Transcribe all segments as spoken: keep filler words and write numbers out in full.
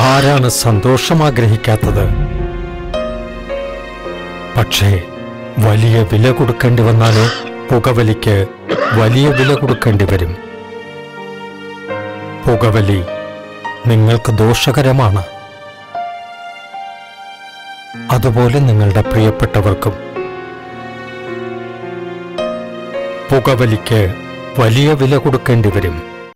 ആരാണ് സന്തോഷം ആഗ്രഹിക്കാത്തത്? പക്ഷേ വലിയ വില കൊടുക്കേണ്ടി വന്നാലോ? പുകവലിക്ക് വലിയ വില കൊടുക്കേണ്ടി വരും. പുകവലി നിങ്ങൾക്ക് ദോഷകരമാണ്. അതുപോലെ നിങ്ങളുടെ പ്രിയപ്പെട്ടവർക്കും. പുകവലിക്ക് വലിയ വില കൊടുക്കേണ്ടി വരും.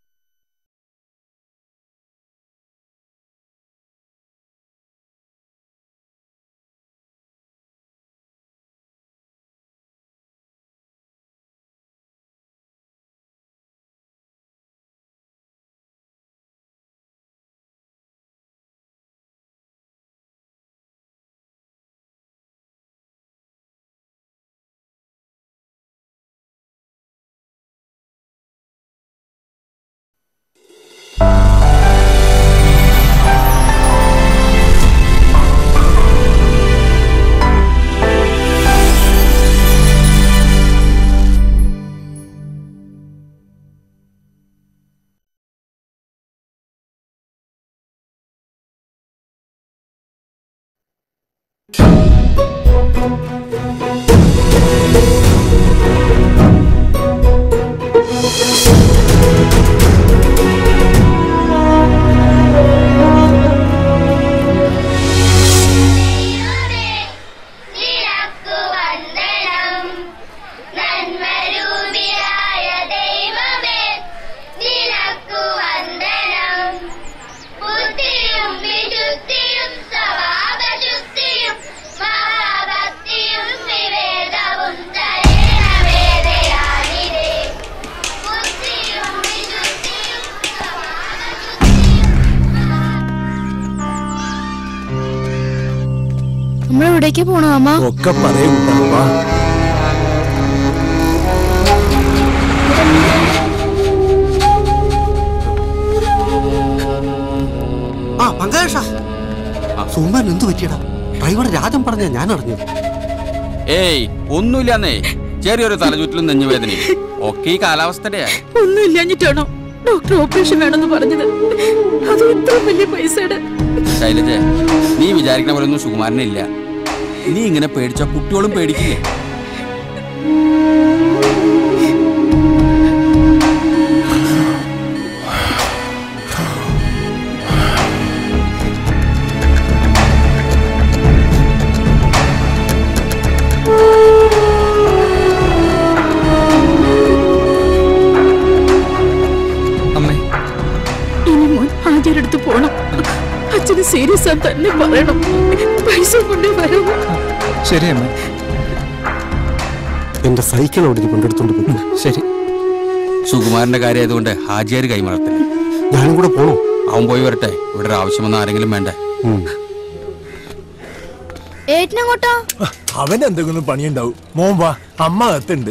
എവിടേക്ക് പോണോ അമ്മ? ഒക്കെ പറയൂട്ടാ. ആ പങ്കേഷ, സുമൻ എന്തു പറ്റിയടാ? ഡ്രൈവർ രാജൻ പറഞ്ഞ ഞാൻ അറിഞ്ഞു. ഏയ് ഒന്നുമില്ലാന്നേ, ചെറിയൊരു തലചുറ്റിലും നെഞ്ഞുവേദനയും ഒക്കെ ഈ കാലാവസ്ഥയുടെയാ. ഒന്നുമില്ലാഞ്ഞിട്ടാണോ ഡോക്ടർ ഓപ്പറേഷൻ വേണമെന്ന് പറഞ്ഞത്? അത് ഇത്ര വലിയ പൈസയുടെ. ശൈലജ, നീ വിചാരിക്കുന്ന പോലെ ഒന്നും സുകുമാരനില്ല. നീ ഇങ്ങനെ പേടിച്ച കുട്ടികളും പേടിക്കില്ലേ? അടുത്ത് പോണം. അച്ഛന് സീരിയസ് ആയി തന്നെ പറയണം. പൈസ കൊണ്ടേ വരാമോ? ശരി അമ്മ. എന്റെ സൈക്കിൾ ഓടിച്ച് കൊണ്ടെടുത്തോണ്ട് പോകും. ശരി. സുകുമാരന്റെ കാര്യം ആയതുകൊണ്ട് ഹാജിയാര് കൈമാറത്തില്ല. ഞാനും കൂടെ പോണോ? അവൻ പോയി വരട്ടെ. ഇവിടെ ഒരു ആവശ്യമൊന്നും ആരെങ്കിലും വേണ്ടേ? അവൻ എന്തെങ്കിലും പണിയുണ്ടാവും. മോൻ വാ, അമ്മ അകത്തുണ്ട്.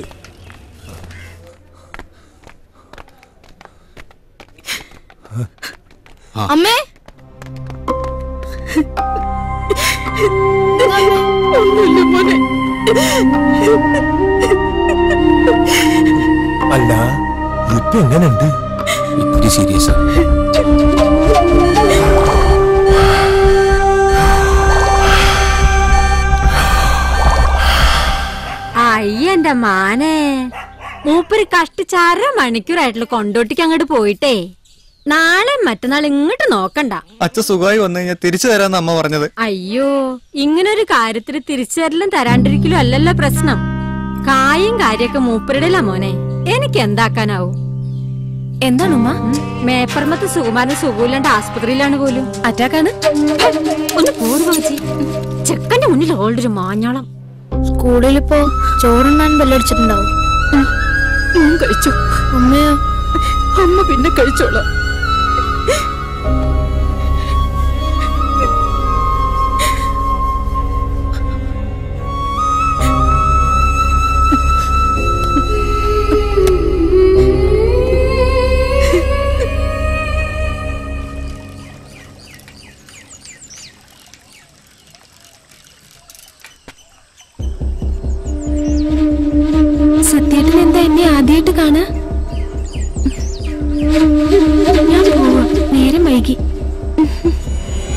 അമ്മേ, ഒന്നുമില്ല മോനെ. അല്ല, ഇപ്പൊ എങ്ങനെയുണ്ട്? ഇത്തിരി സീരിയസ്. അയ്യന്റെ മാനെ, മൂപ്പര് കഷ്ടിച്ച് മണിക്കൂറായിട്ടുള്ള കൊണ്ടോട്ടിക്ക് അങ്ങോട്ട് പോയിട്ടേ നാളെ മറ്റന്നാൾ ഇങ്ങോട്ട് നോക്കണ്ട. അച്ഛൻ സുഖമായി വന്നു കഴിഞ്ഞാൽ തിരിച്ചു തരാന്ന് അമ്മ പറഞ്ഞത്. അയ്യോ, ഇങ്ങനൊരു കാര്യത്തിന് തിരിച്ചു തരലും തരാണ്ടിരിക്കലും അല്ലല്ലോ പ്രശ്നം. കായും കാര്യൊക്കെ മൂപ്പരുടെല്ല മോനെ. എനിക്ക് എന്താക്കാനാവും? എന്താണ് ഉമ്മ? മേപ്പറമ്പത്ത് സുകുമാരൻ സുഖമില്ലാണ്ട് ആസ്പത്രിയിലാണ് പോലും. അറ്റാക്കാണ്. ഒന്ന് പോർവാച്ചി, ചെക്കന്റെ മുന്നിൽ ഓൾറൊരു മാഞ്ഞാളം. സ്കൂളിലിപ്പോ ചോറുണ്ണാൻ ബെല്ലടിച്ചിട്ടുണ്ടാവും. ഞാൻ കഴിച്ചു. അമ്മയോ? അമ്മ പിന്നെ കഴിച്ചോളാം. സത്യേട്ടൻ എന്താ എന്നെ ആദ്യമായിട്ട് കാണാ? ഞാൻ പോവാ, നേരം വൈകി.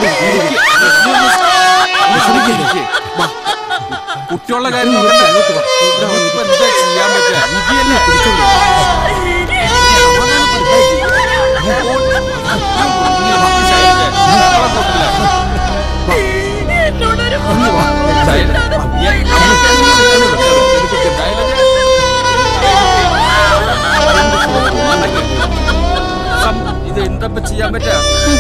കുട്ടികളുടെ കാര്യം നോക്കണ്ടേ? ഇപ്പൊ എന്താ ചെയ്യാൻ പറ്റുക? വിധിയല്ലേ? ഇത് എന്താ ചെയ്യാൻ പറ്റുക?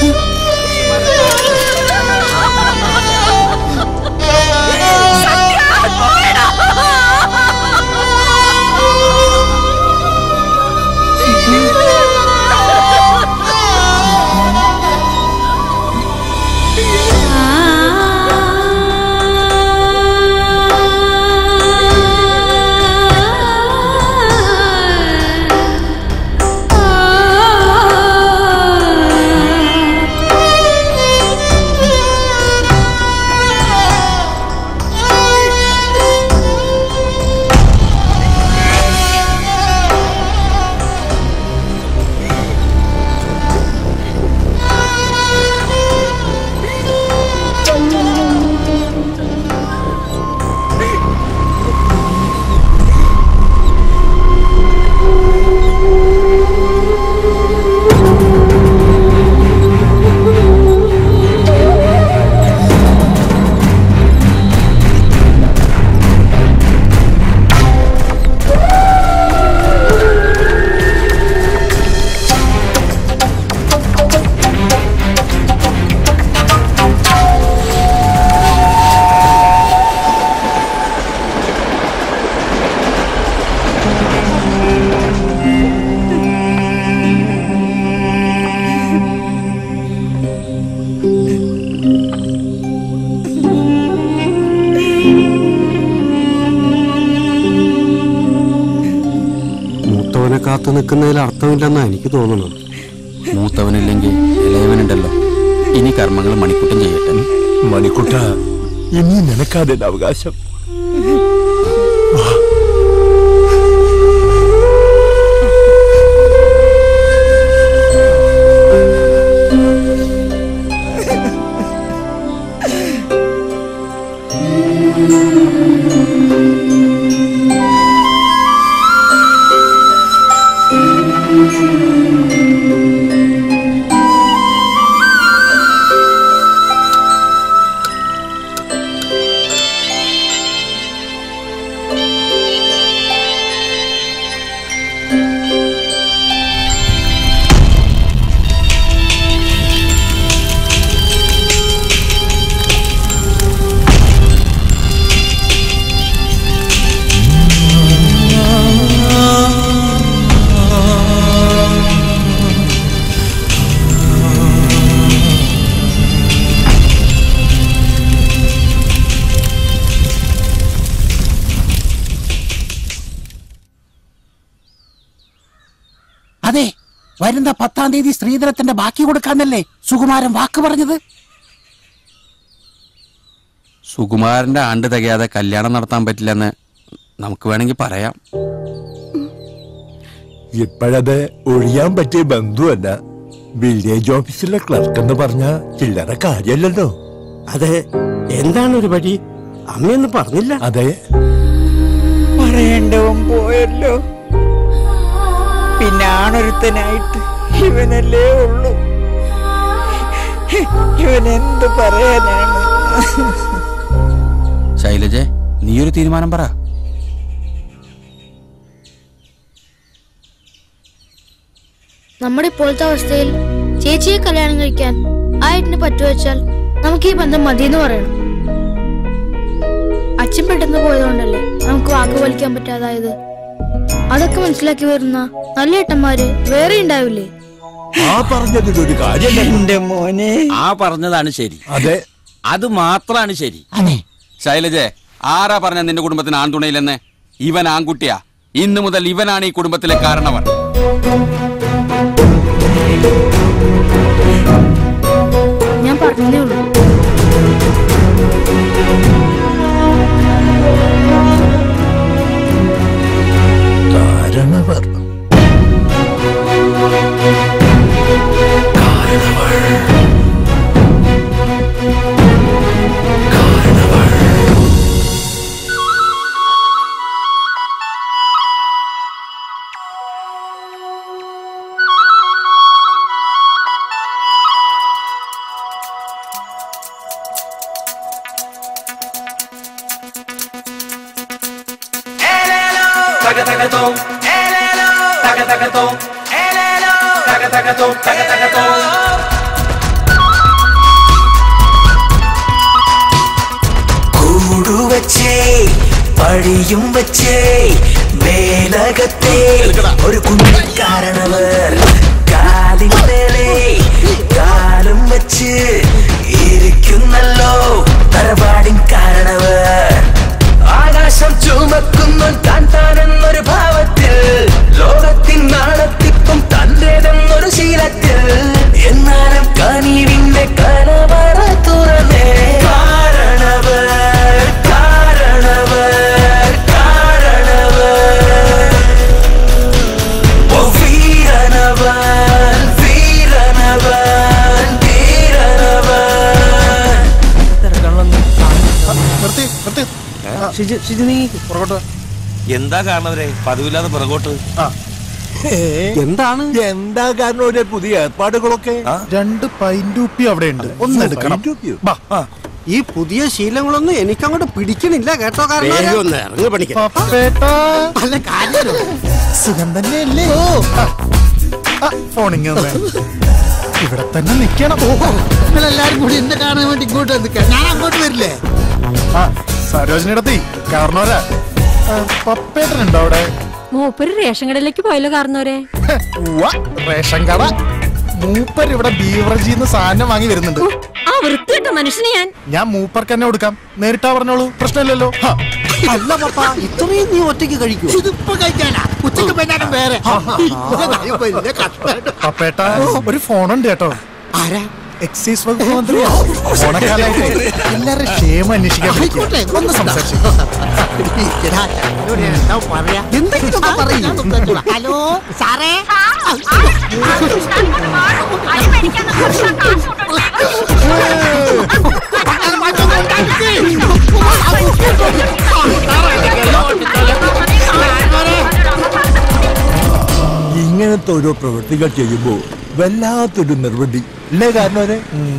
കാത്തു നിൽക്കുന്നതിൽ അർത്ഥമില്ലെന്നാ എനിക്ക് തോന്നുന്നത്. മൂത്തവനില്ലെങ്കിൽ ഇളയവനുണ്ടല്ലോ. ഇനി കർമ്മങ്ങൾ മണിക്കുട്ടൻ ചെയ്യട്ടെ. മണിക്കുട്ട, ഇനി നിനക്കാതെ അവകാശം. അതെ, വരുന്ന പത്താം തീയതി സ്ത്രീധനത്തിന്റെ ബാക്കി കൊടുക്കാന്നല്ലേ സുകുമാരൻ വാക്ക് പറഞ്ഞത്? സുകുമാരന്റെ ആണ്ട് തികയാതെ കല്യാണം നടത്താൻ പറ്റില്ലെന്ന് നമുക്ക് വേണമെങ്കിൽ പറയാം. ഇപ്പോഴത് ഒഴിയാൻ പറ്റിയ ബന്ധുവല്ല. വില്ലേജ് ഓഫീസിലെ ക്ലർക്ക് എന്ന് പറഞ്ഞ ചില്ലറ കാര്യല്ലോ. അതെ, എന്താണ് ഒരു വഴി? അമ്മയൊന്നും പറഞ്ഞില്ല. അതെ, പറയേണ്ടവൻ പോയല്ലോ. പിന്നെ ആണൊരുത്തനായിട്ട് ഇവനല്ലേ ഉള്ളൂ. ഇവൻ എന്ത് പറയാനാണ്? ശൈലജേ, നീയൊരു തീരുമാനം പറ. നമ്മുടെ ഇപ്പോഴത്തെ അവസ്ഥയിൽ ചേച്ചിയെ കല്യാണം കഴിക്കാൻ ആയിട്ടിന് പറ്റുവെച്ചാൽ നമുക്ക് ഈ ബന്ധം മതിയെന്ന് പറയണം. അച്ഛൻ പെട്ടെന്ന് പോയതുകൊണ്ടല്ലേ നമുക്ക് വാക്ക് വലിക്കാൻ പറ്റാതായത്. അതൊക്കെ മനസ്സിലാക്കി വരുന്ന നല്ല ഏട്ടന്മാര് വേറെ ഉണ്ടാവില്ലേ? ആ പറഞ്ഞതിലൊരു കാര്യം. എന്റെ മോനെ, ആ പറഞ്ഞതാണ് ശരി. അതെ, അത് മാത്രാണ് ശരി. ശൈലജേ, ആരാ പറഞ്ഞ നിന്റെ കുടുംബത്തിന് ആൺതുണയില്ലെന്ന്? ഇവൻ ആൺകുട്ടിയാ. ഇന്നു മുതൽ ഇവനാണ് ഈ കുടുംബത്തിലെ കാരണവർ. ഞാൻ പറഞ്ഞേ ഉള്ളൂ. കാരണവർ കൂടുവച്ചേ പഴിയും വച്ചേ മേലകത്തെ ഒരു കുഞ്ഞിക്കാരണവർ കാലിൻ മേലെ കാലും വച്ച് ഇരിക്കുന്നല്ലോ തറവാടിൻ കാരണവർ ആകാശം ചുമക്കുന്നു താൻ താനെന്നൊരു ഭാവത്തിൽ ലോകത്തിൻ നാളത്തിപ്പം തന്റേതെന്നൊരു ശീലത്തിൽ എന്നാലും കനിവിന്റെ കലവറ തുറന്നേ കാരണവർ കാരണവർ കാരണവർ ഓ വീരനവൻ വീരനവൻ വീരനവൻ നിർത്തി നിർത്തി എന്താ കാരണവരെ പതിവില്ലാതെ പുറകോട്ട്? എന്താണ് എന്താ കാരണം ഒരു പുതിയ ഏർപ്പാടുകളൊക്കെ? രണ്ട് പൈൻറ്റൂപ്പി അവിടെ ഉണ്ട്, ഒന്ന് എടുക്കണം. ഈ പുതിയ ശീലങ്ങളൊന്നും എനിക്കങ്ങോട്ട് പിടിക്കണില്ല കേട്ടോ. സുഖം തന്നെയല്ലേ? ഫോണിങ് ഇവിടെ തന്നെ നിക്കണം. നിങ്ങളെല്ലാരും കൂടി എന്നെ കാണാൻ വേണ്ടി ഇങ്ങോട്ട് നിൽക്കാം. ഞാൻ അങ്ങോട്ട് വരില്ലേ? ആ സരോജിനിടത്തി കാരണവരാ. പപ്പേട്ടനുണ്ടോ അവിടെ? മൂപ്പര് റേഷൻ കടയിലേക്ക് പോയല്ലോ കാരണവരെ. റേഷൻ കട? മൂപ്പർ ഇവിടെ ബീവറേജിന്ന് സാധനം വാങ്ങി വരുന്നുണ്ട്. ആ വൃത്തികെട്ട മനുഷ്യനെ ഞാൻ ഞാൻ മൂപ്പർക്ക് തന്നെ കൊടുക്കാം. നേരിട്ടാ പറഞ്ഞോളൂ, പ്രശ്നമില്ലല്ലോ. അല്ല പപ്പ, ഇത്രയും നീ ഒറ്റയ്ക്ക് കഴിക്കൂ? ഇതിപ്പോ കഴിക്കാനാ, ഉച്ചക്ക് പെണ്ണാനും വേറെ. പപ്പേട്ട ഒരു ഫോണുണ്ട് കേട്ടോ. ആരാ? എക്സൈസ് വകുപ്പ് മന്ത്രിയാ. ഓണക്കാലായിട്ട് എല്ലാരും ക്ഷേമം അന്വേഷിക്കാൻ ഒന്ന് സംസാരിച്ചു. ഹലോ സാറേ, ഇങ്ങനത്തെ ഓരോ പ്രവൃത്തികൾ ചെയ്യുമ്പോ വല്ലാത്തൊരു നിർവൃതി അല്ലേ കാരണവരെ?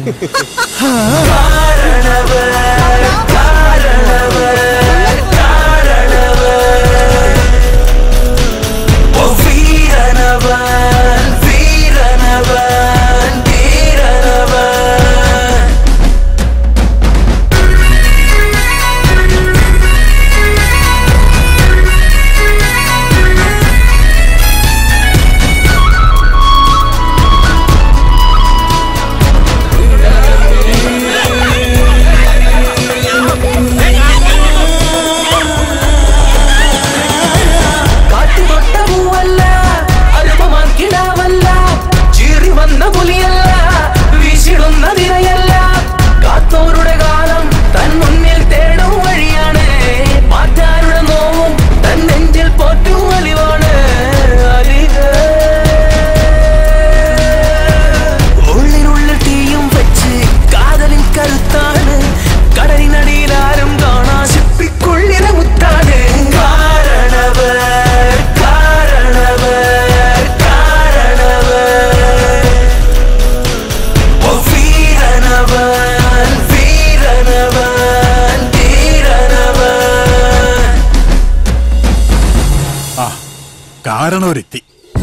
കാരണവരെത്തി.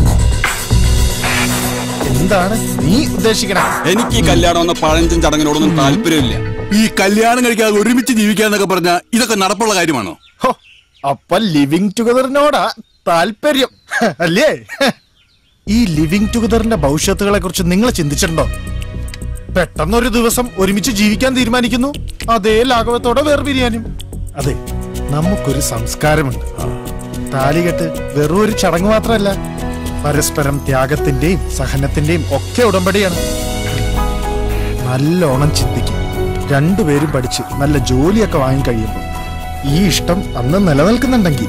എന്താണ് നീ ഉദ്ദേശിക്കണം? എനിക്ക് ഈ കല്യാണം എന്ന പഴഞ്ചൻ ചടങ്ങിനോടൊന്നും താല്പര്യമില്ല. ഈ കല്യാണം കഴിക്കാതെ ഒരുമിച്ച് ജീവിക്കാന്നൊക്കെ പറഞ്ഞാൽ ഇതൊക്കെ നടപ്പുള്ള കാര്യമാണോ? അപ്പൊ ലിവിങ് ടുഗദറിനോടാ താല്പര്യം അല്ലേ? ഈ ലിവിങ് ടുഗദറിന്റെ ഭവിഷ്യത്തുകളെ കുറിച്ച് നിങ്ങൾ ചിന്തിച്ചിട്ടുണ്ടോ? പെട്ടെന്നൊരു ദിവസം ഒരുമിച്ച് ജീവിക്കാൻ തീരുമാനിക്കുന്നു, അതേ ലാഘവത്തോടെ വേർപിരിയാനും. അതെ, നമുക്കൊരു സംസ്കാരമുണ്ട്. താലികെട്ട് വെറും ഒരു ചടങ്ങ് മാത്രമല്ല, പരസ്പരം ത്യാഗത്തിന്റെയും സഹനത്തിന്റെയും ഒക്കെ ഉടമ്പടിയാണ്. നല്ലോണം ചിന്തിക്കും. രണ്ടുപേരും പഠിച്ച് നല്ല ജോലിയൊക്കെ വാങ്ങി കഴിയുമ്പോൾ ഈ ഇഷ്ടം അന്ന് നിലനിൽക്കുന്നുണ്ടെങ്കിൽ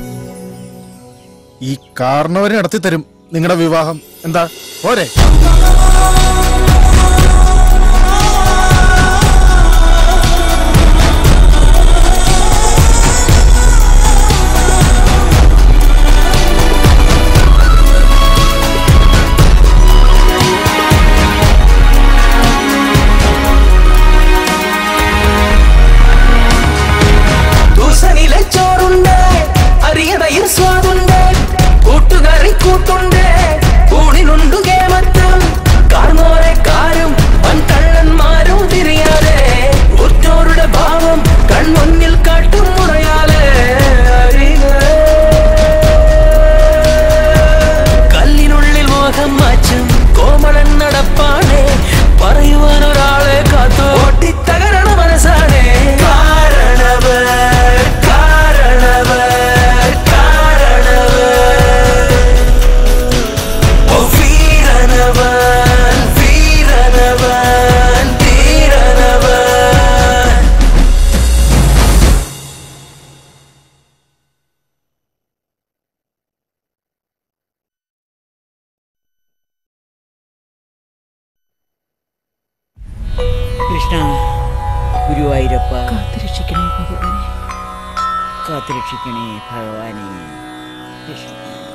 ഈ കാരണവരെ നടത്തി തരും നിങ്ങളുടെ വിവാഹം. എന്താ പോരെ? ചോറുണ്ട് അറിയതയിൽ സ്വാദുണ്ട് കൃഷ്ണ ഗുരുവായൂരപ്പ കാത്തുരക്ഷിക്കണേ ഭഗവാനെ. കാത്തുരക്ഷിക്കണേ ഭഗവാനെ. കൃഷ്ണ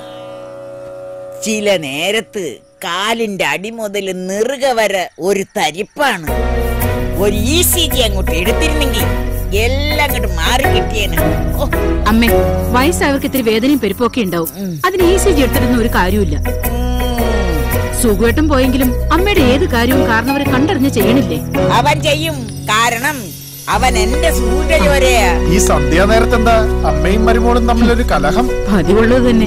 ചില നേരത്ത് കാലിന്റെ അടി മുതൽ നെറുക വരെ ഒരു തരിപ്പാണ്. ഒരു ഇ സി ജി അങ്ങോട്ട് എടുത്തിരുന്നെങ്കിൽ എല്ലാം അങ്ങോട്ട് മാറി കിട്ടിയേനെ. അമ്മേ, വയസ്സായവർക്ക് ഇത്തിരി വേദനയും പെരുപ്പൊക്കെ ഉണ്ടാവും. അതിന് ഈ സി ജി എടുത്തിരുന്ന ഒരു കാര്യമില്ല. സുഖുവേട്ടം പോയെങ്കിലും അമ്മയുടെ ഏത് കാര്യവും കാരണവരെ കണ്ടറിഞ്ഞ് ചെയ്യണില്ലേ? അവൻ ചെയ്യും. കാരണം അവൻ എന്റെ സൂര്യജോരയാ. ഈ സന്ധ്യാ നേരത്തെ എന്താ അമ്മയും മരുമോളും തമ്മിലൊരു കലഹം? പതിവുള്ളത് തന്നെ.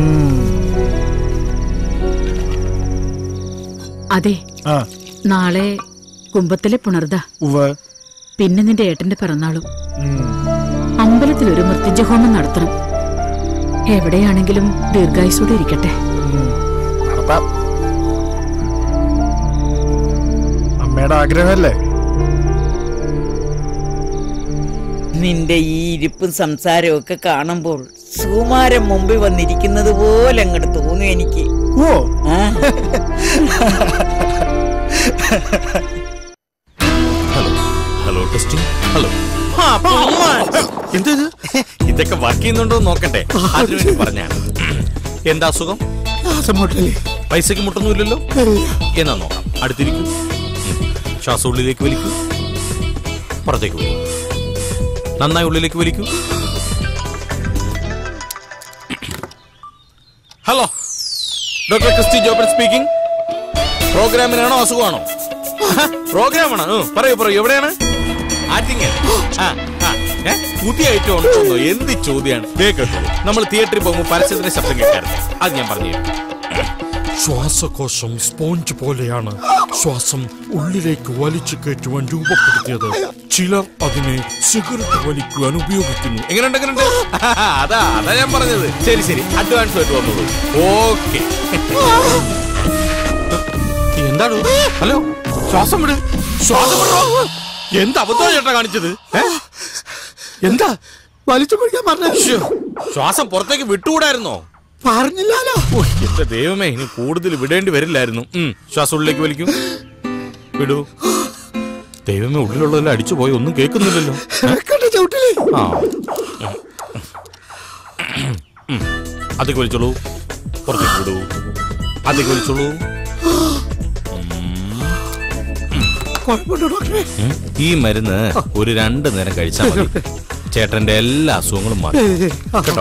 അതെ, നാളെ കുമ്പത്തിലെ പുണർദ, പിന്നെ നിന്റെ ഏട്ടന്റെ പിറന്നാളും. അമ്പലത്തിൽ ഒരു മൃത്യുഞ്ജഹോമം നടത്തണം. എവിടെയാണെങ്കിലും ദീർഘായുസോടെ ഇരിക്കട്ടെ. അമ്മയുടെ ആഗ്രഹമല്ലേ? നിന്റെ ഈ ഇരിപ്പും സംസാരവും ഒക്കെ കാണുമ്പോൾ സുകുമാരൻ മുമ്പിൽ വന്നിരിക്കുന്നത് പോലെ അങ്ങോട്ട് തോന്നും എനിക്ക്. ഓ ഹലോ ടെസ്റ്റിംഗ്. ഹലോ. എന്തത്? ഇതൊക്കെ വർക്ക് ചെയ്യുന്നുണ്ടോ നോക്കട്ടെ, അതിനുവേണ്ടി പറഞ്ഞാണ്. എന്താ അസുഖം? പൈസക്ക് മുട്ടൊന്നുമില്ലല്ലോ. എന്നാ നോക്കാം. അടുത്തിരിക്കും. ശ്വാസം ഉള്ളിലേക്ക് വലിക്കൂ, പുറത്തേക്ക് വലിക്കൂ. നന്നായി ഉള്ളിലേക്ക് വലിക്കൂ. Hello, doctor Christy Joban speaking. പ്രോഗ്രാമിനാണോ അസുഖമാണോ? പ്രോഗ്രാമാണ്. പറയൂ പറയൂ, എവിടെയാണ്? ആറ്റിങ്ങൽ. പുതിയ ഐറ്റം ഉണ്ടോ? എന്ത് ചോദ്യമാണ്? കേട്ടോ, നമ്മൾ തിയേറ്ററിൽ പോകുമ്പോൾ പരസ്യത്തിന്റെ ശബ്ദം കേൾക്കാറുണ്ട്. അത് ഞാൻ പറഞ്ഞു. ശ്വാസകോശം സ്പോഞ്ച് പോലെയാണ് ശ്വാസം ഉള്ളിലേക്ക് വലിച്ചു കയറ്റുവാൻ രൂപപ്പെടുത്തിയത്. ചിലർ അതിനെ സിഗരറ്റ് വലിക്കുവാൻ ഉപയോഗിക്കുന്നു. എങ്ങനെയുണ്ട് എങ്ങനെയുണ്ട്? അതാ അതാ ഞാൻ പറഞ്ഞത്. ശരി ശരി, അഡ്വാൻസ് ആയിട്ട് വന്നോളൂ. ഓക്കെ. എന്താണ്? ഹലോ, ശ്വാസം വിട്, ശ്വാസം വിടോ. എന്താ അബദ്ധം ചേട്ടാ കാണിച്ചത്? എന്താ വലിച്ചു കുടിക്കാൻ പറഞ്ഞ? ശ്വാസം പുറത്തേക്ക് വിട്ടുകൂടായിരുന്നോ? പറഞ്ഞില്ലാലോ. എന്റെ ദൈവമേ, ഇനി കൂടുതൽ വിടേണ്ടി വരില്ലായിരുന്നു. ശ്വാസം ഉള്ളിലേക്ക് വലിക്കൂ, വിടൂ. ദൈവമേ, ഉള്ളിലുള്ളതെല്ലാം അടിച്ചു പോയി, ഒന്നും കേൾക്കുന്നില്ലല്ലോ. ആ, അതൊക്കെ വലിച്ചോളൂ, പുറത്തേക്ക് വിടൂ. അതൊക്കെ വലിച്ചോളൂ. ഈ മരുന്ന് ഒരു രണ്ടു നേരം കഴിച്ചാൽ മതി. ചേട്ടന്റെ എല്ലാ അസുഖങ്ങളും മാറി കേട്ടോ.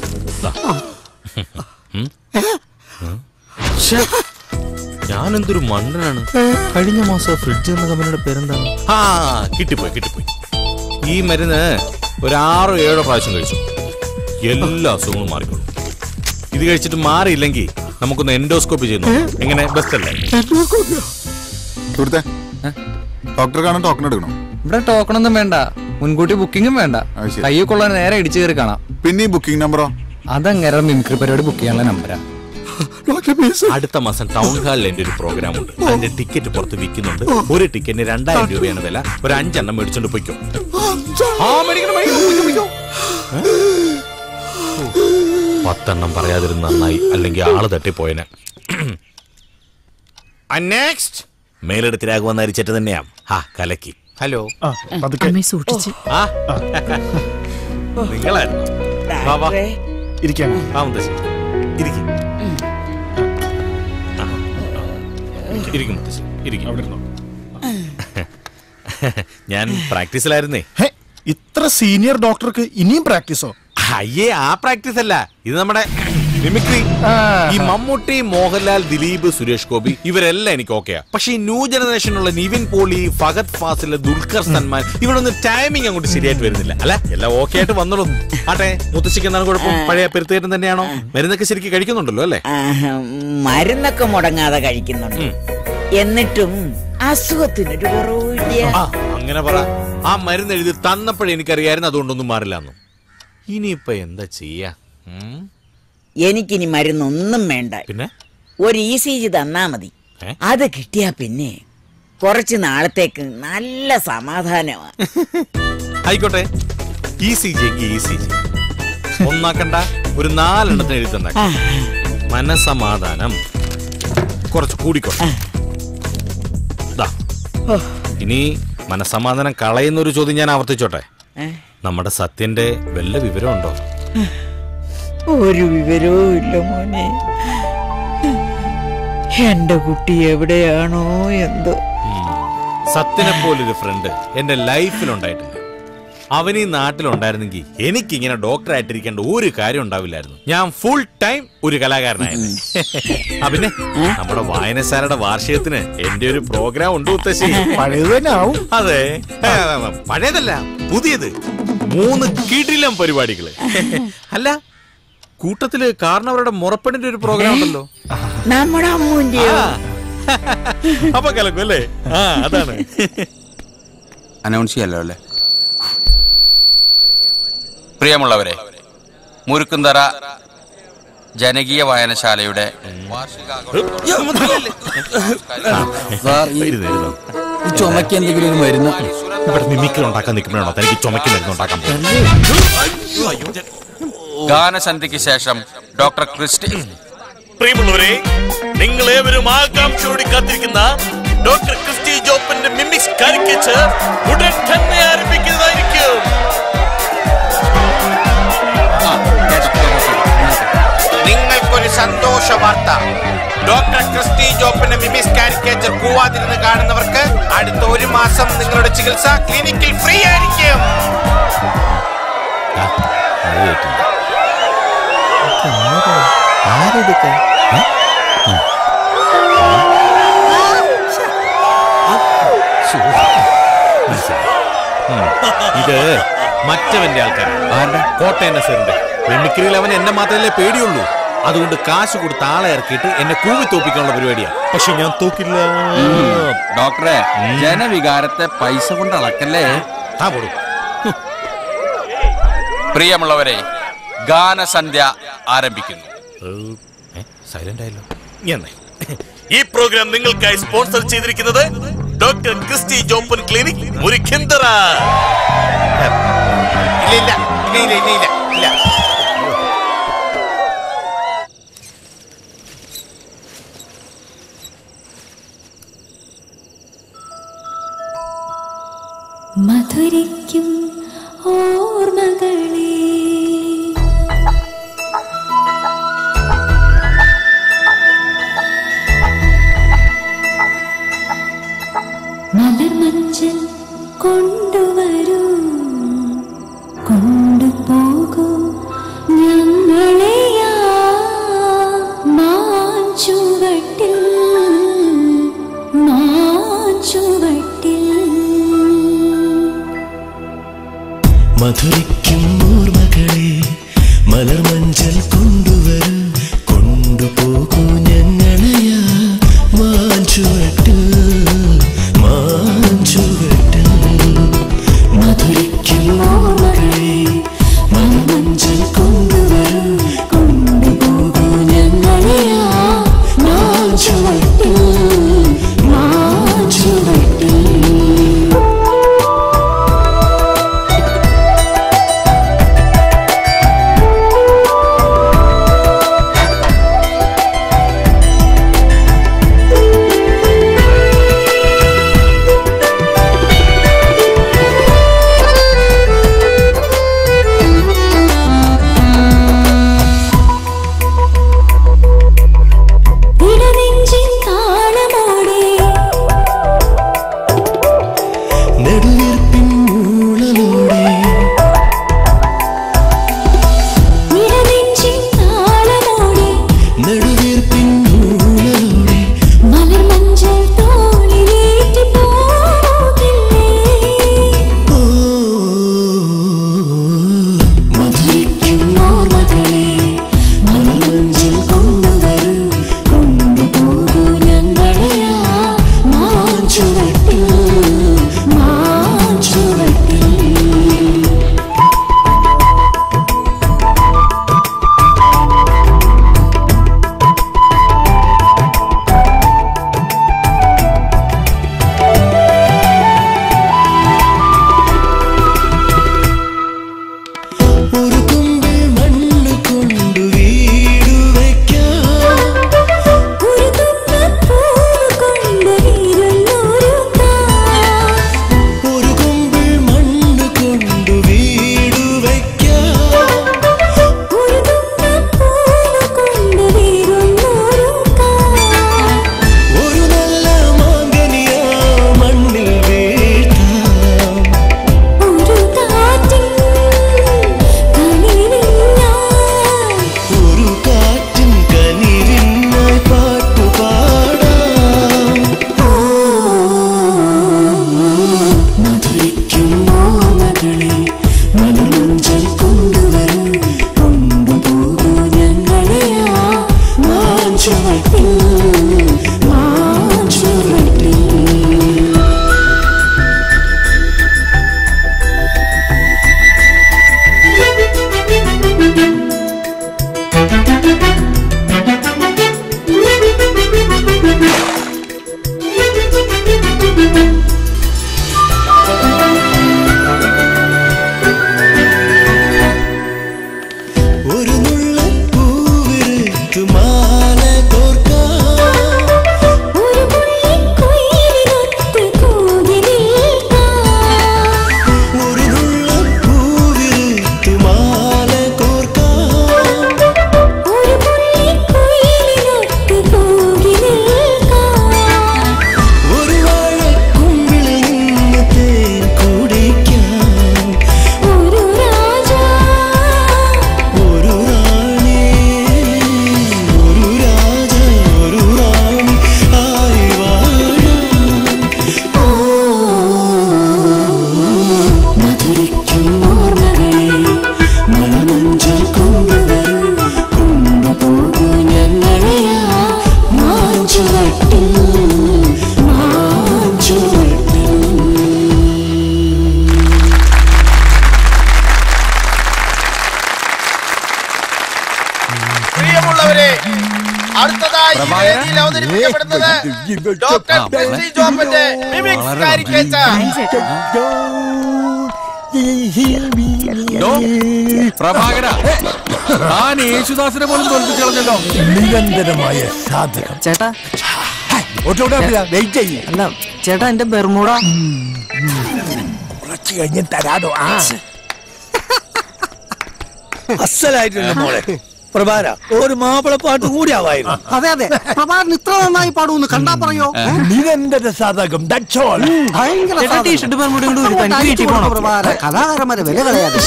ഞാനെന്തൊരു മണ്ടനാണ്. കഴിഞ്ഞ മാസം ഫ്രിഡ്ജ് എന്ന കമ്പനിയുടെ പേരെന്താണ്? ആ, കിട്ടിപ്പോയി കിട്ടിപ്പോയി. ഈ മരുന്ന് ഒരു ആറോ ഏഴോ പ്രാവശ്യം കഴിച്ചു, എല്ലാ അസുഖങ്ങളും മാറിക്കോളും. ഇത് കഴിച്ചിട്ട് മാറിയില്ലെങ്കിൽ നമുക്കൊന്ന് എൻഡോസ്കോപ്പി ചെയ്യുന്നു. എങ്ങനെ? ബെസ്റ്റ് അല്ലേ? ഡോക്ടറെ കാണാൻ ടോക്കൺ എടുക്കണം. ഇവിടെ ടോക്കൺ ഒന്നും വേണ്ട, മുൻകൂട്ടി ബുക്കിംഗും വേണ്ട. കയ്യിൽ കൊള്ളാൻ നേരെ ഇടിച്ചു കയറി കാണാം. പിന്നെ ഈ ബുക്കിംഗ് നമ്പറോ? അതങ്ങനെ മിമിക്രി പരിപാടി ബുക്ക് ചെയ്യാനുള്ള നമ്പരാ. അടുത്ത മാസം ടൗൺ ഹാളിൽ എന്റെ ഒരു പ്രോഗ്രാം ഉണ്ട്. അതിന്റെ ടിക്കറ്റ് പുറത്ത് വിൽക്കുന്നുണ്ട്. ഒരു ടിക്കറ്റിന് രണ്ടായിരം രൂപയാണ് വില. ഒരു അഞ്ചെണ്ണം മേടിച്ചോണ്ട് പോയിക്കോ. പത്തെണ്ണം പറയാതിരുന്ന നന്നായി, അല്ലെങ്കിൽ ആള് തട്ടിപ്പോയനെ. നെക്സ്റ്റ് മേലെടുത്ത് രാഘവൻ അരിച്ചിട്ട് തന്നെയാ. ഹാ, കലക്കി. ഹലോ, സൂക്ഷിച്ച്. നിങ്ങളായിരുന്നു. ഞാൻ പ്രാക്ടീസിലായിരുന്നേ. ഇത്ര സീനിയർ ഡോക്ടർക്ക് ഇനിയും പ്രാക്ടീസോ? അയ്യേ, ആ പ്രാക്ടീസ് അല്ല, ഇത് നമ്മുടെ മിമിക്രി. ഈ മമ്മൂട്ടി, മോഹൻലാൽ, ദിലീപ്, സുരേഷ് ഗോപി ഇവരെല്ലാം എനിക്ക് ഓക്കെയാ. പക്ഷെ ഈ ന്യൂ ജനറേഷനുള്ള നിവിൻ പോളി, ഫഹദ് ഫാസിൽ, ദുൽഖർ സൽമാൻ ഇവരൊന്നും ടൈമിംഗ് അങ്ങോട്ട് ശരിയായിട്ട് വരുന്നില്ല. അല്ല, എല്ലാം ഓക്കെ ആയിട്ട് വന്നോളൂ. ആട്ടെ, മുത്തശ്ശിക്ക് എന്താണ് കുഴപ്പം? പഴയ പെരുത്തേറ്റം തന്നെയാണോ? മരുന്നൊക്കെ ശരിക്കും കഴിക്കുന്നുണ്ടല്ലോ അല്ലേ? മരുന്നൊക്കെ മുടങ്ങാതെ കഴിക്കുന്നുണ്ട്. എന്നിട്ടും അസുഖത്തിനൊരു കുറവില്ല. അങ്ങനെ പറ. ആ മരുന്ന് എഴുതി തന്നപ്പോഴേ എനിക്കറിയായിരുന്നു അതുകൊണ്ടൊന്നും മാറില്ലാന്നു. ഇനിയിപ്പൊ എന്താ ചെയ്യാ? എനിക്കിനി മരുന്നൊന്നും വേണ്ട. പിന്നെ ഒരു ഇ സി ജി തന്നാ മതി. അത് കിട്ടിയാ പിന്നെ കുറച്ച് നാളത്തേക്ക് നല്ല സമാധാനമാണ്. ആയിക്കോട്ടെ, E C G E C G ഒന്നാക്കണ്ട, ഒരു നാലെണ്ണത്തിന് എഴുതി തന്നാ മനസമാധാനം കുറച്ച് കൂടിക്കോട്ടെ. ഇനി മനസമാധാനം കളയുന്നൊരു ചോദ്യം ഞാൻ ആവർത്തിച്ചോട്ടെ. നമ്മുടെ സത്യന്റെ വല്ല വിവരമുണ്ടോ? ഒരു വിവരവും ഇല്ല മോനെ. എന്റെ കുട്ടി എവിടെയാണോ എന്തോ. സത്യനെ പോലൊരു ഫ്രണ്ട് എന്റെ ലൈഫിൽ ഉണ്ടായിട്ടില്ല. അവൻ ഈ നാട്ടിലുണ്ടായിരുന്നെങ്കിൽ എനിക്ക് ഇങ്ങനെ ഡോക്ടർ ആയിട്ടിരിക്കേണ്ട ഒരു കാര്യം ഉണ്ടാവില്ലായിരുന്നു. ഞാൻ ഫുൾ ടൈം ഒരു കലാകാരനായിരുന്നു. പിന്നെ നമ്മുടെ വായനശാലയുടെ വാർഷികത്തിന് എന്റെ ഒരു പ്രോഗ്രാം ഉണ്ട് മുത്തശ്ശി. പഴയത് തന്നെ ആവും. അതെ, പഴയതല്ല, പുതിയത്. മൂന്ന് കിടിലം പരിപാടികള്. അല്ല, കൂട്ടത്തില് കാരണവരുടെ മുറപ്പെണ്ണിന്റെ ഒരു പ്രോഗ്രാം ഉണ്ടല്ലോ. നമ്മുടെ അമ്മൂന്റെ അപ്പൊ കലക്കും അല്ലേ? ആ, അതാണ്. അനൗൺസ് ചെയ്യാലോ അല്ലേ? പ്രിയമുള്ളവരെ, മുരുക്കുന്തറ ജനകീയ വായനശാലയുടെ ചുമക്ക് എന്തെങ്കിലും മരുന്ന് ഇവിടെ മിമിക്രി ഉണ്ടാക്കാൻ നിൽക്കുമ്പോഴാണോ തനിക്ക് ചുമക്ക് മരുന്ന് ഉണ്ടാക്കാൻ ഗാനസന്ധ്യയ്ക്ക് ശേഷം ഡോക്ടർ ക്രിസ്റ്റി. പ്രിയമുള്ളവരെ, നിങ്ങൾ ഏവരും ആകാംക്ഷയോടെ കാത്തിരിക്കുന്ന ഡോക്ടർ ക്രിസ്റ്റി ജോപ്പന്റെ മിമിക്സ് കാരിക്കേച്ചർ ഉടൻ തന്നെ ആരംഭിക്കുന്നതായിരിക്കും. നിങ്ങൾക്കൊരു സന്തോഷ വാർത്ത. ഡോക്ടർ ക്രിസ്റ്റി ജോപ്പന്റെ മിമിക്സ് കാരിക്കേച്ചർ കൂവാതിരുന്ന് കാണുന്നവർക്ക് അടുത്ത ഒരു മാസം നിങ്ങളുടെ ചികിത്സ ക്ലിനിക്കിൽ ഫ്രീ ആയിരിക്കും. ഇത് മറ്റവന്റെ ആൾക്കാരാണ്. കോട്ടയം നസീറിന്റെ മിമിക്രിയിൽ അവൻ എന്നെ മാത്രമല്ലേ പേടിയുള്ളൂ. അതുകൊണ്ട് കാശ് കൊടുത്ത് ആളെ ഇറക്കിയിട്ട് എന്നെ കൂവി തോപ്പിക്കാനുള്ള പരിപാടിയാണ്. പക്ഷെ ഞാൻ തോക്കില്ല. ഡോക്ടറെ, ജനവികാരത്തെ പൈസ കൊണ്ട് അളക്കല്ലേ. പ്രിയമുള്ളവരെ, ഗാനസന്ധ്യ ആരംഭിക്കുന്നു. സൈലന്റ് ആയല്ലോ. ഈ പ്രോഗ്രാം നിങ്ങൾക്കായി സ്പോൺസർ ചെയ്തിരിക്കുന്നത് ഡോക്ടർ ക്രിസ്റ്റി ജോപ്പൻ ക്ലിനിക് മുരുഖിന്തറ. ഇല്ല ഇല്ല ഇല്ല ഇല്ല ഇല്ല മധുരിക്കും ഓർമ്മകളെ മലർമഞ്ചൽ കൊണ്ടുവരൂ, കൊണ്ടുപോകൂ ഞങ്ങളെയാ മാഞ്ചുവട്ടിൽ, മാഞ്ചുവട്ടിൽ. മധുരിക്കും ഓർമ്മകളെ മലർമഞ്ചൽ കൊണ്ടുവരൂ, കൊണ്ടുപോകൂ ഞങ്ങളെയാ മാഞ്ചുവട്ടിൽ, മാഞ്ചുവട്ടിൽ. മധുരിക്കും ഓർമ്മകളെ മലർമഞ്ചൽ കൊണ്ടുവരൂ, കൊണ്ടുപോകൂ ഞങ്ങളെയാ മാഞ്ചുവട്ടിൽ, മാഞ്ചുവട്ടിൽ. മാഞ്ചുവട്ടിൽ, മാഞ്ചുവട്ടിൽ. ഈ വേദിയിൽ അവതരിപ്പിക്കപ്പെടുന്നത് ഡോക്ടർ ബെൻസി ജോപ്പന്റെ മിമിക്സ് കാരിക്കേച്ച. പ്രഭാകര, താൻ യേശുദാസിനെ പോലും തോൽപ്പിച്ചു കളഞ്ഞല്ലോ. നിരന്തരമായ സാധകം. ചേട്ടാ വെയിറ്റ് ചെയ്യും. അല്ല ചേട്ടാ, എന്റെ ബെർമൂട കുറച്ച് കഴിഞ്ഞ് തരാടോ. ആ അസലായിട്ടുണ്ട് മോളെ. പ്രഭാര ഒരു മാപ്പിളപ്പാട്ട് കൂടി ആവായിരുന്നു. അതെ അതെ, പ്രഭാകരൻ ഇത്ര നന്നായി പാടുമെന്ന് കണ്ടാ പറയോ? നിരന്തര സാധകം. ഭയങ്കര പ്രഭാകര കലാകാരന്മാരെ വില കളയാതെ.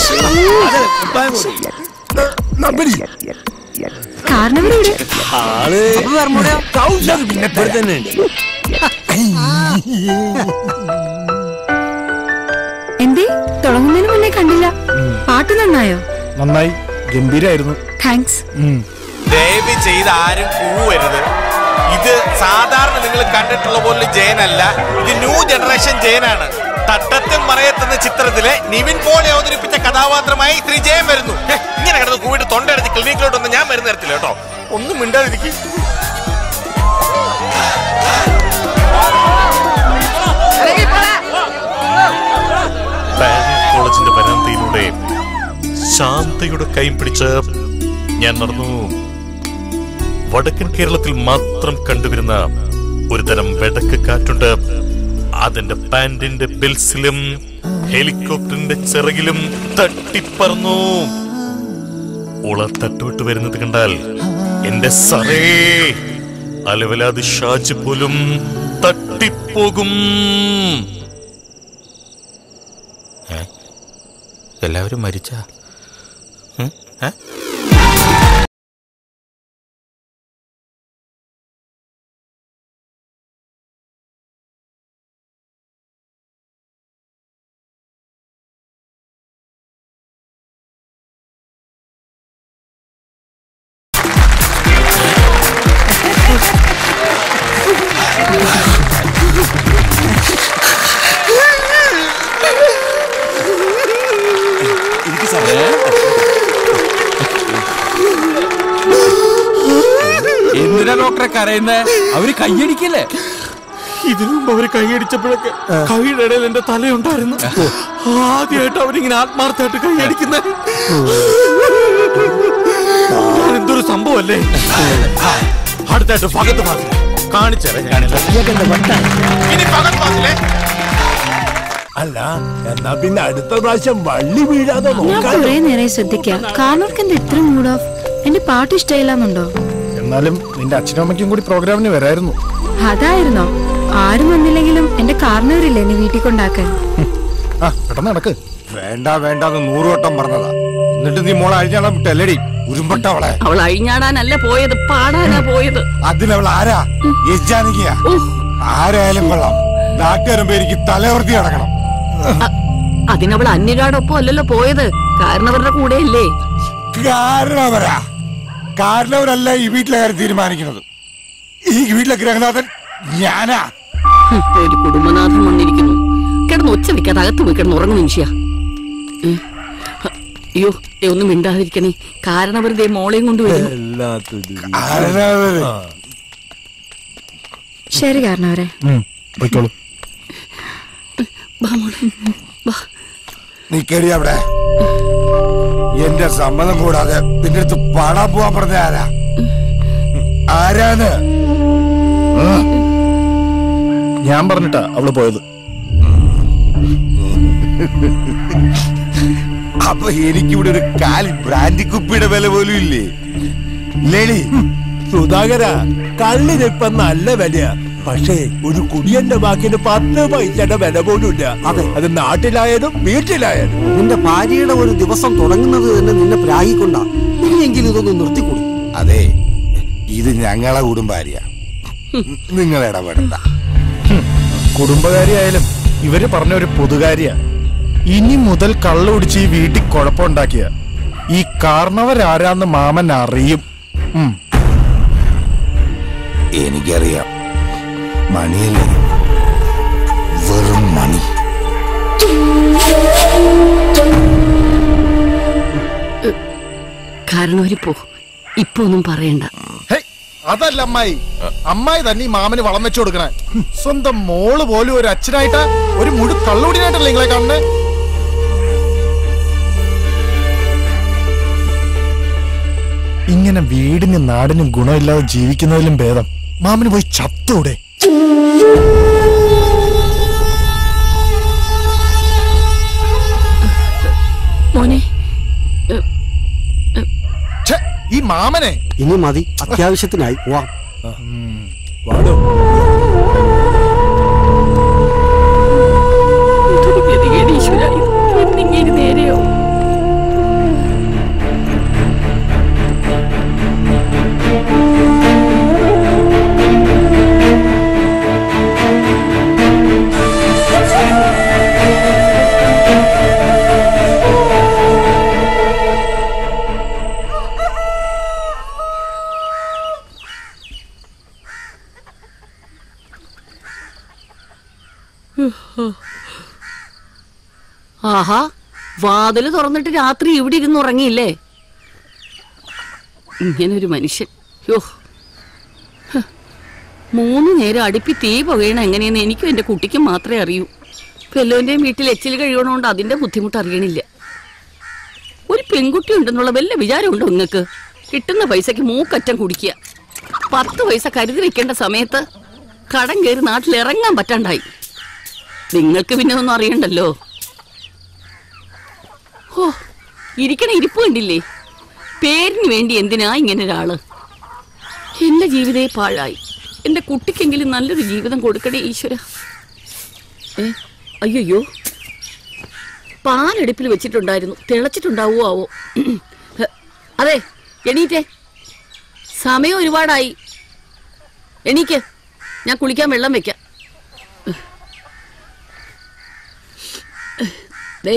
എന്തേ തുടങ്ങുന്നതിന് മുന്നേ കണ്ടില്ല? പാട്ട് നന്നായോ? നന്നായി, ഗംഭീരായിരുന്നു. താങ്ക്സ്. ദയവ് ചെയ്ത് ആരും കൂവരുത്. ഇത് സാധാരണ നിങ്ങൾ കണ്ടിട്ടുള്ള പോലെ ജയനല്ല, ഇത് ന്യൂ ജനറേഷൻ ജയനാണ്. തട്ടത്തും മറയത്തെന്ന ചിത്രത്തിലെ നിവിൻ പോളി അവതരിപ്പിച്ച കഥാപാത്രമായി ശ്രീ ജയൻ വരുന്നു. ഇങ്ങനെ കിടന്ന് കൂവിട്ട് തൊണ്ടടിച്ച് ക്ലിനിക്കിലോട്ടൊന്നും ഞാൻ വരുന്ന തരത്തില്ല കേട്ടോ. ഒന്നും മിണ്ടാതിരിക്കും. കോളേജിന്റെ വരാന്തയിലൂടെ ശാന്തയുടെ കൈ പിടിച്ച് ഞാൻ നടന്നു. വടക്കൻ കേരളത്തിൽ മാത്രം കണ്ടുവരുന്ന ഒരു തരം വെടക്ക് കാറ്റുണ്ട്. അതിന്റെ പാന്റിന്റെ ബെൽസിലും ഹെലികോപ്റ്ററിന്റെ ചിറകിലും തട്ടിപ്പറന്നു. ഉള തട്ടുവിട്ട് വരുന്നത് കണ്ടാൽ എന്റെ സറേ അലവലാതി ഷാജി പോലും തട്ടിപ്പോകും. എല്ലാവരും മരിച്ച എന്തിനാ ഡോക്ടറെ കരയുന്നേ? അവര് കൈയടിക്കല്ലേ? ഇതിനു മുമ്പ് അവര് കൈയടിച്ചപ്പോഴൊക്കെ കൈയുടെ ഇടയിൽ എന്റെ തലയുണ്ടായിരുന്നു. ആദ്യമായിട്ട് അവരിങ്ങനെ ആത്മാർത്ഥമായിട്ട് കൈയടിക്കുന്നത് എന്തൊരു സംഭവല്ലേ. അടുത്തായിട്ട് ഭഗത്ത് ഭാഗം കാണിച്ചേ. അല്ല, എന്നാ പിന്നെ അടുത്ത പ്രാവശ്യം വള്ളി വീഴാതെ ഞാൻ നോക്കാം. കുറെ നേരം ശ്രദ്ധിക്കാം. കാർന്നോർക്ക് എന്താ ഇത്ര മൂഡ് ഓഫ്? എന്റെ പാട്ട് ഇഷ്ടമില്ലാന്നുണ്ടോ? എന്നാലും നിന്റെ അച്ഛനും അമ്മയ്ക്കും കൂടി പ്രോഗ്രാമിന് വരായിരുന്നു. അതായിരുന്നോ? ആരും വന്നില്ലെങ്കിലും എന്റെ കാർന്നവരില്ലേ നീ വീട്ടിൽ കൊണ്ടാക്കാൻ. ആ പെട്ടെന്ന് നടക്ക്. വേണ്ട വേണ്ടെന്ന് നൂറുവട്ടം പറഞ്ഞതാ. എന്നിട്ട് നീ മോളെ അഴിഞ്ഞാടാൻ വിട്ടല്ലേടി ഉരുമ്പട്ടവളെ. അവൾ അഴിഞ്ഞാടാനല്ല പോയത്, പാടാനാ പോയത്. അതിനവൾ ആരാ? യജാനികയാ. ആരായാലും കൊള്ളാം, നാട്ടുകാരും പേരിക്ക് തലവർത്തി നടക്കണം. അതിനവൾ അന്യരാടൊപ്പം അല്ലല്ലോ പോയത്, കാരണവരുടെ കൂടെ അല്ലേ? കാരണവരാ? കാരണവരല്ല ഈ വീട്ടിലെ കാര്യം തീരുമാനിക്കുന്നത്. ഈ വീട്ടിലെ ഗ്രഹനാഥൻ ഞാനാ. ഒരു കുടുംബനാഥൻ വന്നിരിക്കുന്നു. കിടന്ന് ഒച്ച വെക്കാതെ അകത്ത് പോയി കിടന്ന് ഉറങ്ങും മനുഷ്യ. അയ്യോ, ഒന്നും മിണ്ടാതിരിക്കണേ. കാരണവർ ദേ മോളെയും കൊണ്ടുവരുന്നു. ശരി കാരണവരെ. നിക്കടി അവിടെ. എന്റെ സമ്മതം കൂടാതെ നിന്റെ അടുത്ത് പാടാൻ പോവാൻ പറഞ്ഞ ആരാ? ആരാണ്? ഞാൻ പറഞ്ഞിട്ടാ അവള് പോയത്. അപ്പൊ എനിക്കിവിടെ ഒരു കാലി ബ്രാൻഡി കുപ്പിയുടെ വില പോലും ഇല്ലേ? ലേഡി സുധാകര, കള്ളിനിപ്പ നല്ല വിലയാ. പക്ഷേ ഒരു കുടിയന്റെ വാക്കിന് പത്ത് പൈസയുടെ വില പോലും ഇല്ല. അതെ, അത് നാട്ടിലായാലും വീട്ടിലായാലും. നിന്റെ ഭാര്യയുടെ ഒരു ദിവസം തുടങ്ങുന്നത് തന്നെ നിന്നെ പ്രാഗിക്കൊണ്ടാ. ഇനിയെങ്കിലും ഇതൊന്ന് നിർത്തിക്കൂടി. അതെ, ഇത് ഞങ്ങളെ കുടുംബാരിയ, നിങ്ങൾ ഇടപെടണ്ട. കുടുംബകാരിയായാലും ഇവര് പറഞ്ഞ ഒരു പൊതുകാരിയാ. ഇനി മുതൽ കള്ളു കുടിച്ച് ഈ വീട്ടിൽ കുഴപ്പമുണ്ടാക്കിയ ഈ കാരണവരാരാന്ന് മാമൻ അറിയും. എനിക്കറിയാം, മണിയല്ലേ, വെറും മണി. കാരണവര് പോ, ഇപ്പൊ ഒന്നും പറയണ്ട. അതല്ല അമ്മായി, അമ്മായി തന്നെ ഈ മാമന് വളം വെച്ചു കൊടുക്കണേ. സ്വന്തം മോള് പോലും ഒരു അച്ഛനായിട്ടാ, ഒരു മുഴു കള്ളുടിനായിട്ടല്ലേ നിങ്ങളെ കാണുന്നേ? ഇങ്ങനെ വീടിനും നാടിനും ഗുണമില്ലാതെ ജീവിക്കുന്നതിലും ഭേദം മാമന് പോയി ചത്തൂടെ? മോനെ, ഈ മാമനെ ഇനി മതി, അത്യാവശ്യത്തിനായി പോവാം. വാടോ. നേരെയോ ആഹാ, വാതില് തുറന്നിട്ട് രാത്രി ഇവിടെ ഇരുന്ന് ഉറങ്ങിയില്ലേ? ഇങ്ങനൊരു മനുഷ്യൻ. യോ, മൂന്ന് നേരം അടുപ്പി തീ പുകയണ എങ്ങനെയെന്ന് എനിക്കും എന്റെ കുട്ടിക്കും മാത്രമേ അറിയൂ. പെല്ലോന്റെയും വീട്ടിൽ എച്ചിൽ കഴിയണോണ്ട് അതിന്റെ ബുദ്ധിമുട്ട് അറിയണില്ല. ഒരു പെൺകുട്ടി ഉണ്ടെന്നുള്ള വല്ല വിചാരമുണ്ടോ നിങ്ങൾക്ക്? കിട്ടുന്ന പൈസക്ക് മൂക്കറ്റം കുടിക്കുക. പത്ത് പൈസ കരുതി വെക്കേണ്ട സമയത്ത് കടം കയറി നാട്ടിൽ ഇറങ്ങാൻ പറ്റാണ്ടായി. നിങ്ങൾക്ക് പിന്നെ ഒന്നും അറിയണ്ടല്ലോ. ഓ, ഇരിക്കണ ഇരിപ്പ് കണ്ടില്ലേ? പേരിന് വേണ്ടി എന്തിനാ ഇങ്ങനെ ഒരാള്? എന്റെ ജീവിതേ പാഴായി. എന്റെ കുട്ടിക്കെങ്കിലും നല്ലൊരു ജീവിതം കൊടുക്കണേ ഈശ്വര. ഏ അയ്യോ, പാലടുപ്പിൽ വെച്ചിട്ടുണ്ടായിരുന്നു, തിളച്ചിട്ടുണ്ടാവോ ആവോ. അതെ, എണീറ്റേ, സമയം ഒരുപാടായി. എണീക്ക്, ഞാൻ കുളിക്കാൻ വെള്ളം വെക്കാം. ദേ,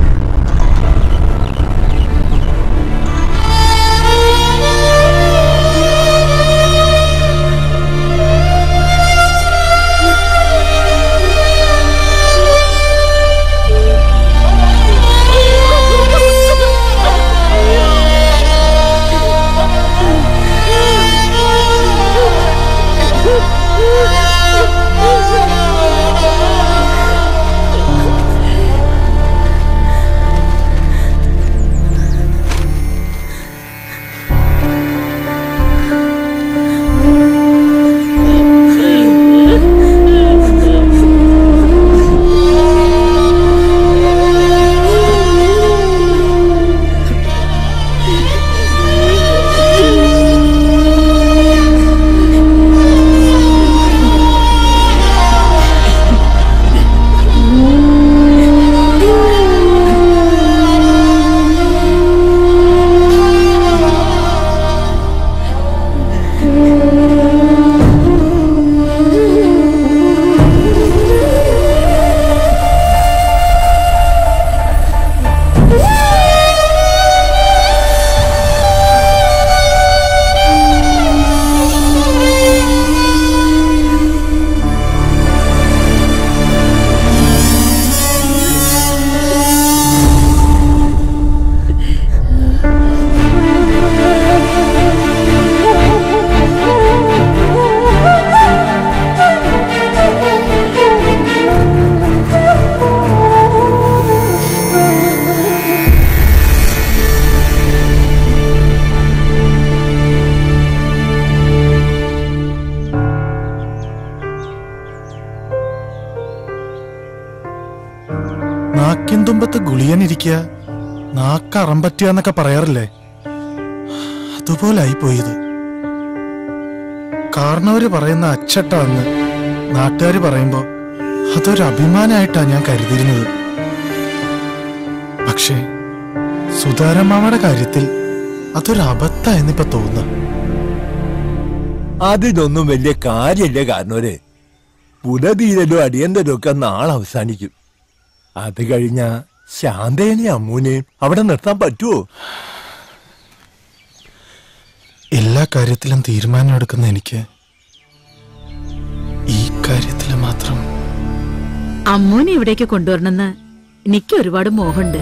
നാക്കിൻതുമ്പത്ത് ഗുളിയനിരിക്കുക, നാക്കറം പറ്റുക എന്നൊക്കെ പറയാറില്ലേ? അതുപോലായി പോയത്. കാരണവര് പറയുന്ന അച്ചട്ടാന്ന് നാട്ടുകാര് പറയുമ്പോ അതൊരു അഭിമാനമായിട്ടാ ഞാൻ കരുതിയിരുന്നത്. പക്ഷേ സുധാരമാവയുടെ കാര്യത്തിൽ അതൊരു അബദ്ധ എന്നിപ്പോ തോന്നുന്നു. അതിനൊന്നും വലിയ കാര്യമില്ല. കാരണവര് പുനതീരലും അടിയന്തരവും ഒക്കെ നാളെ അവസാനിക്കും. അത് കഴിഞ്ഞ ശാന്തേനെയും അമ്മൂനെയും അവിടെ നിർത്താൻ പറ്റുമോ? എല്ലാ കാര്യത്തിലും തീരുമാനം എടുക്കുന്ന എനിക്ക് ഈ കാര്യത്തില് മാത്രം. അമ്മൂനെ ഇവിടേക്ക് കൊണ്ടുവരണമെന്ന് എനിക്ക് ഒരുപാട് മോഹമുണ്ട്.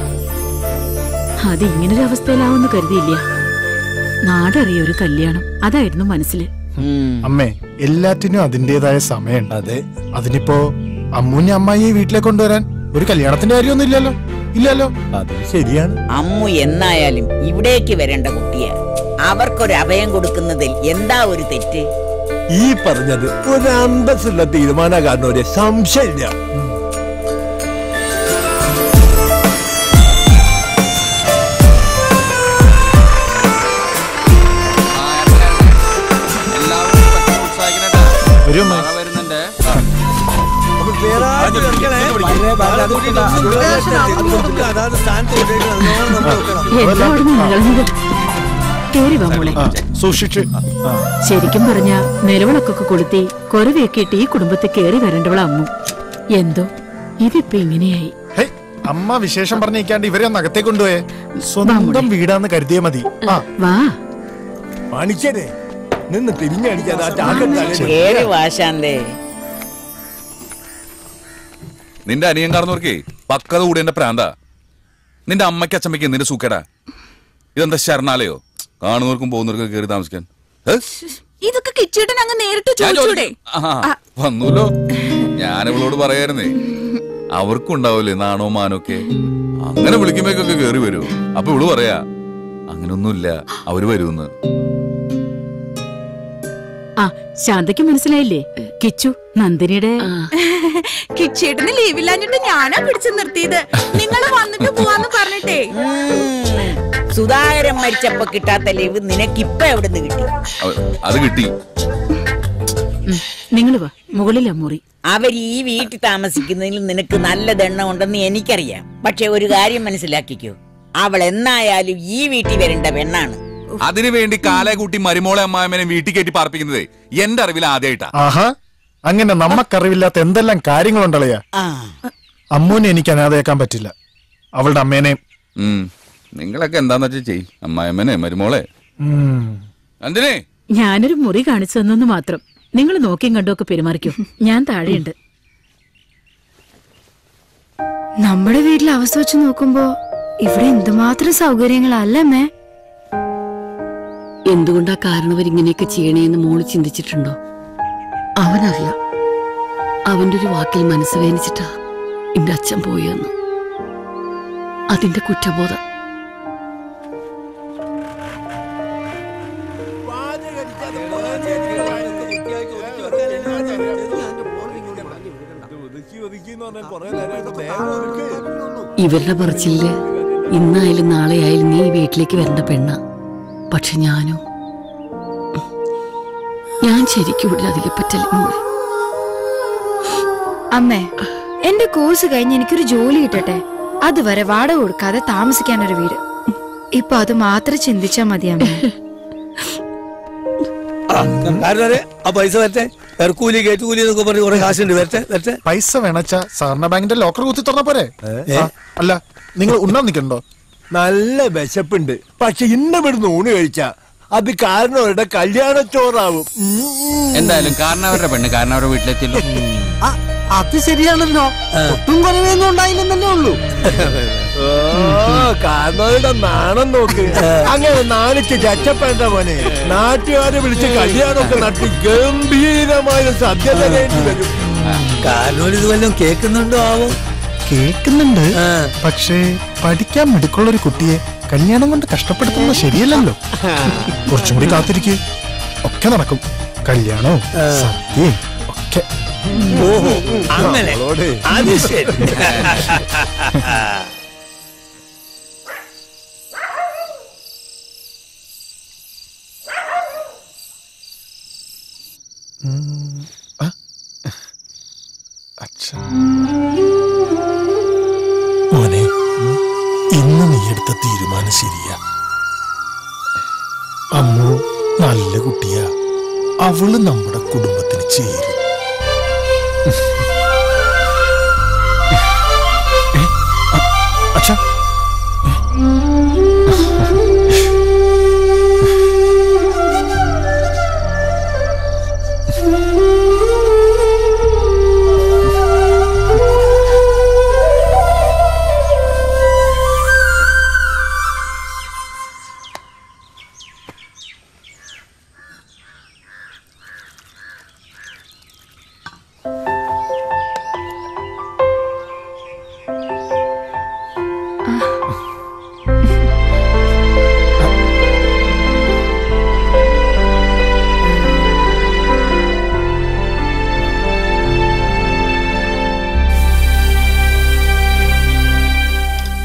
അത് ഇങ്ങനൊരു അവസ്ഥയിലാവുമെന്ന് കരുതിയില്ല. നാടറിയ ഒരു കല്യാണം അതായിരുന്നു മനസ്സില്. അമ്മേ എല്ലാറ്റിനും അതിന്റേതായ സമയം. അതെ. അതിനിപ്പോ അമ്മൂനെ അമ്മായിയെ വീട്ടിലേക്ക് കൊണ്ടുവരാൻ ഒരു കല്യാണത്തിന്റെ കാര്യമൊന്നും ഇല്ലല്ലോ. ഇല്ലല്ലോ. അത് ശരിയാണ്. അമ്മു എന്നായാലും ഇവിടേക്ക് വരേണ്ട കുട്ടിയാ. അവർക്കൊരു അഭയം കൊടുക്കുന്നതിൽ എന്താ ഒരു തെറ്റ്? ഈ പറഞ്ഞത് ഒരു അന്തസ്സുള്ള തീരുമാന കാരണം ഒരു സംശയമില്ല. വരുന്നുണ്ട്. സൂക്ഷിച്ച്. ശരിക്കും പറഞ്ഞ നിലവിളക്കൊക്കെ കൊളുത്തി കൊരവയൊക്കെ ഇട്ട് ഈ കുടുംബത്തിൽ കേറി വരേണ്ടവള അമ്മു. എന്തോ ഇതിപ്പോ ഇങ്ങനെയായി. അമ്മ വിശേഷം പറഞ്ഞിരിക്കാണ്ട് ഇവരെ ഒന്ന് അകത്തേക്ക് കൊണ്ടുപോയേ. സ്വന്തം വീടാന്ന് കരുതിയേ മതി. വാ പണിച്ചേ നിന്ന് തിരിഞ്ഞടിക്കാതെ നിന്റെ അനിയൻ കാരണവർക്കേ പക്കത കൂടി എന്റെ പ്രാന്താ. നിന്റെ അമ്മയ്ക്ക് അച്ഛമ്മയ്ക്ക് എന്തിന്റെ സൂക്കേടാ? ഇതെന്താ ശരണാലയോ? കാണുന്നവർക്കും പോകുന്നവർക്കും കയറി താമസിക്കാൻ. ഇതൊക്കെ കിച്ചേട്ടൻ അങ്ങ് നേരിട്ട് ചോദിച്ചൂടെ? വന്നൂലോ. ഞാൻ ഇവളോട് പറയായിരുന്നേ, അവർക്കുണ്ടാവൂലേ നാണോ മാനൊക്കെ. അങ്ങനെ വിളിക്കുമ്പോഴേക്കൊക്കെ കേറി വരൂ. അപ്പൊ ഇവള് പറയാ അങ്ങനൊന്നുമില്ല, അവര് വരൂന്ന്. ആ ശാന്തയ്ക്ക് മനസ്സിലായില്ലേ? കിച്ചു നന്ദിനിയുടെ കിച്ചേട്ടന് ലീവില്ലാഞ്ഞിട്ട് ഞാനാ പിടിച്ചു നിർത്തിയത്. നിങ്ങൾ വന്നിട്ട് പോവാന്ന് പറഞ്ഞിട്ടേ. സുധാകരൻ മരിച്ചപ്പോ കിട്ടാത്ത ലീവ് നിനക്കിപ്പൊ എവിടെ നിന്ന് കിട്ടി? അത് കിട്ടി. നിങ്ങൾ വാ, മുകളിലാ മുറി. അവർ ഈ വീട്ടിൽ താമസിക്കുന്നതിൽ നിനക്ക് നല്ല ദണ്ണം ഉണ്ടെന്ന് എനിക്കറിയാം. പക്ഷെ ഒരു കാര്യം മനസ്സിലാക്കിക്കോ, അവൾ എന്നായാലും ഈ വീട്ടിൽ വരേണ്ട പെണ്ണാണ്. അതിനു വേണ്ടി കാലെ കൂട്ടി മരുമോളെ അമ്മായമ്മനെ വീട്ടിൽ കയറ്റി പാർപ്പിക്കുന്നതേ എന്റെ അറിവിൽ ആദ്യമായിട്ടാ. ആഹാ, അങ്ങനെ നമ്മക്കറിവില്ലാത്ത എന്തെല്ലാം കാര്യങ്ങളുണ്ടല്ലയാ. അമ്മൂനെ എനിക്ക് അനാഥയാക്കാൻ പറ്റില്ല, അവളുടെ അമ്മേനെയും. നിങ്ങളൊക്കെ എന്താന്ന് വെച്ചാ ചെയ്, അമ്മായമ്മനെ മരുമോളെ. എന്തിനേ ഞാനൊരു മുറി കാണിച്ചു തന്നു മാത്രം. നിങ്ങൾ നോക്കിയും കണ്ടുമൊക്കെ പെരുമാറിക്കോ. ഞാൻ താഴെയുണ്ട്. നമ്മുടെ വീട്ടിലെ അവസ്ഥ വെച്ച് നോക്കുമ്പോ ഇവിടെ എന്തുമാത്രം സൗകര്യങ്ങളല്ലേ അമ്മേ? എന്തുകൊണ്ടാ കാരണവരിങ്ങനെയൊക്കെ ചെയ്യണേന്ന് മോള് ചിന്തിച്ചിട്ടുണ്ടോ? അവനറിയാം, അവന്റെ ഒരു വാക്കിൽ മനസ്സ് വേദനിച്ചിട്ടാ എന്റെ അച്ഛൻ പോയെന്ന്. അതിന്റെ കുറ്റബോധം. ഇവരുടെ പറച്ചില് ഇന്നായാലും നാളെ ആയാലും നീ വീട്ടിലേക്ക് വരേണ്ട പെണ്ണ. പക്ഷെ ഞാനോ, ഞാൻ ശരിക്കും ഇവിടെ അതിലെ പറ്റല്ലേ മോളെ. അമ്മേ, എന്റെ കോഴ്സ് കഴിഞ്ഞ് എനിക്കൊരു ജോലി കിട്ടട്ടെ. അതുവരെ വാടക കൊടുക്കാതെ താമസിക്കാൻ ഒരു വീട്. ഇപ്പൊ അത് മാത്രം ചിന്തിച്ചാ മതി അമ്മേ. പൈസ വരട്ടെ, കൂലി കേട്ടുകൂലി എന്നൊക്കെ പറഞ്ഞ് കുറെ കാശുണ്ട്. വരട്ടെ വരട്ടെ. പൈസ വേണച്ചാ സാറിന്റെ ബാങ്കിന്റെ ലോക്കർ കുത്തി തുറന്ന പോരെ? അല്ല, നിങ്ങൾ ഉണ്ണാൻ നിൽക്കണ്ടോ? നല്ല വിശപ്പുണ്ട്. പക്ഷെ ഇന്ന് ഇവിടുന്ന് ഊണ് കഴിച്ചാ അത് കാരണവരുടെ കല്യാണച്ചോറാവും. എന്തായാലും കാരണവരുടെ പെണ്ണ് കാരണവരുടെ വീട്ടിലെത്തിയല്ലോ. അത് ശരിയാണല്ലോ. ഒട്ടും കുറവൊന്നും ഉണ്ടായില്ലെന്നല്ലേ ഉള്ളൂ. ഓ, കാരണവരുടെ നാണം നോക്ക്. അങ്ങനെ നാണിച്ച് ചച്ചപ്പേണ്ട മോനെ നാട്ടുകാരെ വിളിച്ച് കല്യാണമൊക്കെ നടത്തി ഗംഭീരമായ സദ്യ തരേണ്ടി വരും. കാരണം ഇത് വല്ലതും കേൾക്കുന്നുണ്ടോ ആവോ? കേൾക്കുന്നുണ്ട്. പക്ഷേ പഠിക്കാൻ മിടുക്കുള്ള ഒരു കുട്ടിയെ കല്യാണം കൊണ്ട് കഷ്ടപ്പെടുത്തുന്നത് ശരിയല്ലല്ലോ. കുറച്ചും കൂടി കാത്തിരിക്കേ, ഒക്കെ നടക്കും. കല്യാണവും സദ്യയും ഒക്കെ. ഓഹോ, അങ്ങനെ. അത് ശരി. മോനെ, ഇന്ന് നീ എടുത്ത തീരുമാനം ശരിയാ. അമ്മു നല്ല കുട്ടിയാ. അവള് നമ്മുടെ കുടുംബത്തിന് ചേരും. അച്ഛാ,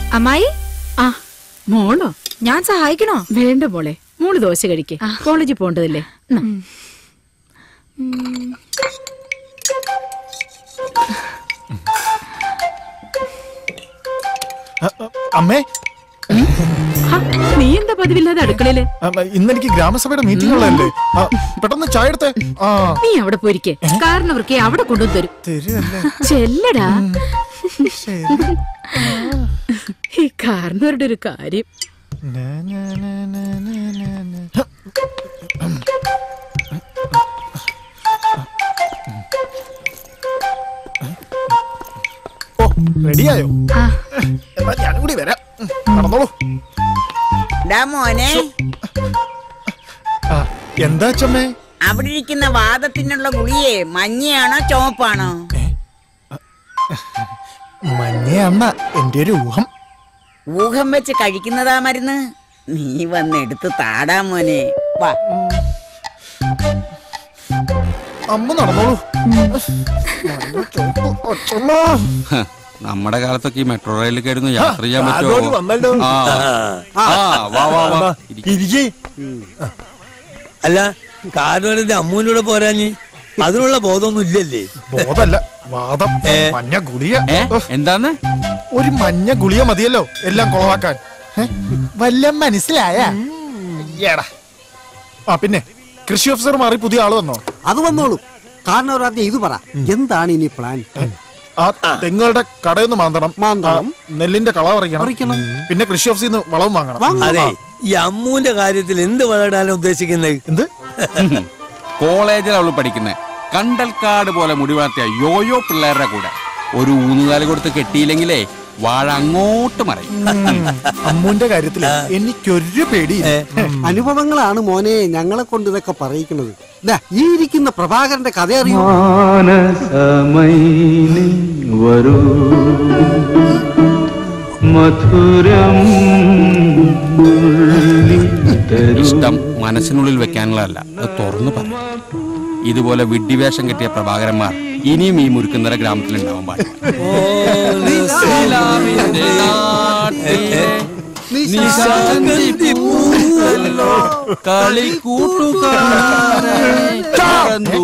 അമ്മായി ആ മോളോ? ഞാൻ സഹായിക്കണോ? വേണ്ട മോളെ, മോള് ദോശ കഴിക്കേ. കോളേജിൽ പോണ്ടതല്ലേ. അമ്മേ, നീ എന്താ പതിവില്ലാതെ അടുക്കളയില്? ഇന്നെനിക്ക് ഗ്രാമസഭയുടെ മീറ്റിംഗ് ഉള്ളതല്ലേ. പെട്ടെന്ന് ചായ എടുത്തേ. നീ അവിടെ പോയിരിക്കേ, കാരണവർക്ക് അവിടെ കൊണ്ടുവന്ന് തരും. ചെല്ലടാ. ഈ കാരണവരുടെ ഒരു കാര്യം. റെഡിയായോ? എന്നാ ഞാനും കൂടി വരാം. നടന്നോളൂ. മോനെ, എന്താ ചമ്മേ? അവിടെ ഇരിക്കുന്ന വാദത്തിനുള്ള ഗുളിയെ മഞ്ഞയാണോ ചുവപ്പാണോ? മഞ്ഞയാന്ന എന്റെ ഒരു ഊഹം. ഊഹം വെച്ച് കഴിക്കുന്നതാ മരുന്ന്. നീ വന്ന് എടുത്ത് താടാ മോനെ. വാ, അമ്മ നടന്നോളൂ. നമ്മുടെ കാലത്തൊക്കെ ഈ മെട്രോ റെയിലൊക്കെയായിരുന്നു യാത്ര ചെയ്യാൻ പറ്റുമോ? അല്ല, കാരണവരുടെ അമ്മൂനൂടെ പോരാഞ്ഞ് അതിനുള്ള ബോധമൊന്നും ഇല്ലല്ലേ? ബോധല്ല, വാദം. മഞ്ഞ ഗുളിയ. എന്താന്ന്? ഒരു മഞ്ഞ ഗുളിയ മതിയല്ലോ എല്ലാം കൊളവാക്കാൻ. വല്ല മനസ്സിലായ? ആ പിന്നെ കൃഷി ഓഫീസർ മാറി പുതിയ ആള് വന്നോ? അത് വന്നോളൂ. കാരണം ആദ്യം ഇത് പറ, എന്താണ് ഇനി പ്ലാൻ? ആ തെങ്ങുകളുടെ കടയൊന്ന് മാന്തണം, നെല്ലിന്റെ കള പറിക്കണം, പിന്നെ കൃഷി ഓഫീസിൽ നിന്ന് വളവും വാങ്ങണം. അതെ, ഈ അമ്മൂന്റെ കാര്യത്തിൽ എന്ത് വളരാനാണ് ഉദ്ദേശിക്കുന്നത്? എന്ത്? കോളേജിൽ അവള് പഠിക്കുന്നത് കണ്ടൽക്കാട് പോലെ മുടി വളർത്തിയ യോയോ പിള്ളേരുടെ കൂടെ ഒരു ഊന്നുകാല് കൊടുത്ത് കെട്ടിയില്ലെങ്കിലേ വാഴ അങ്ങോട്ട് മറയും. അമ്മൂന്റെ കാര്യത്തിൽ എനിക്കൊരു പേടി. അനുഭവങ്ങളാണ് മോനെ ഞങ്ങളെ കൊണ്ട് ഇതൊക്കെ പറയിക്കുന്നത്. ഈ ഇരിക്കുന്ന പ്രഭാകരന്റെ കഥ അറിയോ? വരൂ മധുരം ഇഷ്ടം മനസ്സിനുള്ളിൽ വെക്കാനുള്ളതല്ല, അത് തുറന്നു പറ. ഇതുപോലെ വിഡ്ഢിവേഷം കെട്ടിയ പ്രഭാകരന്മാർ ഇനിയും ഈ മുരുക്കുന്നര ഗ്രാമത്തിൽ ഉണ്ടാവാൻ പാടില്ല. കളി കൂട്ടുകാരെ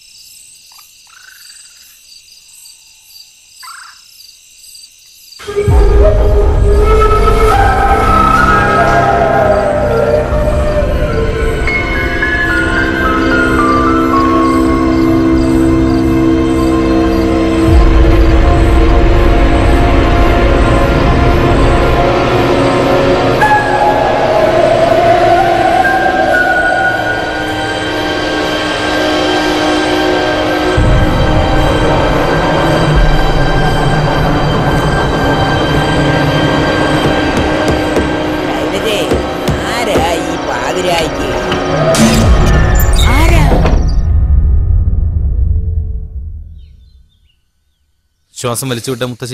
ശ്വാസം വലിച്ചു വിട്ട മുത്തശ്ശി.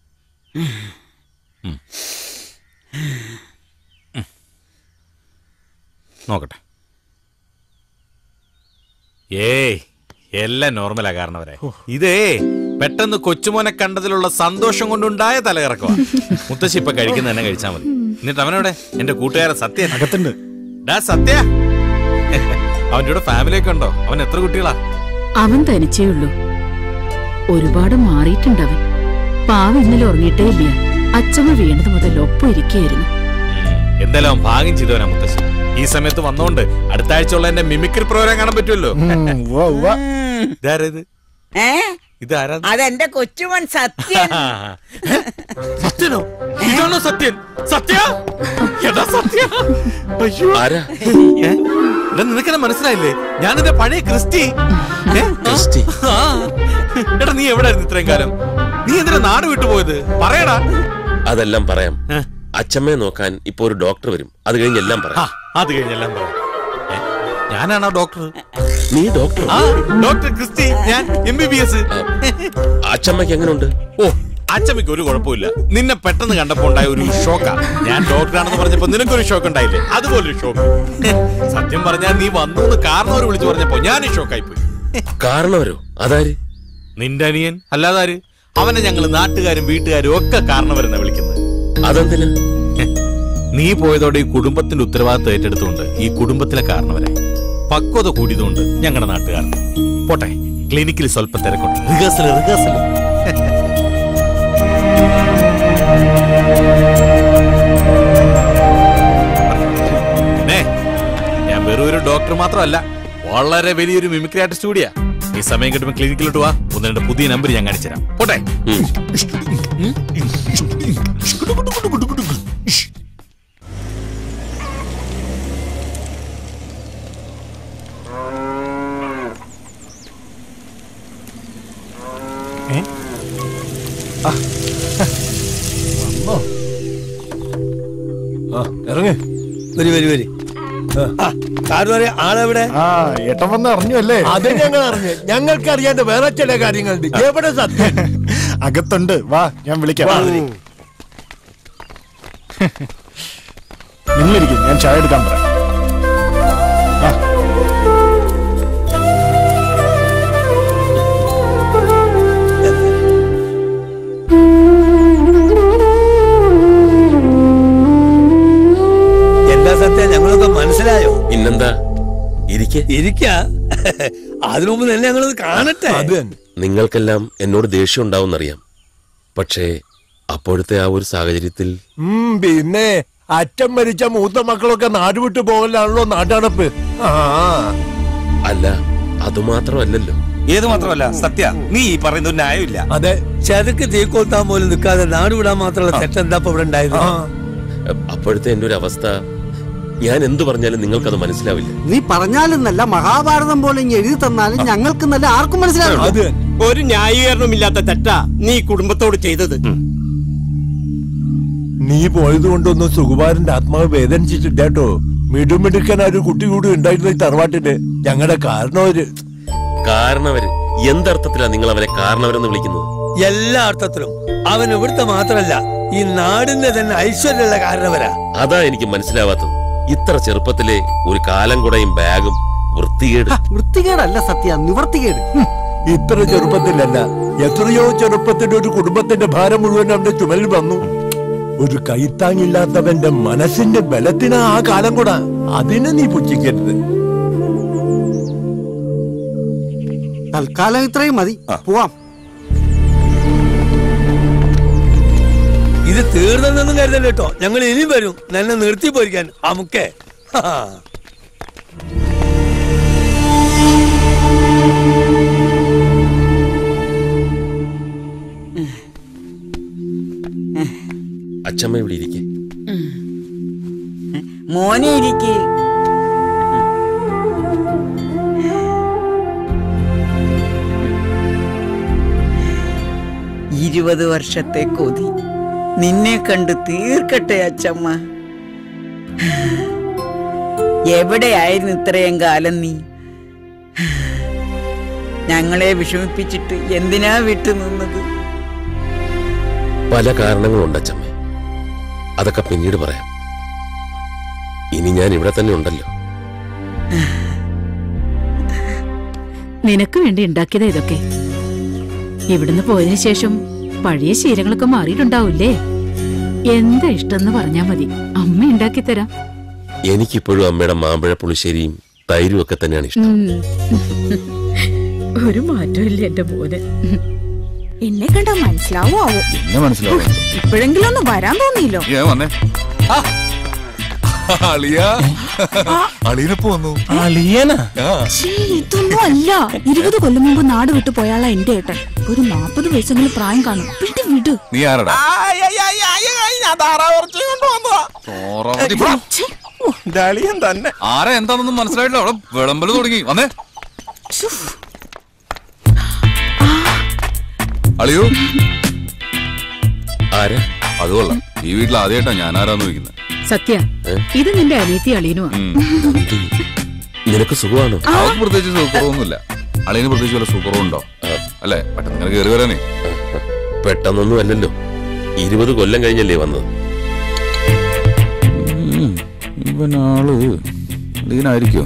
നോക്കട്ടെ. ഏയ് എല്ലാം നോർമലാ. കാരണവരെ ഇതേ പെട്ടെന്ന് കൊച്ചുമോനെ കണ്ടതിലുള്ള സന്തോഷം കൊണ്ടുണ്ടായ തലകറക്കമാണ്. മുത്തശ്ശി ഇപ്പൊ കഴിക്കുന്ന തന്നെ കഴിച്ചാൽ മതി. എന്നിട്ട് അവനോടെ എന്റെ കൂട്ടുകാരൻ സത്യ അകത്തുണ്ട്. ഡാ സത്യ, അവന്റെ കൂടെ ഫാമിലി ഒക്കെ ഉണ്ടോ? അവൻ എത്ര കുട്ടികളാ? അവൻ തനിച്ചേ ഉള്ളൂ. ഒരുപാട് മാറിയിട്ടുണ്ടവൻ. പാവ ഇന്നലെ ഉറങ്ങിയിട്ടേ ഇല്ല. അച്ചമ്മ വീണത് മുതൽ ഒപ്പം ഇരിക്കുകയായിരുന്നു. എന്തായാലും അവൻ ഭാഗ്യം ചെയ്തവനാ മുത്തശ്ശി. ഈ സമയത്ത് വന്നോണ്ട് അടുത്ത ആഴ്ച ഉള്ള എന്റെ മിമിക്രി പ്രോഗ്രാം കാണാൻ പറ്റുമല്ലോ. ഇതാരാ? അതെന്റെ കൊച്ചുമോൻ സത്യൻ. സത്യനോ? ഇതാണോ സത്യൻ? സത്യ എടാ സത്യ. അയ്യോ, നിനക്കെന്നെ മനസ്സിലായില്ലേ? ഞാൻ എന്റെ പഴയ ക്രിസ്റ്റി. എടാ നീ എവിടെയായിരുന്നു ഇത്രയും കാലം? നീ എന്തിനാ നാട് വിട്ടുപോയത്? പറയടാ. അതെല്ലാം പറയാം. അച്ഛമ്മയെ നോക്കാൻ ഇപ്പൊ ഒരു ഡോക്ടർ വരും. അത് കഴിഞ്ഞ് എല്ലാം പറയാം. അത് കഴിഞ്ഞെല്ലാം പറയാം. ഞാനാണോ ഡോക്ടർ? നീ ഡോക്ടർ? ഡോക്ടർ ക്രിസ്റ്റി, ഞാൻ എം ബി ബി എസ്. അച്ഛമ്മയ്ക്ക് എങ്ങനെയുണ്ട്? ഓ, അച്ഛമ്മയ്ക്ക് ഒരു കുഴപ്പമില്ല. നിന്നെ പെട്ടെന്ന് കണ്ടപ്പോ ഉണ്ടായ ഒരു ഷോക്കാ. ഞാൻ ഡോക്ടറാണെന്ന് പറഞ്ഞപ്പോ നിനക്കൊരു ഷോക്ക് ഉണ്ടായില്ലേ? അതുപോലൊരു ഷോക്ക്. സത്യം പറഞ്ഞാൽ നീ വന്നു കാരണവര് വിളിച്ചു പറഞ്ഞപ്പോ ഞാൻ ഈ ഷോക്കായി പോയി. കാരണവരോ? അതാര്? നിന്റെ അനിയൻ. അല്ലാതാര്? അവനെ ഞങ്ങള് നാട്ടുകാരും വീട്ടുകാരും ഒക്കെ കാരണവരെന്നാ വിളിക്കുന്നത്. അതെന്തിനാ? നീ പോയതോടെ ഈ കുടുംബത്തിന്റെ ഉത്തരവാദിത്വം ഏറ്റെടുത്തുകൊണ്ട് ഈ കുടുംബത്തിലെ കാരണവരെ പക്വത കൂടിയതുകൊണ്ട് ഞങ്ങളുടെ നാട്ടുകാർ. പോട്ടെ, ക്ലിനിക്കിൽ സ്വല്പം തിരക്കുണ്ട്. റിഹേഴ്സൽ റിഹേഴ്സൽ ഞാൻ വെറും ഒരു ഡോക്ടർ മാത്രമല്ല, വളരെ വലിയൊരു മിമിക്രി ആർട്ടിസ്റ്റ് കൂടിയാ. ഈ സമയം കിട്ടുമ്പോ ക്ലിനിക്കിലോട്ട് വാ, ഒന്ന് രണ്ട് പുതിയ നമ്പർ ഞാൻ കാണിച്ചു തരാം. പോട്ടെ. ഇറങ്ങ്. വരി വരി വരി. ആളെവിടെ? ആ ഏട്ടൻ വന്ന് അറിഞ്ഞു അല്ലേ? അത് ഞങ്ങൾ അറിഞ്ഞു. ഞങ്ങൾക്ക് അറിയാണ്ട് വേറെ ചില കാര്യങ്ങളുണ്ട്. എവിടെ സത്യം? അകത്തുണ്ട്, വാ ഞാൻ വിളിക്കാം. നിങ്ങളിരിക്കും, ഞാൻ ചായ എടുക്കാൻ പറയാം. സത്യം ഞങ്ങളൊക്കെ മനസ്സിലായോ? പിന്നെന്താ, ഇരിക്ക ഇരിക്ക. അതിനു മുമ്പ് തന്നെ ഞങ്ങളത് കാണട്ടെ. നിങ്ങൾക്കെല്ലാം എന്നോട് ദേഷ്യം ഉണ്ടാവുന്നറിയാം. പക്ഷേ അപ്പോഴത്തെ ആ ഒരു സാഹചര്യത്തിൽ പിന്നെ അച്ഛൻ മരിച്ച മൂത്ത മക്കളൊക്കെ നാടുവിട്ടു പോകലാണല്ലോ നാട്ടടപ്പ്. അല്ല, അതുമാത്രമല്ലല്ലോ. ഏത് മാത്രമല്ല സത്യ, നീ ഈ പറയുന്ന ന്യായമില്ല. അതെ, ചരക്ക് തീക്കൊളുത്താൻ പോലും നിൽക്കാതെ നാടുവിടാൻ മാത്രമുള്ള തെറ്റെന്താ ഇപ്പൊ ഇവിടെ ഉണ്ടായത്? അപ്പോഴത്തെ എന്റെ ഒരു അവസ്ഥ ഞാൻ എന്തു പറഞ്ഞാലും നിങ്ങൾക്കത് മനസ്സിലാവില്ല. നീ പറഞ്ഞാലെന്നല്ല, മഹാഭാരതം പോലെ എഴുതി തന്നാലും ഞങ്ങൾക്ക് നല്ല ആർക്കും മനസ്സിലാവില്ല. ഒരു ന്യായീകരണമില്ലാത്ത തെറ്റാ നീ കുടുംബത്തോട് ചെയ്തത്. നീ പോയത് കൊണ്ടൊന്നും സുകുമാരന്റെ ആത്മാവ് വേദനിച്ചിട്ടില്ലാട്ടോ. മിടുമിടുക്കൻ ഒരു കുട്ടി കൂടി ഉണ്ടായിരുന്ന ഈ തറവാട്ടില്. ഞങ്ങളുടെ കാരണവര് കാരണവര് എന്തർത്ഥത്തിലാ നിങ്ങൾ അവരെ കാരണവരെന്ന് വിളിക്കുന്നത്? എല്ലാ അർത്ഥത്തിലും. അവൻ ഇവിടുത്തെ മാത്രമല്ല, ഈ നാടിന്റെ തന്നെ ഐശ്വര്യമുള്ള കാരണവരാ. അതാ എനിക്ക് മനസ്സിലാവാത്തത്. ഇത്ര ചെറുപ്പത്തിലെ ഒരു കാലം കുടയും ബാഗും വൃത്തികേട്. വൃത്തികേടല്ല സത്യ, നിവർത്തികേട്. ഇത്ര ചെറുപ്പത്തിലല്ല, എത്രയോ ചെറുപ്പത്തിൽ ഒരു കുടുംബത്തിന്റെ ഭാരം മുഴുവൻ അവന്റെ ചുമലിൽ വന്നു. ഒരു കൈത്താങ്ങില്ലാത്തവന്റെ മനസ്സിന്റെ ബലത്തിന് ആ കാലം കൂടാ. അതിനെ നീ പുച്ഛിക്കരുത്. തൽക്കാലം ഇത്രയും മതി, പോവാം. ഇത് തീർന്നെന്നും കരുതല്ലോ കേട്ടോ. ഞങ്ങൾ ഇനിയും വരും എന്നെ നിർത്തി പോയിരിക്കാൻ. അമുക്കേ അച്ഛമ്മ ഇവിടെ ഇരിക്കെ. മോനെ ഇരിക്കെ. ഇരുപത് വർഷത്തെ കൊതി നിന്നെ കണ്ട് തീർക്കട്ടെ അച്ചമ്മ. എവിടെയായിരുന്നു ഇത്രയും കാലം നീ? ഞങ്ങളെ വിഷമിപ്പിച്ചിട്ട് എന്തിനാ വിട്ടു നിന്നത്? പല കാരണങ്ങളുണ്ട് അച്ഛമ്മേ, അതൊക്കെ പിന്നീട് പറയാം. ഇനി ഞാൻ ഇവിടെ തന്നെ ഉണ്ടല്ലോ. നിനക്ക് വേണ്ടി ഉണ്ടാക്കിയതാ ഇതൊക്കെ. ഇവിടുന്ന് പോയതിനു ശേഷം പഴയ ശീലങ്ങളൊക്കെ മാറിയിട്ടുണ്ടാവൂല്ലേ? എന്താ ഇഷ്ടം പറഞ്ഞാ മതി, അമ്മ ഉണ്ടാക്കി തരാം. എനിക്കിപ്പോഴും അമ്മയുടെ മാമ്പഴ പുളിശ്ശേരിയും തൈരും ഒക്കെ തന്നെയാണ് ഇഷ്ടം. ഒരു മാറ്റമില്ല എന്റെ മോന്. എന്നെ കണ്ടാ മനസ്സിലാവോ ആവോ? എന്നെ മനസ്സിലാവും. ഇപ്പോഴെങ്കിലും ഒന്ന് വരാൻ തോന്നിയില്ലോ. അളിയനപ്പോ വന്നു. ഇതൊന്നും അല്ല. ഇരുപത് കൊല്ലം മുമ്പ് നാട് വിട്ടു പോയാളാ എന്റെ ഏട്ടൻ. ഒരു നാപ്പത് വയസ്സെങ്കിലും പ്രായം കാണും. വിട്ട് വിട്. നീ ആരടാ? തന്നെ ആരാ എന്താണെന്നൊന്നും മനസ്സിലായിട്ടില്ല. അവിടെ വിളമ്പല് തുടങ്ങി. വന്നേ അളിയോ. ആരാ? അത് കൊള്ളാം. ഈ വീട്ടിൽ ആദ്യമായിട്ടാ ഞാൻ ആരാന്ന് ചോദിക്കുന്നത്. സത്യ, ഇത് നിന്റെ അനിയത്തി അളിയനുമാ. നിനക്ക് സുഖമാണോ? അവർക്ക് പ്രത്യേകിച്ച് സുഖക്കുറവൊന്നുമില്ല. അളിയന് പ്രത്യേകിച്ച് വല്ല സുഖക്കുറവുണ്ടോ? അല്ലേ? പെട്ടെന്ന് ഇങ്ങനെ കയറി വരാനേ. പെട്ടെന്നൊന്നും അല്ലല്ലോ, ഇരുപത് കൊല്ലം കഴിഞ്ഞല്ലേ വന്നത്. ഇവനാള് അളിയനായിരിക്കോ?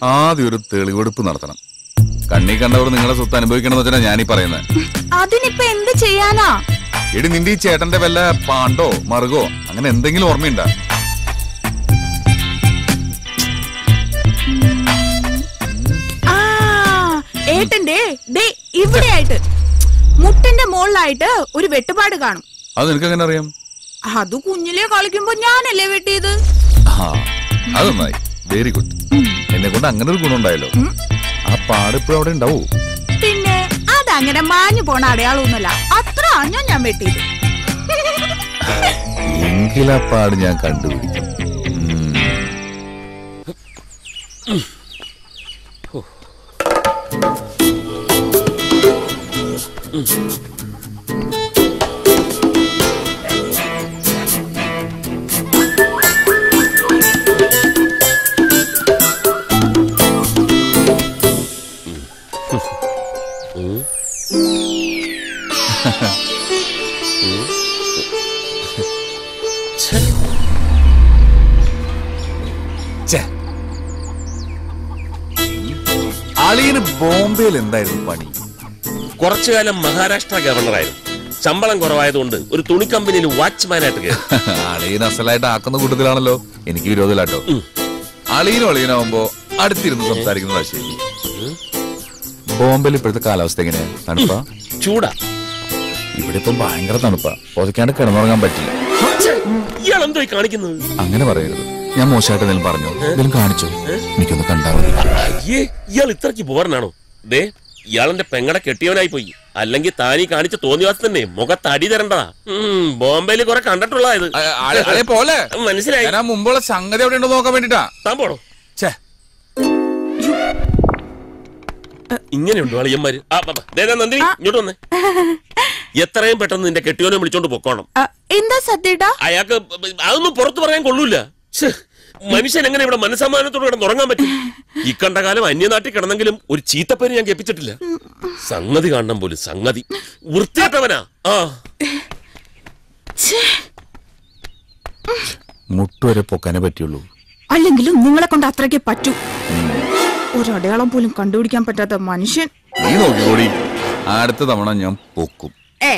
ആദ്യം ഒരു തെളിവെടുപ്പ് നടത്തണം. കണ്ണി കണ്ടവർ നിങ്ങളെ സ്വത്ത് അനുഭവിക്കണമെന്ന് വെച്ചാൽ ഞാനീ പറയുന്നത്. അതിനിപ്പോ എന്ത് ചെയ്യാനാ? എടി നിന്റെ ഈ ചേട്ടന്റെ വല്ല പാണ്ടോ മറുകോ അങ്ങനെ എന്തെങ്കിലും ഓർമ്മയുണ്ടാ? ഏട്ടന്റെ ദേ ഇവിടെയായിട്ട് മുട്ടിന്റെ മുകളിലായിട്ട് ഒരു വെട്ടുപാട് കാണും. അത് നിനക്ക് എങ്ങനെ അറിയാം? അത് കുഞ്ഞിലെ കളിക്കുമ്പോ ഞാനല്ലേ വെട്ടിയത്. അത് നന്നായി, വെരി ഗുഡ്. എന്നെ കൊണ്ട് അങ്ങനെ ഒരു ഗുണം ഉണ്ടായല്ലോ. ആ പാട് ഇപ്പോഴും അവിടെ ഉണ്ടാവൂ? പിന്നെ അതങ്ങനെ മാഞ്ഞു പോണ അടയാളമൊന്നുമല്ല, അത്ര ആഞ്ഞോ ഞാൻ വെട്ടിയത്. എങ്കിലാ പാട് ഞാൻ കണ്ടുപിടിക്കും. അളിയന് ബോംബെയിൽ എന്തായിരുന്നു പണി? കുറച്ചു കാലം മഹാരാഷ്ട്ര ഗവർണറായിരുന്നു. ശമ്പളം കുറവായതുകൊണ്ട് ഒരു തുണി കമ്പനിയിൽ വാച്ച്മാനായിട്ട് കയറി. അളിയൻ അസലായിട്ട് ആക്കുന്ന കൂട്ടത്തിലാണല്ലോ. എനിക്ക് വിരോധമില്ലാട്ടോ. അളിയനും അളിയനാവുമ്പോ അടുത്തിരുന്ന് സംസാരിക്കുന്നതാ ശരി. ബോംബെയിൽ ഇപ്പോഴത്തെ കാലാവസ്ഥ എങ്ങനെയാ? തണുപ്പാ ചൂടാ? ഇവിടെ ഇപ്പം ഭയങ്കര തണുപ്പാ. പൊതയ്ക്കാണ്ട് കിടന്നുറങ്ങാൻ പറ്റില്ല. ഇയാൾ എന്തോ കാണിക്കുന്നത്? അങ്ങനെ പറയരുത്. ഞാൻ മോശമായിട്ട് എന്തെങ്കിലും പറഞ്ഞോ? എന്തെങ്കിലും കാണിച്ചോ? എനിക്കൊന്ന് കണ്ടാ മതി. അയ്യേ, ഇയാൾ ഇത്രക്ക് ബോറനാണോ? ദേ, ഇയാളെന്റെ പെങ്ങടെ കെട്ടിയവനായി പോയി. അല്ലെങ്കിൽ താനീ കാണിച്ച തോന്നിവാസം തന്നെ മുഖത്ത് അടി തരണ്ടതാ. ബോംബെയിൽ കുറെ കണ്ടിട്ടുള്ളതായത്. പോലെ മനസ്സിലായി. ഞാൻ മുമ്പുള്ള സംഗതി അവിടെ ഉണ്ടോ നോക്കാൻ വേണ്ടിട്ടാ. താൻ പോണോ? ഇങ്ങനെയുണ്ടോ അളിയന്മാര്? നന്ദിനി ഇങ്ങോട്ട് വന്നേ. എത്രയും പെട്ടെന്ന് നിന്റെ കെട്ടിയോനെ വിളിച്ചോണ്ട് പൊക്കോണം. എന്താ സത്യേട്ടാ? അയാൾക്ക് അതൊന്നും പുറത്തു പറയാൻ കൊള്ളൂല. മനുഷ്യൻ എങ്ങനെ ഇവിടെ മനസ്സമാനത്തോട് കിടന്ന് ഉറങ്ങാൻ പറ്റും? ഈ കണ്ട കാലം അന്യനാട്ടിൽ കിടന്നെങ്കിലും ഒരു ചീത്തപ്പേര് ഞാൻ കേൾപ്പിച്ചിട്ടില്ല. സംഗതി കാണണം പോലും. സംഗതി വൃത്തിയായിട്ടവനാ. ആ മുട്ടുവരെ പൊക്കാനേ പറ്റുള്ളൂ. അല്ലെങ്കിലും നിങ്ങളെ കൊണ്ട് അത്രയ്ക്ക് പറ്റൂ. ഒരടയാളം പോലും കണ്ടുപിടിക്കാൻ പറ്റാത്ത മനുഷ്യൻ. നീ നോക്കിക്കോടി, അടുത്ത തവണ ഞാൻ പൊക്കും.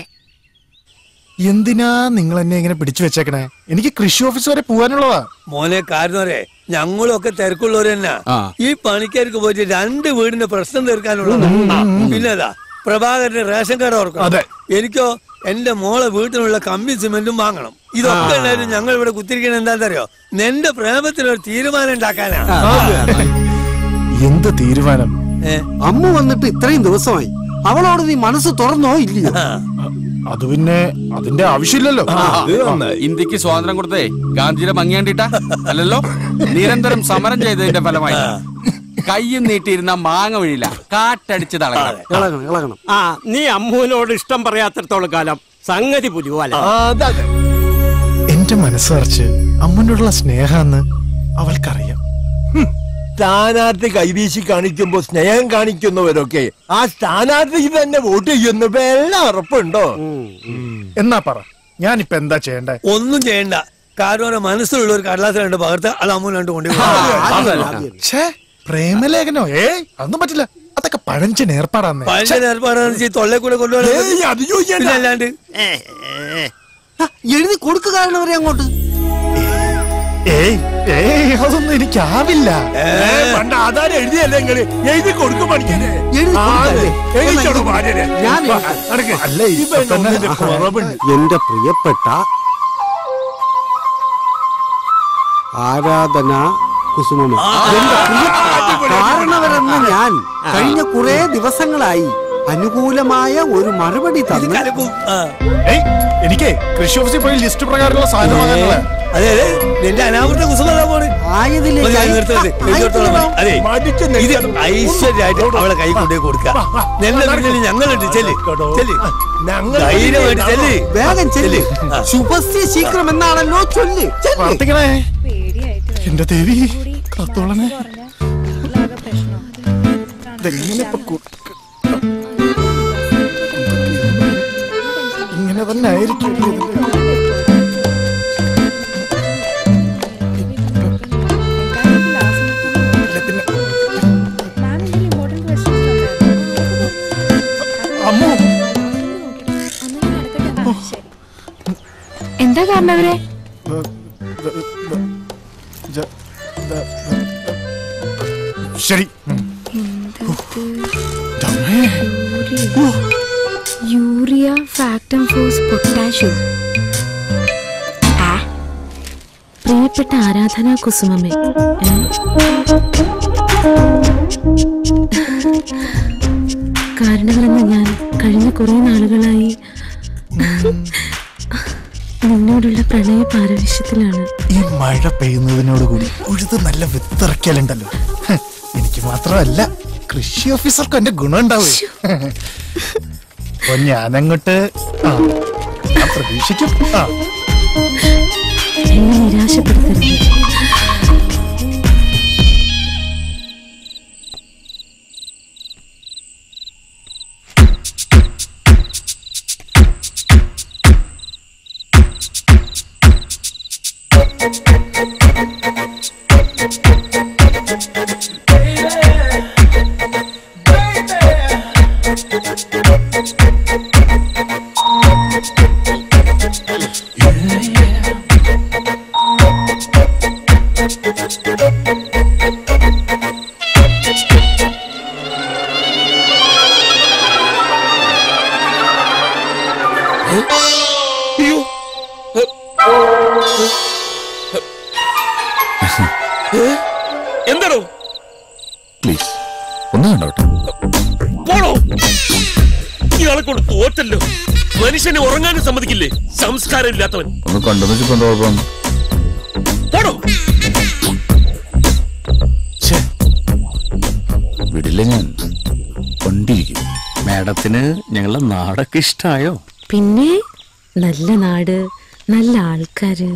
എന്തിനാ നിങ്ങൾ എന്നെ ഇങ്ങനെ പിടിച്ചു വെച്ചേക്കണേ? എനിക്ക് കൃഷി ഓഫീസ് വരെ പോവാനുള്ളതാ. മോനെ കാരണവരെ ഞങ്ങളൊക്കെ തിരക്കുള്ളവര് തന്നെ. ഈ പണിക്കാർക്ക് പോയിട്ട് രണ്ട് വീടിന്റെ പ്രശ്നം തീർക്കാനുള്ളതാ. പിന്നെതാ പ്രഭാകരന്റെ റേഷൻ കാർഡ് ഓർക്കണം. എനിക്കോ എന്റെ മോളെ വീട്ടിലുള്ള കമ്പി സിമെന്റും വാങ്ങണം. ഇതൊക്കെ ഉണ്ടായിരുന്നു ഞങ്ങൾ ഇവിടെ കുത്തിരിക്കണ എന്താണെന്നറിയോ? നിന്റെ പ്രേമത്തിനൊരു തീരുമാനം ഉണ്ടാക്കാനാ. എന്ത് തീരുമാനം? അമ്മ വന്നിട്ട് ഇത്രയും ദിവസമായി, അവളോട് നീ മനസ്സ് തുറന്നോ ഇല്ലയോ? അത് പിന്നെ അതിന്റെ ആവശ്യമില്ലല്ലോ. ഇന്ത്യക്ക് സ്വാതന്ത്ര്യം കൊടുത്തേ ഗാന്ധിയുടെ മങ്ങിയാണ്ടിട്ടാ അല്ലല്ലോ. നിരന്തരം സമരം ചെയ്തതിന്റെ ഫലമായി കയ്യും നീട്ടിയിരുന്ന മാങ്ങ വീഴില്ല, കാറ്റടിച്ച് തളകണം. ആ നീ അമ്മുവിനോട് ഇഷ്ടം പറയാത്തിടത്തോളം കാലം സംഗതി പുലിവാല. എന്റെ മനസ്സറിച്ച് അമ്മനോടുള്ള സ്നേഹാന്ന് അവൾക്കറിയാം. സ്ഥാനാർത്ഥി കൈവീശി കാണിക്കുമ്പോ സ്നേഹം കാണിക്കുന്നവരൊക്കെ ആ സ്ഥാനാർത്ഥിക്ക് തന്നെ വോട്ട് ചെയ്യുന്ന എല്ലാം ഉറപ്പുണ്ടോ? എന്നാ പറ, ഞാനിപ്പോ എന്താ ചെയ്യണ്ടേ? ഒന്നും ചെയ്യണ്ട. കാരണം മനസ്സിലുള്ള ഒരു കടലാസ് രണ്ട് പകർത്ത് അത് അമ്മ രണ്ട് കൊണ്ടുപോയി. പ്രേമലേഖനോ? ഏ അതൊന്നും പറ്റില്ല. അതൊക്കെ പഴഞ്ചൻ ഏർപ്പാടാന്ന്. പഴഞ്ചൻ ഏർപ്പാടാന്ന് തൊള്ളേ കൂടെ കൊണ്ടുപോകാണ്ട് എഴുതി കൊടുക്കുക കാരണവരെ അങ്ങോട്ട്. ഏയ് ഏയ് അതൊന്നും എനിക്കാവില്ല. പണ്ട് ആധാരം എഴുതിയല്ലേ നിങ്ങള്? എഴുതി കൊടുക്കും പഠിക്കാനേ. എന്റെ പ്രിയപ്പെട്ട ആരാധന കുസുമ, കാരണവരെന്ന് ഞാൻ കഴിഞ്ഞ കുറെ ദിവസങ്ങളായി അനുകൂലമായ ഒരു മറുപടി തന്നു. എനിക്ക് കൃഷി ഓഫീസിൽ പോയി ലിസ്റ്റ് പ്രകാരമുള്ള സാധനം വാങ്ങാനുള്ള. അതെ അതെ, നിന്റെ അനാവൃത കുസുമ ആയതിലെ ഐശ്വര്യമായിട്ട് അവളെ കൈ കൊണ്ടേ കൊടുക്കുക. ഞങ്ങളുണ്ട്. ചെല്ല് ചെല്ല് ധൈര്യമായിട്ട് ചെല്ല്, വേഗം ചെല്ല്. ശുഭസ്യ ശീഘ്രം എന്നാണല്ലോ ചൊല്ല്. എന്റെ ദേവി കാത്തോളനെ. ഇങ്ങനെ തന്നെ ആയിരിക്കും. പിന്നെ എന്താ കാരണം അവരെ? ശരി. Urea Factamfos potassium. പ്രിയപ്പെട്ട ആരാധനാ കുസുമമേ, കാരണങ്ങളെന്ന് ഞാൻ കഴിഞ്ഞ കുറെ നാളുകളായി നിന്നോടുള്ള പ്രണയ പാരവശ്യത്തിലാണ്. ഈ മഴ പെയ്യുന്നതിനോടുകൂടി ഉഴുത് നല്ല വിത്തിറക്കലുണ്ടല്ലോ. എനിക്ക് മാത്രമല്ല, കൃഷി ഓഫീസർക്കും എന്റെ ഗുണം ഉണ്ടാവേ. അപ്പൊ ഞാനങ്ങോട്ട് പ്രതീക്ഷിക്കും. ആ എന്നെ നിരാശപ്പെടുത്തരുത്. എന്താണോ? പ്ലീസ് ഒന്ന് കണ്ടോട്ടെ. പോണോ? ഇയാളെ കൊണ്ട് തോറ്റല്ലോ. മനുഷ്യനെ ഉറങ്ങാനും സമ്മതിക്കില്ലേ? സംസ്കാരം ഇല്ലാത്തവൻ. ഒന്ന് കണ്ടെന്ന് വെച്ചപ്പോ എന്താ കുഴപ്പം? പോണോ? വിടില്ല ഞാൻ, കൊണ്ടിരിക്കും. മാഡത്തിന് ഞങ്ങളുടെ നാടൊക്കെ ഇഷ്ടായോ? പിന്നെ നല്ല നാട്, നല്ല ആൾക്കാര്.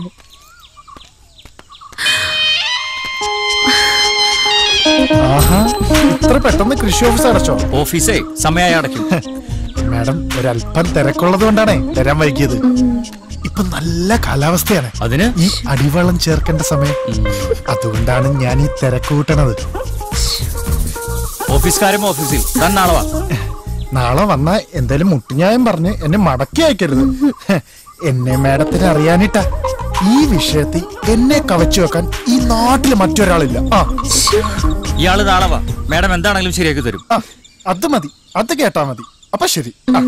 ആഹാ, ഇത്ര പെട്ടെന്ന് കൃഷി ഓഫീസ് അടച്ചോ? ഓഫീസേ സമയമായി അടയ്ക്കും. മാഡം ഒരല്പം തിരക്കുള്ളത് കൊണ്ടാണേ വരാൻ വൈകിയത്. ഇപ്പൊ നല്ല കാലാവസ്ഥയാണ്. അതിന് ഈ അടിവെള്ളം ചേർക്കേണ്ട സമയം. അതുകൊണ്ടാണ് ഞാൻ ഈ തിരക്ക് കൂട്ടണത്. ഓഫീസുകാരും ഓഫീസിൽ താൻ നാളെ വാ. നാളെ വന്നാ എന്തായാലും മുട്ടിഞ്ഞായം പറഞ്ഞ് എന്നെ മടക്കി അയക്കരുത്. എന്നെ മാഡത്തിന് അറിയാനിട്ടാ. ഈ വിഷയത്തിൽ എന്നെ കവച്ചു വെക്കാൻ ഈ നാട്ടില് മറ്റൊരാളില്ല. ആ ഇയാള് നാളെ വാ, മാഡം എന്താണെങ്കിലും ശരിയാക്കി തരും. ആ അത് മതി, അത് കേട്ടാ മതി. അപ്പൊ ശരി.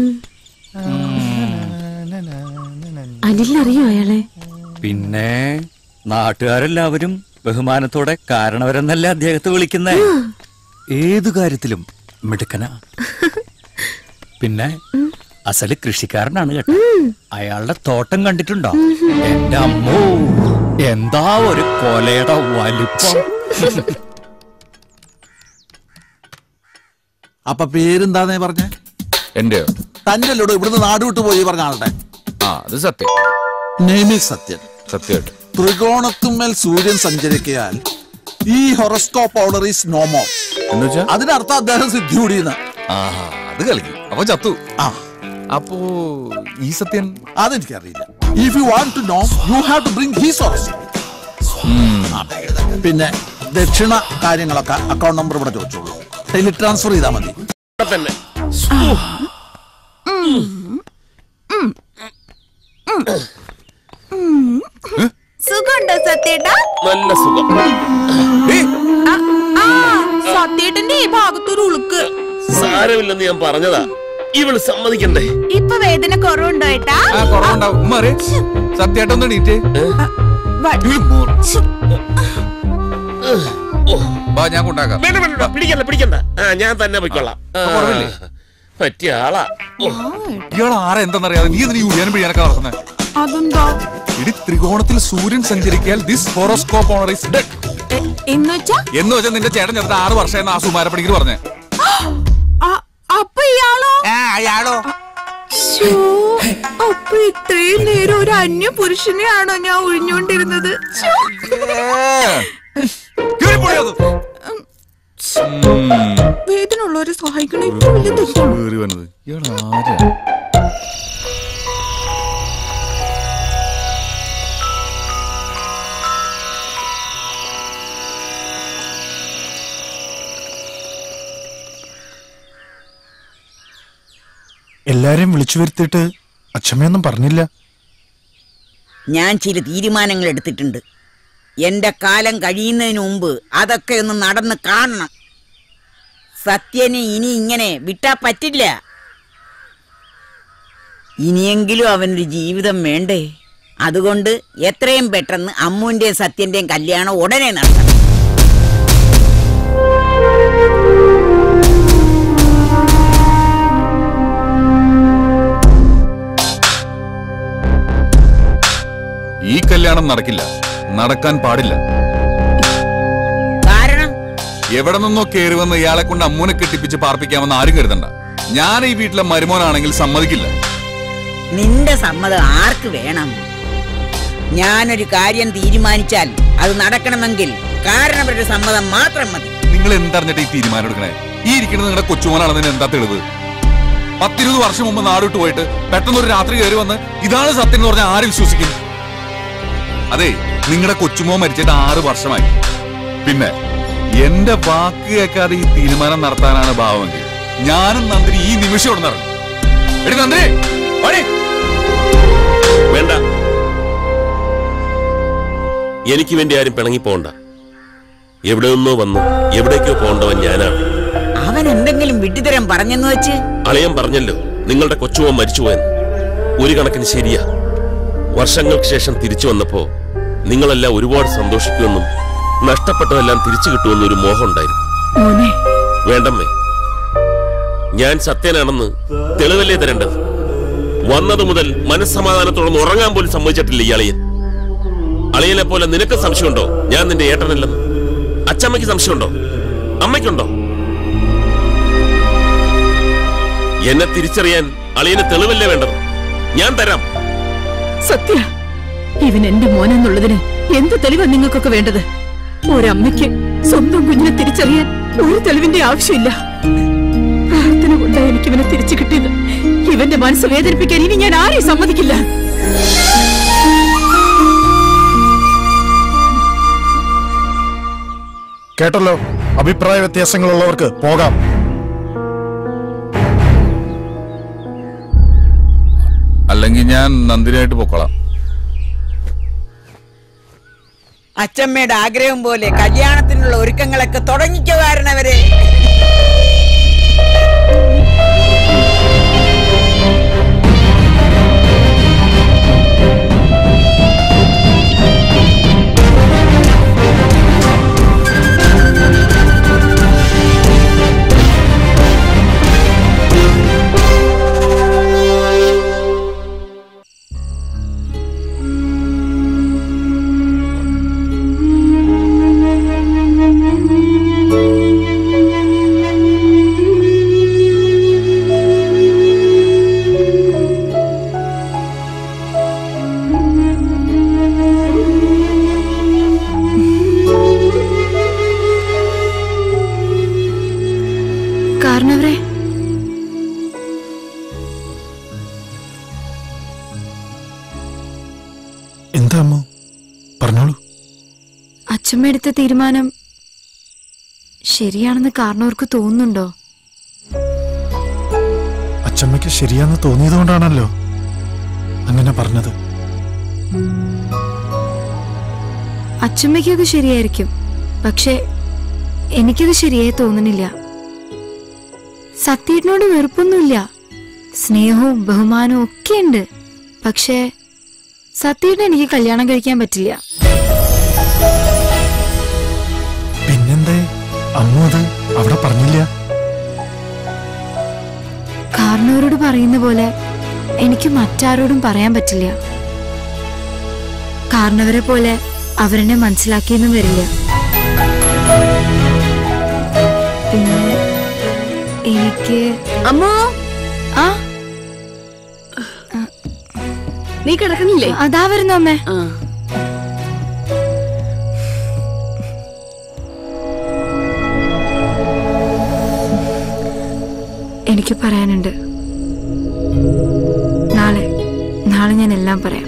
അനിലിനറിയോ അയാളെ? പിന്നെ നാട്ടുകാരെല്ലാവരും ബഹുമാനത്തോടെ കാരണവരെന്നല്ല അദ്ദേഹത്തെ വിളിക്കുന്നേ. ഏതു കാര്യത്തിലും മിടുക്കനാ. പിന്നെ അസല് കൃഷിക്കാരനാണ് കേട്ടോ. അയാളുടെ തോട്ടം കണ്ടിട്ടുണ്ടോ? എന്റെ അമ്മോ, എന്താ ഒരു കൊലയുടെ വലിപ്പം. അപ്പൊ പേരെന്താന്നേ പറഞ്ഞേ? എന്റെയോ? തന്റെ അല്ലോട് ഇവിടുന്ന് നാട് വിട്ടു പോയി പറഞ്ഞ ആളുടെ. ആ അത് സത്യം. നെയ്മി സത്യൻ. സത്യമായിട്ട്. ത്രികോണത്തുമ്മേൽ സൂര്യൻ സഞ്ചരിക്കയാൽ ഈ horoscope order is no more. എന്നുവെച്ചാ അതിനർത്ഥം അദ്ദേഹം സിദ്ധി കൂടിയെന്ന്. ആഹാ, അത് കളിക്കും. അപ്പൊ ചത്തു. ആ അപ്പോ ഈ സത്യൻ അതെനിക്കറിയില്ല. If you want to know you have to bring his horoscope. പിന്നെ ദക്ഷിണ കാര്യങ്ങളൊക്കെ അക്കൗണ്ട് നമ്പർ ഇവിടെ ചോദിച്ചോളൂ. ടെലി ട്രാൻസ്ഫർ ചെയ്താൽ മതി. തന്നെ സുഖമുണ്ടോ സത്യേട്ടാ? നല്ല സുഖം. സത്യേട്ടന്റെ ഈ ഭാഗത്തൊരു ഉളുക്ക്. സാരമില്ലെന്ന് ഞാൻ പറഞ്ഞതാ. ഇവള് സമ്മതിക്കണ്ടേ? ഇപ്പൊ വേദന കുറവുണ്ടോ ഏട്ടാ? സത്യമായിട്ടൊന്നും എണീറ്റ് ഞാൻ കൊണ്ടാക്കാം. വേണ്ട വേണ്ട, പിടിക്കണ്ട പിടിക്കണ്ട. ആ ഞാൻ തന്നെ പൊയ്ക്കൊള്ളാം. പറ്റിയ ആളാ. ഇയാൾ ആരാ എന്താണെന്നറിയാതെ നീ എന്തിനാ യൂണിയൻ പിടിയാനൊക്കെ നടക്കുന്നത്? അതെന്താ? ഇടി ത്രികോണത്തിൽ സൂര്യൻ സഞ്ചരിക്കാൻ this horoscope owner is dead. എന്ന് വെച്ചാ എന്ന് വെച്ചാൽ നിന്റെ ചേട്ടൻ ചെറുത് ആറ് വർഷം ആ സുമാരപ്പണിക്കർ പറഞ്ഞേ. അപ്പൊ ഇയാളോ? അയാളോ? അപ്പൊ ഇത്രയും നേരം ഒരു അന്യ പുരുഷനെയാണോ ഞാൻ ഒഴിഞ്ഞോണ്ടിരുന്നത്? വേദന ഉള്ളവരെ സഹായിക്കണ ഇപ്പൊ വലിയ തെറ്റാണ്. എല്ലാരെയും വിളിച്ചു വരുത്തിയിട്ട് അച്ഛമ്മയൊന്നും പറഞ്ഞില്ല. ഞാൻ ചില തീരുമാനങ്ങൾ എടുത്തിട്ടുണ്ട്. എന്റെ കാലം കഴിയുന്നതിന് മുമ്പ് അതൊക്കെ ഒന്ന് നടന്ന് കാണണം. സത്യന് ഇനി ഇങ്ങനെ വിട്ടാ പറ്റില്ല. ഇനിയെങ്കിലും അവനൊരു ജീവിതം വേണ്ടേ? അതുകൊണ്ട് എത്രയും പെട്ടെന്ന് അമ്മുവിന്റെയും സത്യന്റെയും കല്യാണം ഉടനെ നടത്തണം. ഈ കല്യാണം നടക്കില്ല, നടക്കാൻ പാടില്ല. കാരണം എവിടെ നിന്നോ കയറി വന്ന് ഇയാളെ കൊണ്ട് അമ്മൂനെ കെട്ടിപ്പിച്ച് പാർപ്പിക്കാമെന്ന് ആരും കരുതണ്ട. ഞാൻ ഈ വീട്ടിലെ മരുമോനാണെങ്കിൽ സമ്മതിക്കില്ല. നിന്റെ സമ്മതം ആർക്ക് വേണം? ഞാനൊരു കാര്യം തീരുമാനിച്ചാൽ അത് നടക്കണമെങ്കിൽ കാരണവരുടെ സമ്മതം മാത്രം മതി. നിങ്ങൾ എന്തറിഞ്ഞിട്ട് ഈ തീരുമാനം എടുക്കണേ? ഈ ഇരിക്കുന്നത് നിങ്ങളുടെ കൊച്ചുമോനാണെന്നതിന് എന്താ തെളിവ്? പത്തിരുപത് വർഷം മുമ്പ് നാടുവിട്ട് പോയിട്ട് പെട്ടെന്നൊരു രാത്രി കയറി വന്ന് ഇതാണ് സത്യം എന്ന് പറഞ്ഞാൽ ആര് വിശ്വസിക്കും? അതെ, നിങ്ങളുടെ കൊച്ചുമോ മരിച്ചിട്ട് ആറ് വർഷമായി. പിന്നെ എന്റെ വാക്ക് കേൾക്കാതെ ഈ തീരുമാനം നടത്താനാണ് ഭാവമെങ്കിൽ ഞാനും നന്ദിനി ഈ നിമിഷം ഉണർന്നു. എടി നന്ദിനി, വേണ്ട, എനിക്ക് വേണ്ടി ആരും പിണങ്ങി പോണ്ട. എവിടെ നിന്നോ വന്നു എവിടേക്കോ പോകേണ്ടവൻ ഞാനാണ്. അവൻ എന്തെങ്കിലും വിട്ടുതരം പറഞ്ഞെന്ന് വെച്ച് അളയൻ പറഞ്ഞല്ലോ നിങ്ങളുടെ കൊച്ചുമോ മരിച്ചുപോയെന്ന്. ഒരു കണക്കിന് ശരിയാ. വർഷങ്ങൾക്ക് ശേഷം തിരിച്ചു വന്നപ്പോ നിങ്ങളെല്ലാം ഒരുപാട് സന്തോഷിക്കുമെന്നും നഷ്ടപ്പെട്ടതെല്ലാം തിരിച്ചു കിട്ടുമെന്നും ഒരു മോഹം ഉണ്ടായിരുന്നു. വേണ്ടമ്മേ, ഞാൻ സത്യനാണെന്ന് തെളിവല്ലേ തരേണ്ടത്? വന്നത് മുതൽ മനസ്സമാധാനത്തോടൊന്ന് ഉറങ്ങാൻ പോലും സമ്മതിച്ചിട്ടില്ല ഈ അളിയൻ. അളിയനെ പോലെ നിനക്ക് സംശയമുണ്ടോ ഞാൻ നിന്റെ ഏട്ടനല്ലെന്ന്? അച്ചമ്മയ്ക്ക് സംശയമുണ്ടോ? അമ്മയ്ക്കുണ്ടോ? എന്നെ തിരിച്ചറിയാൻ അളിയന് തെളിവല്ലേ വേണ്ടത്? ഞാൻ തരാം. സത്യ, ഇവൻ എന്റെ മോനെന്നുള്ളതിന് എന്ത് തെളിവാ നിങ്ങൾക്കൊക്കെ വേണ്ടത്? ഒരമ്മയ്ക്ക് സ്വന്തം കുഞ്ഞിനെ തിരിച്ചറിയാൻ ഒരു തെളിവിന്റെ ആവശ്യമില്ല. പ്രാർത്ഥന കൊണ്ടാണ് എനിക്ക് ഇവനെ തിരിച്ചു കിട്ടിയത്. ഇവന്റെ മനസ്സ് വേദനിപ്പിക്കാൻ ഇനി ഞാൻ ആരെയും സമ്മതിക്കില്ല. കേട്ടല്ലോ, അഭിപ്രായ വ്യത്യാസങ്ങളുള്ളവർക്ക് പോകാം. അല്ലെങ്കിൽ ഞാൻ നന്ദിനിയായിട്ട് പൊക്കോളാം. അച്ചമ്മയുടെ ആഗ്രഹം പോലെ കല്യാണത്തിനുള്ള ഒരുക്കങ്ങളൊക്കെ തുടങ്ങിക്കോ കാരണവരെ. എന്താ അമ്മ പറഞ്ഞോളൂ. അച്ഛമ്മ എടുത്ത തീരുമാനം ശരിയാണെന്ന് കാരണവർക്ക് തോന്നുന്നുണ്ടോ? അച്ഛമ്മയ്ക്ക് ശരിയാന്ന് തോന്നിയതുകൊണ്ടാണല്ലോ അങ്ങനെ പറഞ്ഞത്. അച്ഛമ്മയ്ക്കത് ശരിയായിരിക്കും, പക്ഷെ എനിക്കത് ശരിയായി തോന്നുന്നില്ല. സത്യേട്ടനോട് വെറുപ്പൊന്നുമില്ല, സ്നേഹവും ബഹുമാനവും ഒക്കെ ഉണ്ട്. പക്ഷേ സത്യേട്ടന് എനിക്ക് കല്യാണം കഴിക്കാൻ പറ്റില്ല. പിന്നെന്തേ അമ്മ അത് അവിടെ പറഞ്ഞില്ല? കാരണവരോട് പറയുന്ന പോലെ എനിക്ക് മറ്റാരോടും പറയാൻ പറ്റില്ല. കാരണവരെ പോലെ അവരെന്നെ മനസ്സിലാക്കിയെന്നും വരില്ല. പിന്നെ എനിക്ക് അമ്മോ, ആ നീ കിടക്കുന്നില്ലേ? അതാ വരുന്നു അമ്മേ. എനിക്ക് പറയാനുണ്ട്. നാളെ നാളെ ഞാൻ എല്ലാം പറയാം.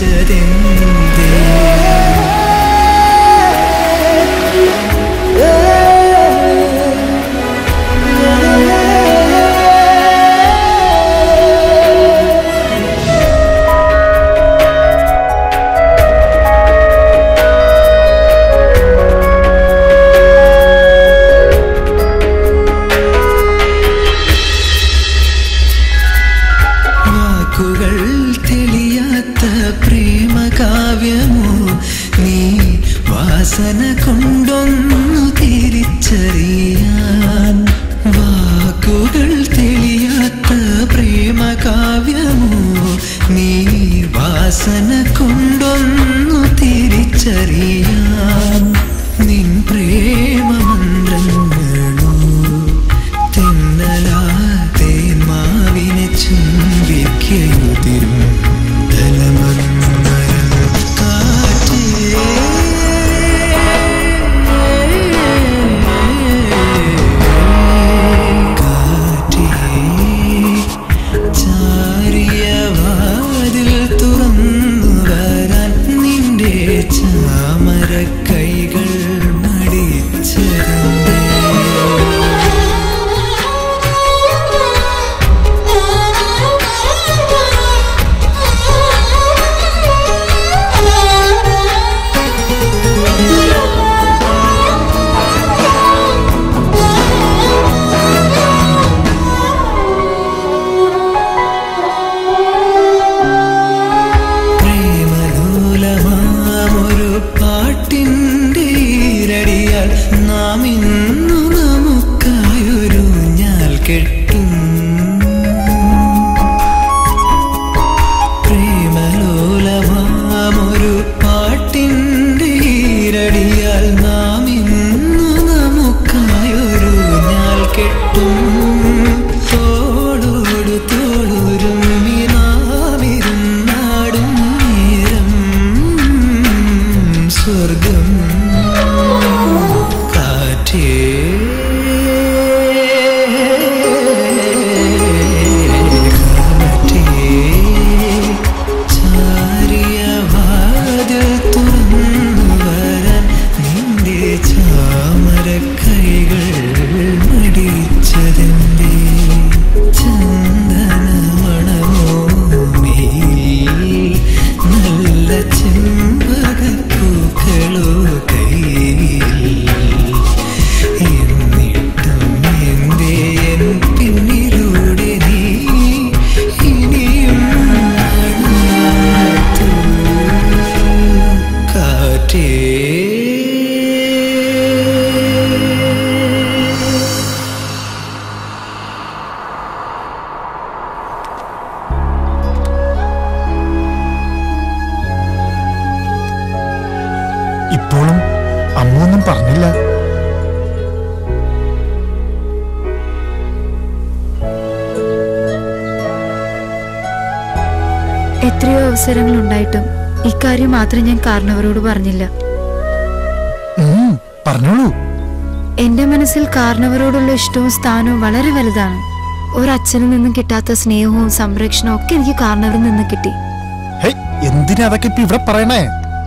മടിച്ചതെന്തേ വാസന കൊണ്ടൊന്നു തിരിച്ചറിയാൻ വാക്കുകൾ തെളിയാത്ത പ്രേമകാവ്യമോ നീ വാസന കൊണ്ടൊന്നു തിരിച്ചറിയാൻ നിൻ പ്രേമമന്ത്രങ്ങളോ തെന്നലാ തേന്മാവിനെ ചുംബിക്കുതിരും തലമന്നരം കാറ്റേ ചാമര കൈകൾ മടിച്ചതേ നാം ഇന്നു നമുക്കായൊരു ഞാൽ കെട്ടും പ്രേമലോലമാമൊരു പാട്ടിൻ്റെ ഈരടിയാൽ നാം ഇന്നു നമുക്കായൊരു ഞാൽ കെട്ടും തോളോടു തോളുരുമ്മി നാമിരുന്നാടും നേരം സ്വർഗം ചാമര കൈകൾ മടിച്ചതെന്തേ ചന്ദനമണമോ മേൽ നല്ല ചെമ്പകപ്പൂക്കളോ കയ്യിൽ എന്നിട്ടും എന്തേ എൻ പിന്നിലൂടെ നീ ഇനിയും കാറ്റേ ഇപ്പോഴും അമ്മൊന്നും പറഞ്ഞില്ല. എത്രയോ അവസരങ്ങൾ ഉണ്ടായിട്ടും ഇക്കാര്യം മാത്രം ഞാൻ കാരണവരോട് പറഞ്ഞില്ല. പറഞ്ഞോളൂ. എന്റെ മനസ്സിൽ കാരണവരോടുള്ള ഇഷ്ടവും സ്ഥാനവും വളരെ വലുതാണ്. ഒരച്ഛനിൽ നിന്നും കിട്ടാത്ത സ്നേഹവും സംരക്ഷണവും ഒക്കെ എനിക്ക് കാരണവരിൽ നിന്ന് കിട്ടി. എന്തിനാ അതൊക്കെ ഇപ്പൊ ഇവിടെ പറയണേ?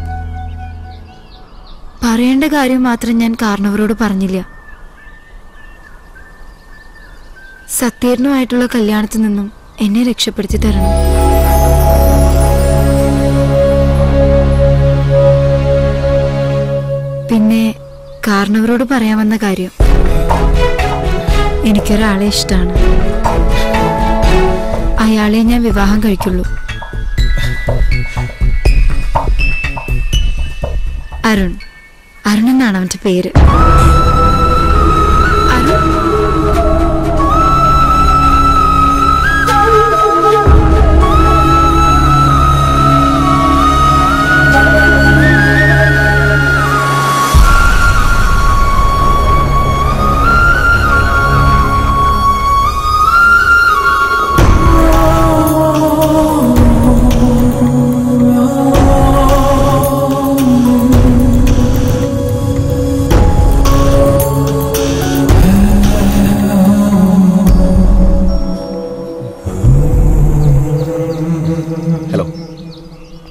പറയേണ്ട കാര്യം മാത്രം ഞാൻ കാരണവരോട് പറഞ്ഞില്ല. സത്യേട്ടനുമായിട്ടുള്ള കല്യാണത്തിൽ നിന്നും എന്നെ രക്ഷപ്പെടുത്തി തരണം. പിന്നെ കാരണവരോട് പറയാമെന്ന കാര്യം, എനിക്കൊരാളെ ഇഷ്ടമാണ്. അയാളെ ഞാൻ വിവാഹം കഴിക്കുള്ളൂ. അരുൺ. അരുൺ എന്നാണ് അവന്റെ പേര്. അരുൺ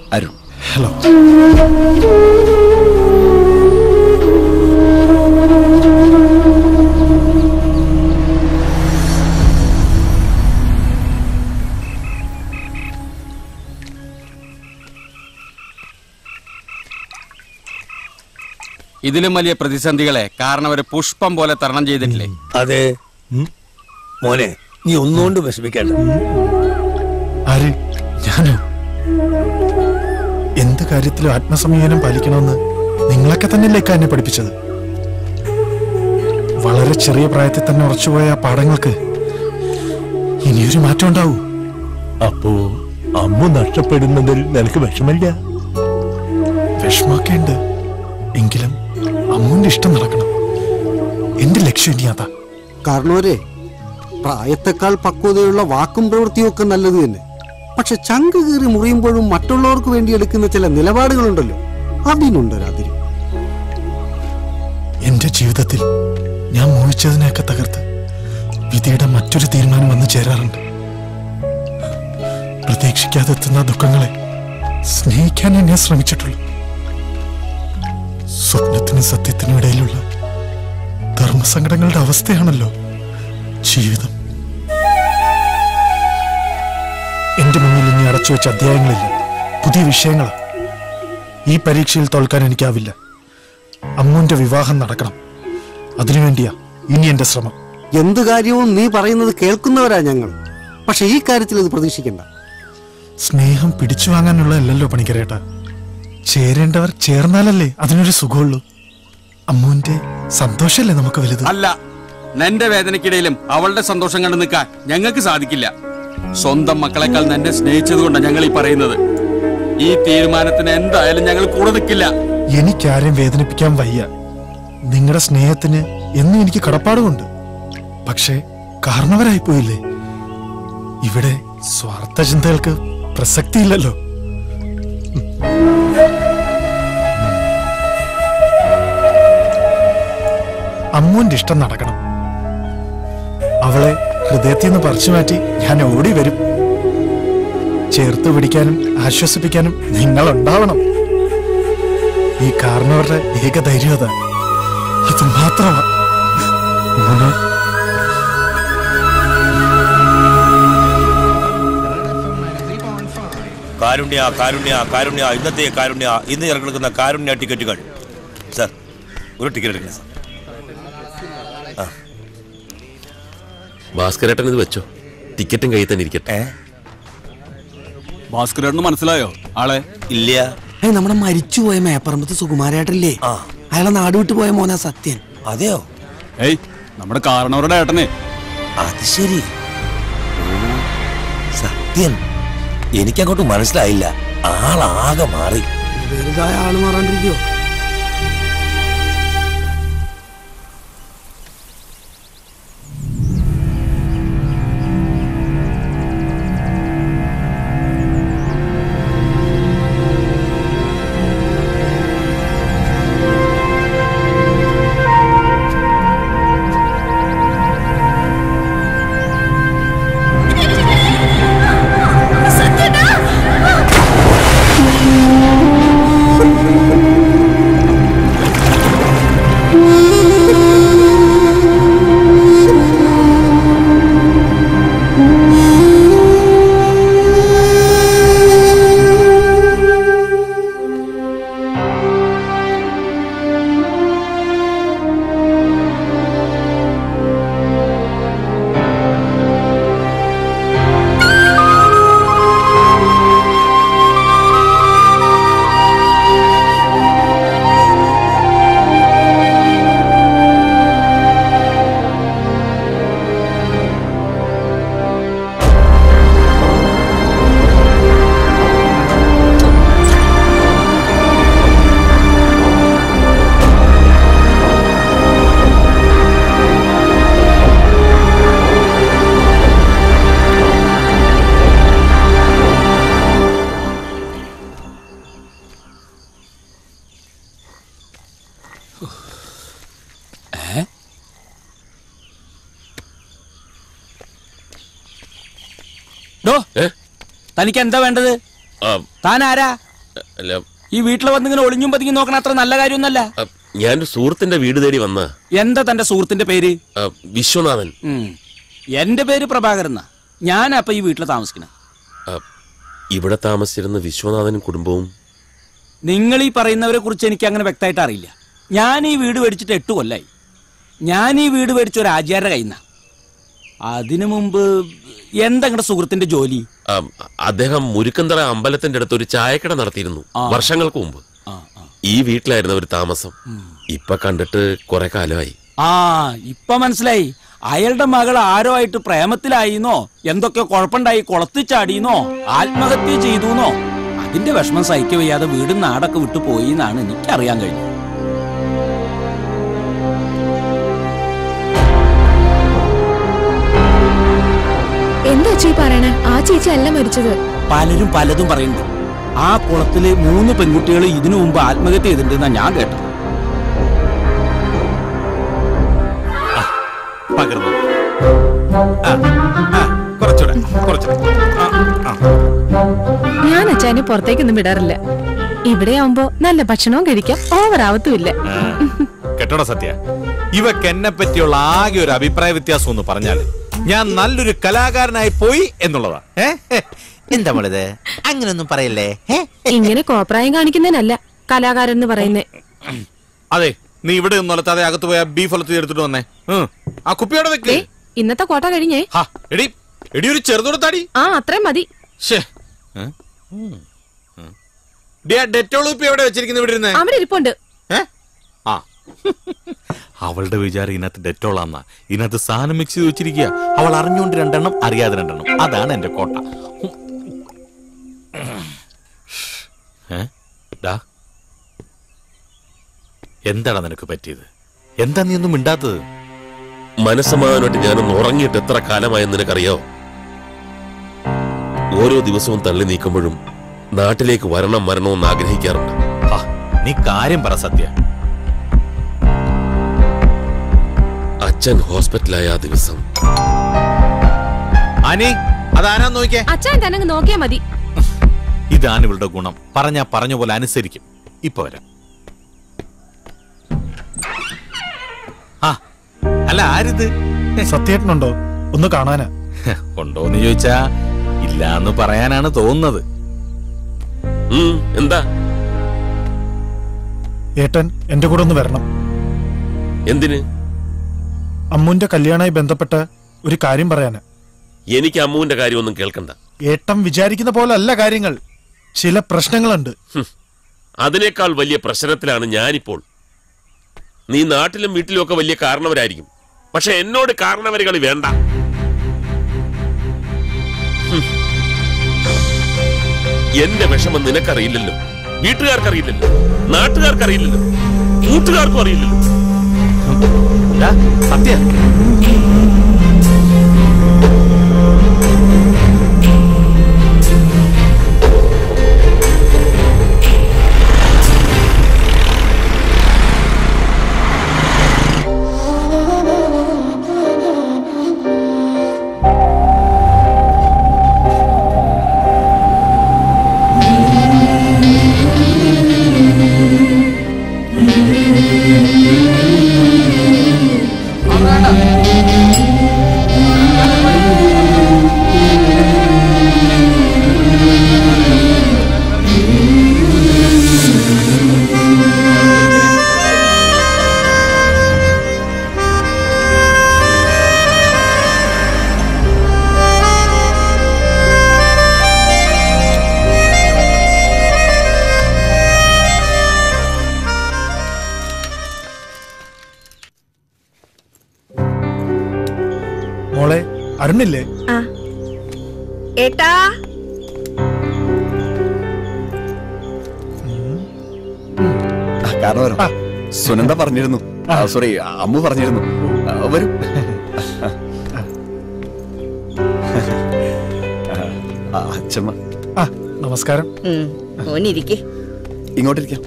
അരുൺ. ഹലോ. ഇതിലും വലിയ പ്രതിസന്ധികളെ കാരണം ഒരു പുഷ്പം പോലെ തരണം ചെയ്തിട്ടില്ലേ? അതെ മോനെ, നീ ഒന്നുകൊണ്ട് വിഷമിക്കേണ്ട. ആര്? ഞാനോ? എന്ത് കാര്യത്തിലും ആത്മസംയമനം പാലിക്കണമെന്ന് നിങ്ങളൊക്കെ തന്നെയല്ലേ എന്നെ പഠിപ്പിച്ചത്? വളരെ ചെറിയ പ്രായത്തിൽ തന്നെ ഉറച്ചുപോയ ആ പാഠങ്ങൾക്ക് ഇനിയൊരു മാറ്റം ഉണ്ടാവൂ. അപ്പോ അമ്മ നഷ്ടപ്പെടുന്നതിൽ നിനക്ക് വിഷമല്ല? വിഷമൊക്കെ ഉണ്ട്, എങ്കിലും അമ്മുവിന്റെ ഇഷ്ടം നടക്കണം. എന്റെ ലക്ഷ്യം ഇനി അതാ. കാരണവരെ, പ്രായത്തെക്കാൾ പക്വതയുള്ള വാക്കും പ്രവൃത്തിയും ഒക്കെ നല്ലത് തന്നെ. പക്ഷെ ചങ്ക് കീറി മുറിയുമ്പോഴും മറ്റുള്ളവർക്ക് വേണ്ടി എടുക്കുന്ന ചില നിലപാടുകളുണ്ടല്ലോ, അതിനുണ്ടൊരതിരി. എന്റെ ജീവിതത്തിൽ ഞാൻ മോഹിച്ചതിനെയൊക്കെ തകർത്ത് വിധിയുടെ മറ്റൊരു തീരുമാനം വന്നു ചേരാറുണ്ട്. പ്രതീക്ഷിക്കാതെ എത്തുന്ന ദുഃഖങ്ങളെ സ്നേഹിക്കാൻ ഞാൻ ശ്രമിച്ചിട്ടുള്ളൂ. സ്വപ്നത്തിനും സത്യത്തിനും ഇടയിലുള്ള ധർമ്മസങ്കടങ്ങളുടെ അവസ്ഥയാണല്ലോ ജീവിതം. എന്റെ മുന്നിൽ ഇനി അടച്ചു വെച്ച അധ്യായങ്ങളില്ല, പുതിയ വിഷയങ്ങളാ. ഈ പരീക്ഷയിൽ തോൽക്കാൻ എനിക്കാവില്ല. അമ്മുവിന്റെ വിവാഹം നടക്കണം, അതിനുവേണ്ടിയാ ഇനി എന്റെ ശ്രമം. എന്ത് കാര്യവും നീ പറയുന്നത് കേൾക്കുന്നവരാ ഞങ്ങൾ. പക്ഷെ ഈ കാര്യത്തിൽ ഇത് പ്രതീക്ഷിക്കണ്ട. സ്നേഹം പിടിച്ചു വാങ്ങാനുള്ളതല്ലോ പണിക്കരേട്ടാ. ചേരേണ്ടവർ ചേർന്നാലല്ലേ അതിനൊരു സുഖമുള്ളൂ. അമ്മുവിന്റെ സന്തോഷല്ലേ നമുക്ക് വലുത്. അല്ല, നിന്റെ വേദനക്കിടയിലും അവളുടെ സന്തോഷം കണ്ടു നിൽക്കാൻ ഞങ്ങൾക്ക് സാധിക്കില്ല. സ്വന്തം മക്കളെക്കാൾ നിന്നെ സ്നേഹിച്ചതുകൊണ്ടാണ് ഞങ്ങൾ ഈ പറയുന്നത്. ഈ തീരുമാനത്തിന് എന്തായാലും ഞങ്ങൾ കൂടെ നിൽക്കില്ല. എനിക്കാരെയും വേദനിപ്പിക്കാൻ വയ്യ. നിങ്ങളുടെ സ്നേഹത്തിന് എന്നും എനിക്ക് കടപ്പാടുമുണ്ട്. പക്ഷേ കാരണവരായി പോയില്ലേ. ഇവിടെ സ്വാർത്ഥ ചിന്തകൾക്ക് പ്രസക്തിയില്ലല്ലോ. അമ്മുവിന്റെ ഇഷ്ടം നടക്കണം. അവളെ ഹൃദയത്തിൽ നിന്ന് പറിച്ചു മാറ്റി ഞാൻ ഓടി വരും. ചേർത്ത് പിടിക്കാനും ആശ്വസിപ്പിക്കാനും നിങ്ങൾ ഉണ്ടാവണം. ഈ കാരണവരുടെ ഏകധൈര്യം അതാ. ഇത് മാത്രമാണ്. കാരുണ്യ കാരുണ്യ കാരുണ്യ ഇന്നത്തെ കാരുണ്യ ഇന്ന് ഇറങ്ങിക്കുന്ന കാരുണ്യ ടിക്കറ്റുകൾ. സാർ, ഒരു ടിക്കറ്റ് എടുക്കണം സാർ. ഭാസ്കരേട്ടൻ ഇത് വെച്ചോ, ടിക്കറ്റും കയ്യിൽ തന്നെ ഇരിക്കട്ടെ. ഭാസ്കരേട്ടന് മനസ്സിലായോ ആളെ? ഇല്ല. നമ്മുടെ മരിച്ചുപോയ മേപ്പറമ്പത്ത് സുകുമാരേട്ടല്ലേ, അയാളെ നാട് വിട്ടു പോയ മോനാ സത്യൻ. അതെയോ? ഏയ്, നമ്മുടെ കാരണവരുടെ ഏട്ടനെ. അത് ശരി, സത്യൻ. എനിക്കങ്ങോട്ട് മനസ്സിലായില്ല, ആളാകെ മാറി. വലുതായ ആള് മാറാണ്ടിരിക്കോ? തനിക്ക് എന്താ വേണ്ടത്? താൻ ആരാ? അല്ല, ഈ വീട്ടിൽ വന്നിങ്ങനെ ഒളിഞ്ഞും പതിങ്ങി നോക്കണ അത്ര നല്ല കാര്യമൊന്നല്ല. ഞാനൊരു സുഹൃത്തിന്റെ വീട് തേടി വന്ന. എന്താ തന്റെ സുഹൃത്തിന്റെ പേര്? വിശ്വനാഥൻ. എന്റെ പേര് പ്രഭാകരൻ. ഞാൻ അപ്പൊ ഈ വീട്ടിൽ താമസിക്കണേ. ഇവിടെ താമസിച്ചിരുന്ന വിശ്വനാഥനും കുടുംബവും? നിങ്ങൾ ഈ പറയുന്നവരെ കുറിച്ച് എനിക്ക് അങ്ങനെ വ്യക്തമായിട്ട് അറിയില്ല. ഞാൻ ഈ വീട് മേടിച്ചിട്ട് എട്ട് കൊല്ലായി. ഞാൻ ഈ വീട് മേടിച്ച ഒരു ആചാര്യ കയ്യുന്ന. അതിനു മുമ്പ് എന്താ നിങ്ങളുടെ സുഹൃത്തിന്റെ ജോലി? അദ്ദേഹം മുരുക്കന്തറ അമ്പലത്തിന്റെ അടുത്ത് ഒരു ചായക്കട നടത്തിയിരുന്നു വർഷങ്ങൾക്ക് മുമ്പ്. ഈ വീട്ടിലായിരുന്നു ഒരു താമസം. ഇപ്പൊ കണ്ടിട്ട് കുറെ കാലമായി. ആ ഇപ്പൊ മനസ്സിലായി. അയാളുടെ മകൾ ആരോ ആയിട്ട് പ്രേമത്തിലായിന്നോ, എന്തൊക്കെ കുഴപ്പമുണ്ടായി, കുളത്തിൽ ചാടിയെന്നോ, ആത്മഹത്യ ചെയ്തുന്നോ. അതിന്റെ വിഷമം സഹിക്ക വയ്യാതെ വീടും നാടൊക്കെ വിട്ടു പോയി എന്നാണ് എനിക്കറിയാൻ കഴിഞ്ഞത്. എന്താ ചേച്ചി പറയണേ? ആ ചേച്ചി അല്ല മരിച്ചത്. പലരും പലതും പറയുന്നു. ആ കുളത്തില് മൂന്ന് പെൺകുട്ടികൾ ഇതിനു മുമ്പ് ആത്മഹത്യ ചെയ്തിട്ടുണ്ടെന്നാ ഞാൻ കേട്ടത്. ഞാൻ അച്ഛനെ പുറത്തേക്കൊന്നും വിടാറില്ല. ഇവിടെ ആവുമ്പോ നല്ല ഭക്ഷണവും കഴിക്കാം, ഓവർ ആവത്തുമില്ല. കേട്ടോടാ സത്യ, ഇവക്ക് എന്നെ പറ്റിയുള്ള ആകെ ഒരു അഭിപ്രായ വ്യത്യാസം എന്ന് പറഞ്ഞാല് ഞാൻ നല്ലൊരു കലാകാരനായി പോയി എന്നുള്ളതാ. എന്താ മോളത് അങ്ങനൊന്നും പറയല്ലേ? ഇങ്ങനെ കോപ്രായം കാണിക്കുന്നതിനല്ല കലാകാരൻ എന്ന് പറയുന്നേ. അതെ, നീ ഇവിടെ ഒന്നൊലത്താതെ അകത്ത് പോയ ബീഫ് ഒലത്തി എടുത്തിട്ട് വന്നേ. ആ കുപ്പിയോടെ വെക്ക്. ഇന്നത്തെ കോട്ട കഴിഞ്ഞേ. എടി എടി ഒരു ചെറുതോടത്താടി. ആ അത്രയും മതി. ഡെറ്റോൾ കുപ്പി എവിടെ വെച്ചിരിക്കുന്ന? ഇവിടെ ഇരുന്നേ. അവിടെ ഇരിപ്പുണ്ട്. ആ അവളുടെ വിചാരം ഇതിനകത്ത് ഡെറ്റോളാന്നാ. ഇതിനകത്ത് സാധനം മിക്സ് ചെയ്ത് വെച്ചിരിക്കുക. അവൾ അറിഞ്ഞുകൊണ്ട് രണ്ടെണ്ണം, അറിയാതെ രണ്ടെണ്ണം. അതാണ് എന്റെ കോട്ട. എന്താണ് നിനക്ക് പറ്റിയത്? എന്താ നീ ഒന്നും മിണ്ടാത്തത്? മനസ്സമാധാനമായിട്ട് ഞാനൊന്ന് ഉറങ്ങിയിട്ട് എത്ര കാലമായെന്ന് നിനക്കറിയാവോ? ഓരോ ദിവസവും തള്ളി നീക്കുമ്പോഴും നാട്ടിലേക്ക് വരണം വരണമെന്ന് ആഗ്രഹിക്കാറുണ്ട്. നീ കാര്യം പറ സത്യ. അച്ഛൻ ഹോസ്പിറ്റലായ ആ ദിവസം അനി അതാരാ നോക്കിയേ? അച്ഛൻ തന്നെ നോക്കിയാ മതി. ഇതാണ് ഇവളുടെ ഗുണം. പറഞ്ഞാ പറഞ്ഞ പോലെ അനുസരിക്കും. ഇപ്പൊ വരാം. ആ അല്ല, ആരിത്? സത്യേട്ടനുണ്ടോ? ഒന്ന് കാണാനാ. ഉണ്ടോന്ന് ചോദിച്ചാ ഇല്ലാന്ന് പറയാനാണ് തോന്നുന്നത്. എന്താ? ഏട്ടൻ എന്റെ കൂടെ ഒന്ന് വരണം. എന്തിന്? അമ്മുവിന്റെ കല്യാണമായി ബന്ധപ്പെട്ട ഒരു കാര്യം പറയാന്. എനിക്ക് അമ്മുവിന്റെ കാര്യമൊന്നും കേൾക്കണ്ട. ഏട്ടൻ വിചാരിക്കുന്ന പോലെ അല്ല കാര്യങ്ങൾ. ചില പ്രശ്നങ്ങളുണ്ട്. അതിനേക്കാൾ വലിയ പ്രശ്നത്തിലാണ് ഞാനിപ്പോൾ. നീ നാട്ടിലും വീട്ടിലും ഒക്കെ വലിയ കാരണവരായിരിക്കും, പക്ഷെ എന്നോട് കാരണവരുകൾ വേണ്ട. എന്റെ വിഷമം നിനക്കറിയില്ലല്ലോ, വീട്ടുകാർക്കറിയില്ലല്ലോ, നാട്ടുകാർക്കറിയില്ലല്ലോ, കൂട്ടുകാർക്കും അറിയില്ലല്ലോ. സത്യ മോളെ അരുണില്ലേ? ഏട്ടാ കാരണം സുനന്ദ പറഞ്ഞിരുന്നു. സോറി, അമ്മു പറഞ്ഞിരുന്നു. വരും. അച്ഛമ്മ നമസ്കാരം. ഓനിരിക്കേ. ഇങ്ങോട്ടിരിക്കാം.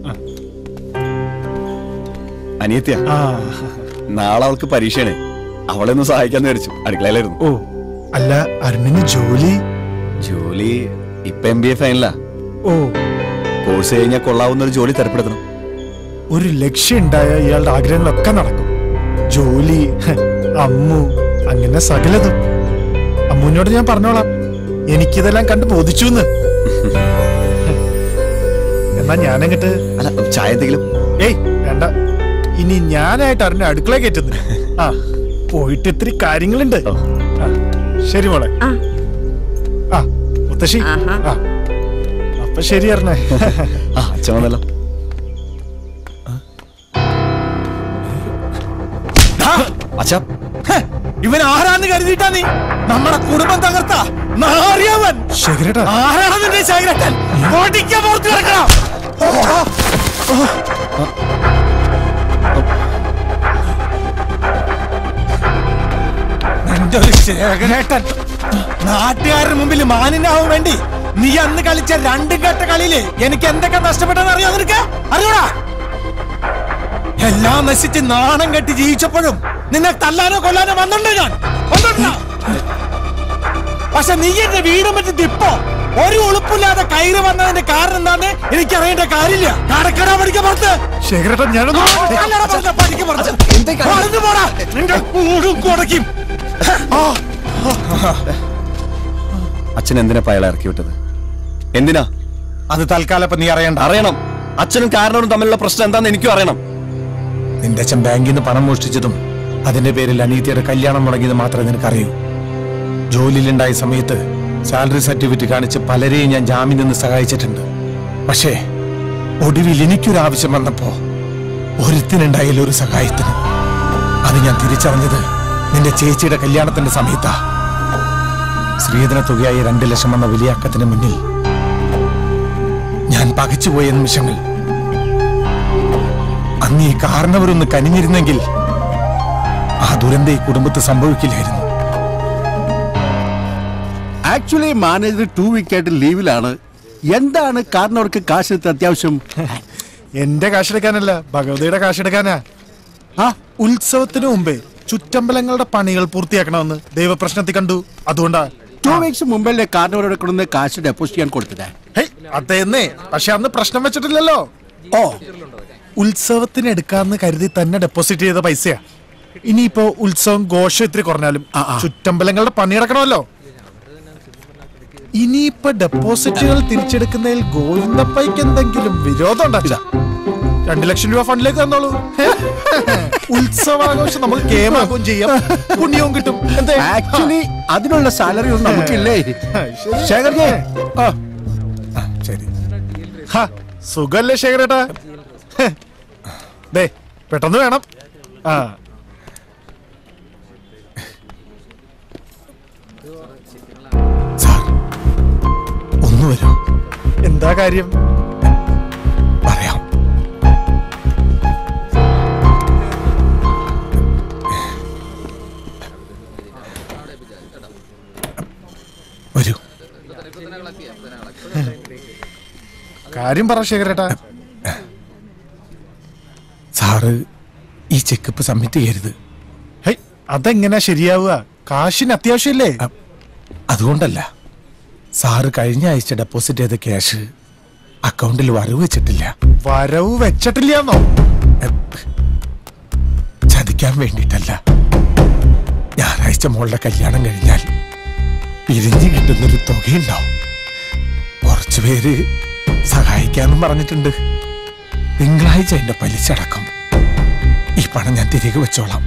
അനിയത്തിയ, നാളെ അവൾക്ക് പരീക്ഷയാണ്. അവളെ ഒന്ന് സഹായിക്കാന്ന് വിചാരിച്ചു. അടുക്കളയിലായിരുന്നു. ഓ അല്ല, അരുണിന് ജോലി? ജോലി ഇപ്പൊ എം ബി എ ഫൈനലാ. ഓ കോഴ്സ് കഴിഞ്ഞാൽ കൊള്ളാവുന്ന ഒരു ജോലി തരപ്പെടുത്തണം. ഒരു ലക്ഷ്യം ഉണ്ടായ ഇയാളുടെ ആഗ്രഹങ്ങളൊക്കെ നടക്കും. ജോലി, അമ്മു, അങ്ങനെ സകലതും. അമ്മുവിനോട് ഞാൻ പറഞ്ഞോളാം, എനിക്കിതെല്ലാം കണ്ട് ബോധിച്ചു എന്ന്. എന്നാ ഞാനങ്ങട്ട് ചായ എന്തെങ്കിലും? ഏയ് വേണ്ട, ഇനി ഞാനായിട്ട് അറിഞ്ഞ അടുക്കള കയറ്റുന്നു. ആ പോയിട്ട് ഇത്തിരി കാര്യങ്ങളുണ്ട്. ആ, ശരി മോളെ. ആ മുത്തശ്ശി. ആ അപ്പൊ ശരി അറിഞ്ഞേ. അച്ഛൻ വന്നല്ലോ. അച്ഛാ, ഇവൻ ആരാന്ന് കരുതിയിട്ടാ നീ നമ്മുടെ കുടുംബം തകർത്ത നാറിയവൻ. ആരാണെന്നെ ശേഖരട്ടൻ ഓടിക്കാൻ പുറത്തു കിടക്കണം. നിന്റെ ഒരു ശേഖരേട്ടൻ നാട്ടുകാരുടെ മുമ്പിൽ മാനിനാവാൻ വേണ്ടി നീ അന്ന് കളിച്ച രണ്ടും കെട്ട കളിയില് എനിക്ക് എന്തൊക്കെ നഷ്ടപ്പെട്ടെന്ന് അറിയാം. നിനക്ക് അറിയൂടാ? എല്ലാം നശിച്ച് നാണം കെട്ടി ജീവിച്ചപ്പോഴും നിന്നെ തല്ലാനോ കൊല്ലാനോ വന്നുണ്ടോ? ഞാൻ വന്നിട്ടില്ല. പക്ഷെ നീ എന്റെ വീടും പറ്റി ഇപ്പോ ഒരു ഉളുപ്പില്ലാതെ കയറി വന്നതിന്റെ കാരണം എന്താന്ന് എനിക്കറിയേണ്ട കാര്യമില്ല. കടക്കട പഠിക്കാൻ പുറത്ത് ശേഖരേട്ടൻ ഞാനൊന്നും അച്ഛൻ എന്തിനാ അയാളെ ഇറക്കി വിട്ടത്? എന്തിനാ? അത് തൽക്കാലം നീ അറിയണ്ട. അറിയണം. അച്ഛനും കാരണവരും തമ്മിലുള്ള പ്രശ്നം എന്താന്ന് എനിക്കും അറിയണം. നിന്റെ അച്ഛൻ ബാങ്കിൽ നിന്ന് പണം മോഷ്ടിച്ചതും അതിന്റെ പേരിൽ അനീതിയുടെ കല്യാണം മുടങ്ങിയത് മാത്രമേ നിനക്കറിയൂ. ജോലിയിലുണ്ടായ സമയത്ത് സാലറി സർട്ടിഫിക്കറ്റ് കാണിച്ച് പലരെയും ഞാൻ ജാമ്യം നിന്ന് സഹായിച്ചിട്ടുണ്ട്. പക്ഷേ ഒടുവിൽ എനിക്കൊരു ആവശ്യം വന്നപ്പോ ഒരുത്തിനുണ്ടായാലും ഒരു സഹായത്തിന് അത് ഞാൻ തിരിച്ചറിഞ്ഞത് നിന്റെ ചേച്ചിയുടെ കല്യാണത്തിന്റെ സമയത്താ. സ്ത്രീധന തുകയായി രണ്ടു ലക്ഷം വന്ന വലിയ അക്കത്തിന് മുന്നിൽ ഞാൻ പകച്ചുപോയ നിമിഷങ്ങൾ. അന്ന് ഈ കാരണവരൊന്ന് കനിഞ്ഞിരുന്നെങ്കിൽ ആ ദുരന്തം ഈ കുടുംബത്ത് സംഭവിക്കില്ലായിരുന്നു. ആക്ച്വലി മാനേജർ ടു വീക്ക് ആയിട്ട് ലീവിലാണ്. എന്താണ് കാരണം? അവർക്ക് കാശെടുത്ത് അത്യാവശ്യം. എന്റെ കാശെടുക്കാനല്ല, ഭഗവതിയുടെ കാശെടുക്കാനാ. ആ ഉത്സവത്തിന് മുമ്പേ ചുറ്റമ്പലങ്ങളുടെ പണികൾ പൂർത്തിയാക്കണമെന്ന് ദൈവപ്രശ്നത്തിൽ കണ്ടു. അതുകൊണ്ടാ ടു വീക്സ് മുമ്പല്ലേ കാരണവരോട് കൊണ്ടുവന്ന് കാശ് ഡെപ്പോസിറ്റ് ചെയ്യാൻ കൊടുത്തത്. അതേന്നേ, പക്ഷെ അന്ന് പ്രശ്നം വെച്ചിട്ടില്ലല്ലോ. ഓ, ഉത്സവത്തിന് എടുക്കാന്ന് കരുതി തന്നെ ഡെപ്പോസിറ്റ് ചെയ്ത പൈസയാ. ഇനിയിപ്പോ ഉത്സവം ഘോഷം ഇത്തിരി കുറഞ്ഞാലും ചുറ്റമ്പലങ്ങളുടെ പണി നടക്കണമല്ലോ. ഇനിയിപ്പോ ഡെപ്പോസിറ്റുകൾ തിരിച്ചെടുക്കുന്നതിൽ ഗോവിന്ദപ്പയ്ക്ക് എന്തെങ്കിലും വിരോധം ഉണ്ടാക്കില്ല. രണ്ടു ലക്ഷം രൂപ ഫണ്ടിലേക്ക് തന്നോളൂ. ഉത്സവാഘോഷം നമുക്ക് കേമാക്കുകയും ചെയ്യാം, പുണ്യവും കിട്ടും. ആക്ച്വലി അതിനുള്ള സാലറി ഒന്നും നമുക്കില്ലേ. ശേഖരേ, ശരി. സുഖല്ലേ ശേഖരേട്ടാ? ദേ പെട്ടെന്ന് വേണം. ആ ഒന്ന് വരൂ. എന്താ കാര്യം? പറയാം. വരൂ. കാര്യം പറ ശേഖരേട്ടാ. സാറ് ഈ ചെക്കപ്പ് സബ്മിറ്റ് ചെയ്യരുത്. അതെങ്ങനാ ശരിയാവുക? കാശിന് അത്യാവശ്യമില്ലേ? അതുകൊണ്ടല്ല, സാറ് കഴിഞ്ഞ ആഴ്ച ഡെപ്പോസിറ്റ് ചെയ്ത ക്യാഷ് അക്കൗണ്ടിൽ വരവ് വെച്ചിട്ടില്ല. വരവ് വെച്ചിട്ടില്ലാന്നോ? ചതിക്കാൻ വേണ്ടിട്ടല്ല. ഞായറാഴ്ച മോളുടെ കല്യാണം കഴിഞ്ഞാൽ പിരിഞ്ഞു കിട്ടുന്നൊരു തുകയുണ്ടാവും. കുറച്ചു പേര് സഹായിക്കാനും പറഞ്ഞിട്ടുണ്ട്. തിങ്കളാഴ്ച എന്റെ പലിശ അടക്കം ഈ പണം ഞാൻ തിരികെ വെച്ചോളാം.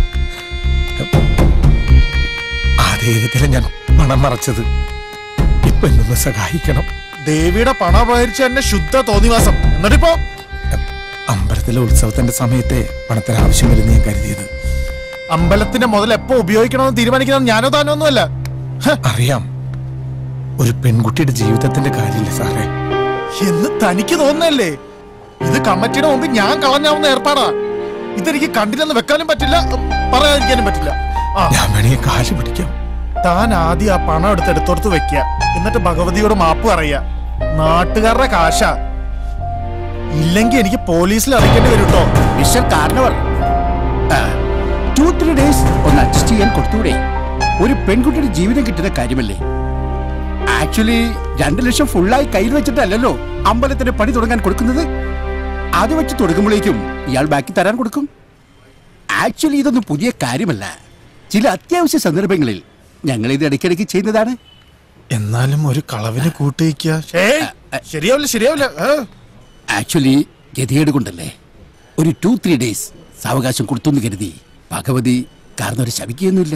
ആദ്യത്തിലെ ഞാൻ പണം മറച്ചത്. ഇപ്പൊ എന്നൊന്ന് സഹായിക്കണം. ദേവിയുടെ പണം അപഹരിച്ച എന്നെ ശുദ്ധ തോന്നിവാസം. എന്നിട്ടിപ്പോ അമ്പലത്തിലെ ഉത്സവത്തിന്റെ സമയത്തെ പണത്തിന് ആവശ്യം വരുന്ന ഞാൻ കരുതിയത്. അമ്പലത്തിന്റെ മുതൽ എപ്പോ ഉപയോഗിക്കണമെന്ന് തീരുമാനിക്കുന്നത് ഞാനോ താനോ ഒന്നുമല്ല. അറിയാം, ഒരു പെൺകുട്ടിയുടെ ജീവിതത്തിന്റെ കാര്യമില്ല സാറേ എന്ന് തനിക്ക് തോന്നുന്നല്ലേ? ഇത് കമ്മിറ്റിയുടെ മുമ്പ് ഞാൻ കളഞ്ഞാവുന്ന ഏർപ്പാടാ. ഇതെനിക്ക് കണ്ടില്ലെന്ന് വെക്കാനും പറ്റില്ല, പറയാതിരിക്കാനും പറ്റില്ല. ഞാൻ വേണമെങ്കിൽ കാല് പിടിക്കാം. താൻ ആദ്യം ആ പണം എടുത്ത് എടുത്തോടത്ത് വെക്കുക, എന്നിട്ട് ഭഗവതിയോട് മാപ്പ് പറയാ. നാട്ടുകാരുടെ കാശ ഇല്ലെങ്കിൽ എനിക്ക് പോലീസിൽ അറിയിക്കേണ്ടി വരും കേട്ടോ. മിസ്റ്റർ കാർണവർ, ടു ത്രീ ഡേയ്സ് ഒന്ന് അഡ്ജസ്റ്റ് ചെയ്യാൻ കൊടുത്തൂടെ? ഒരു പെൺകുട്ടിയുടെ ജീവിതം കിട്ടുന്ന കാര്യമല്ലേ? ആക്ച്വലി രണ്ടു ലക്ഷം ഫുള്ളായി കയ്യിൽ വെച്ചിട്ടല്ലല്ലോ അമ്പലത്തിന്റെ പണി തുടങ്ങാൻ കൊടുക്കുന്നത്. അത് വെച്ച് തുടങ്ങുമ്പോഴേക്കും ഇയാൾ ബാക്കി തരാൻ കൊടുക്കും. ആക്ച്വലി ഇതൊന്നും പുതിയ കാര്യമല്ല. ചില അത്യാവശ്യ സന്ദർഭങ്ങളിൽ ഞങ്ങൾ ഇത് ഇടയ്ക്കിടയ്ക്ക് ചെയ്യുന്നതാണ്. എന്നാലും ഒരു കളവിന് കൂട്ടിവയ്ക്കുക ശരിയാവില്ല ശരിയാവില്ല. ആക്ച്വലി ഗതികേട് കൊണ്ടല്ലേ ഒരു ടു ത്രീ ഡേയ്സ് സാവകാശം കൊടുത്തു കരുതി ഭഗവതി കാരണം ഒരു ശവിക്കുകയൊന്നുമില്ല.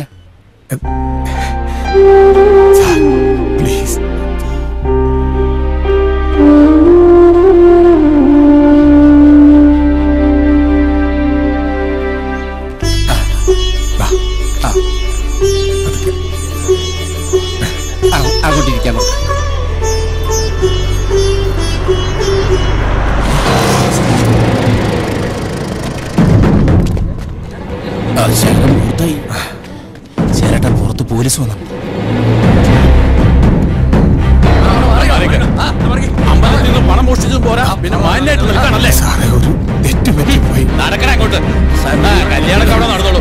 പ്ലീസ് അങ്ങോട്ടിരിക്കാൻ ചേരട്ടൻ പുറത്ത് പോലീസ് വന്നു. പണം മോഷ്ടിച്ചതും പോരാ പിന്നെ മാന്യമായിട്ട് നിൽക്കാണല്ലേ സാറേ ഒരു തെറ്റ് പറ്റിപ്പോയി. നടക്കണ അങ്ങോട്ട്. കല്യാണമൊക്കെ അവിടെ നടന്നോളൂ.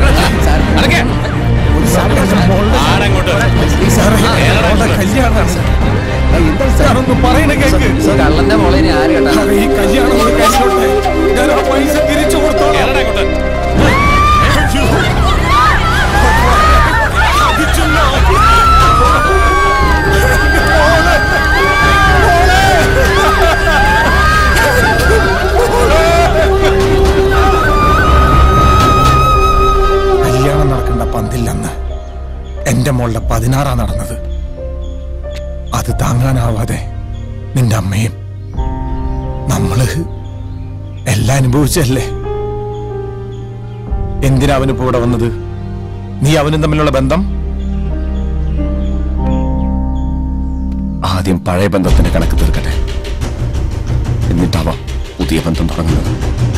കള്ളന്റെ മോളെ ആര് കേട്ടാ ഈ കല്യാണം ഞാൻ ആ പൈസ തിരിച്ചു കൊടുത്തോളാം. കല്യാണം നടക്കേണ്ട പന്തില്ലെന്ന് എന്റെ മോളുടെ പതിനാറാ നടന്നത്. അത് താങ്ങാനാവാതെ നിന്റെ അമ്മയും നമ്മള് എല്ലാം അനുഭവിച്ചല്ലേ. എന്തിനാ അവനിപ്പോ ഇവിടെ വന്നത്? നീ അവനും തമ്മിലുള്ള ബന്ധം ആദ്യം പഴയ ബന്ധത്തിന്റെ കണക്ക് തീർക്കട്ടെ, എന്നിട്ടാവാം പുതിയ ബന്ധം തുടങ്ങുന്നത്.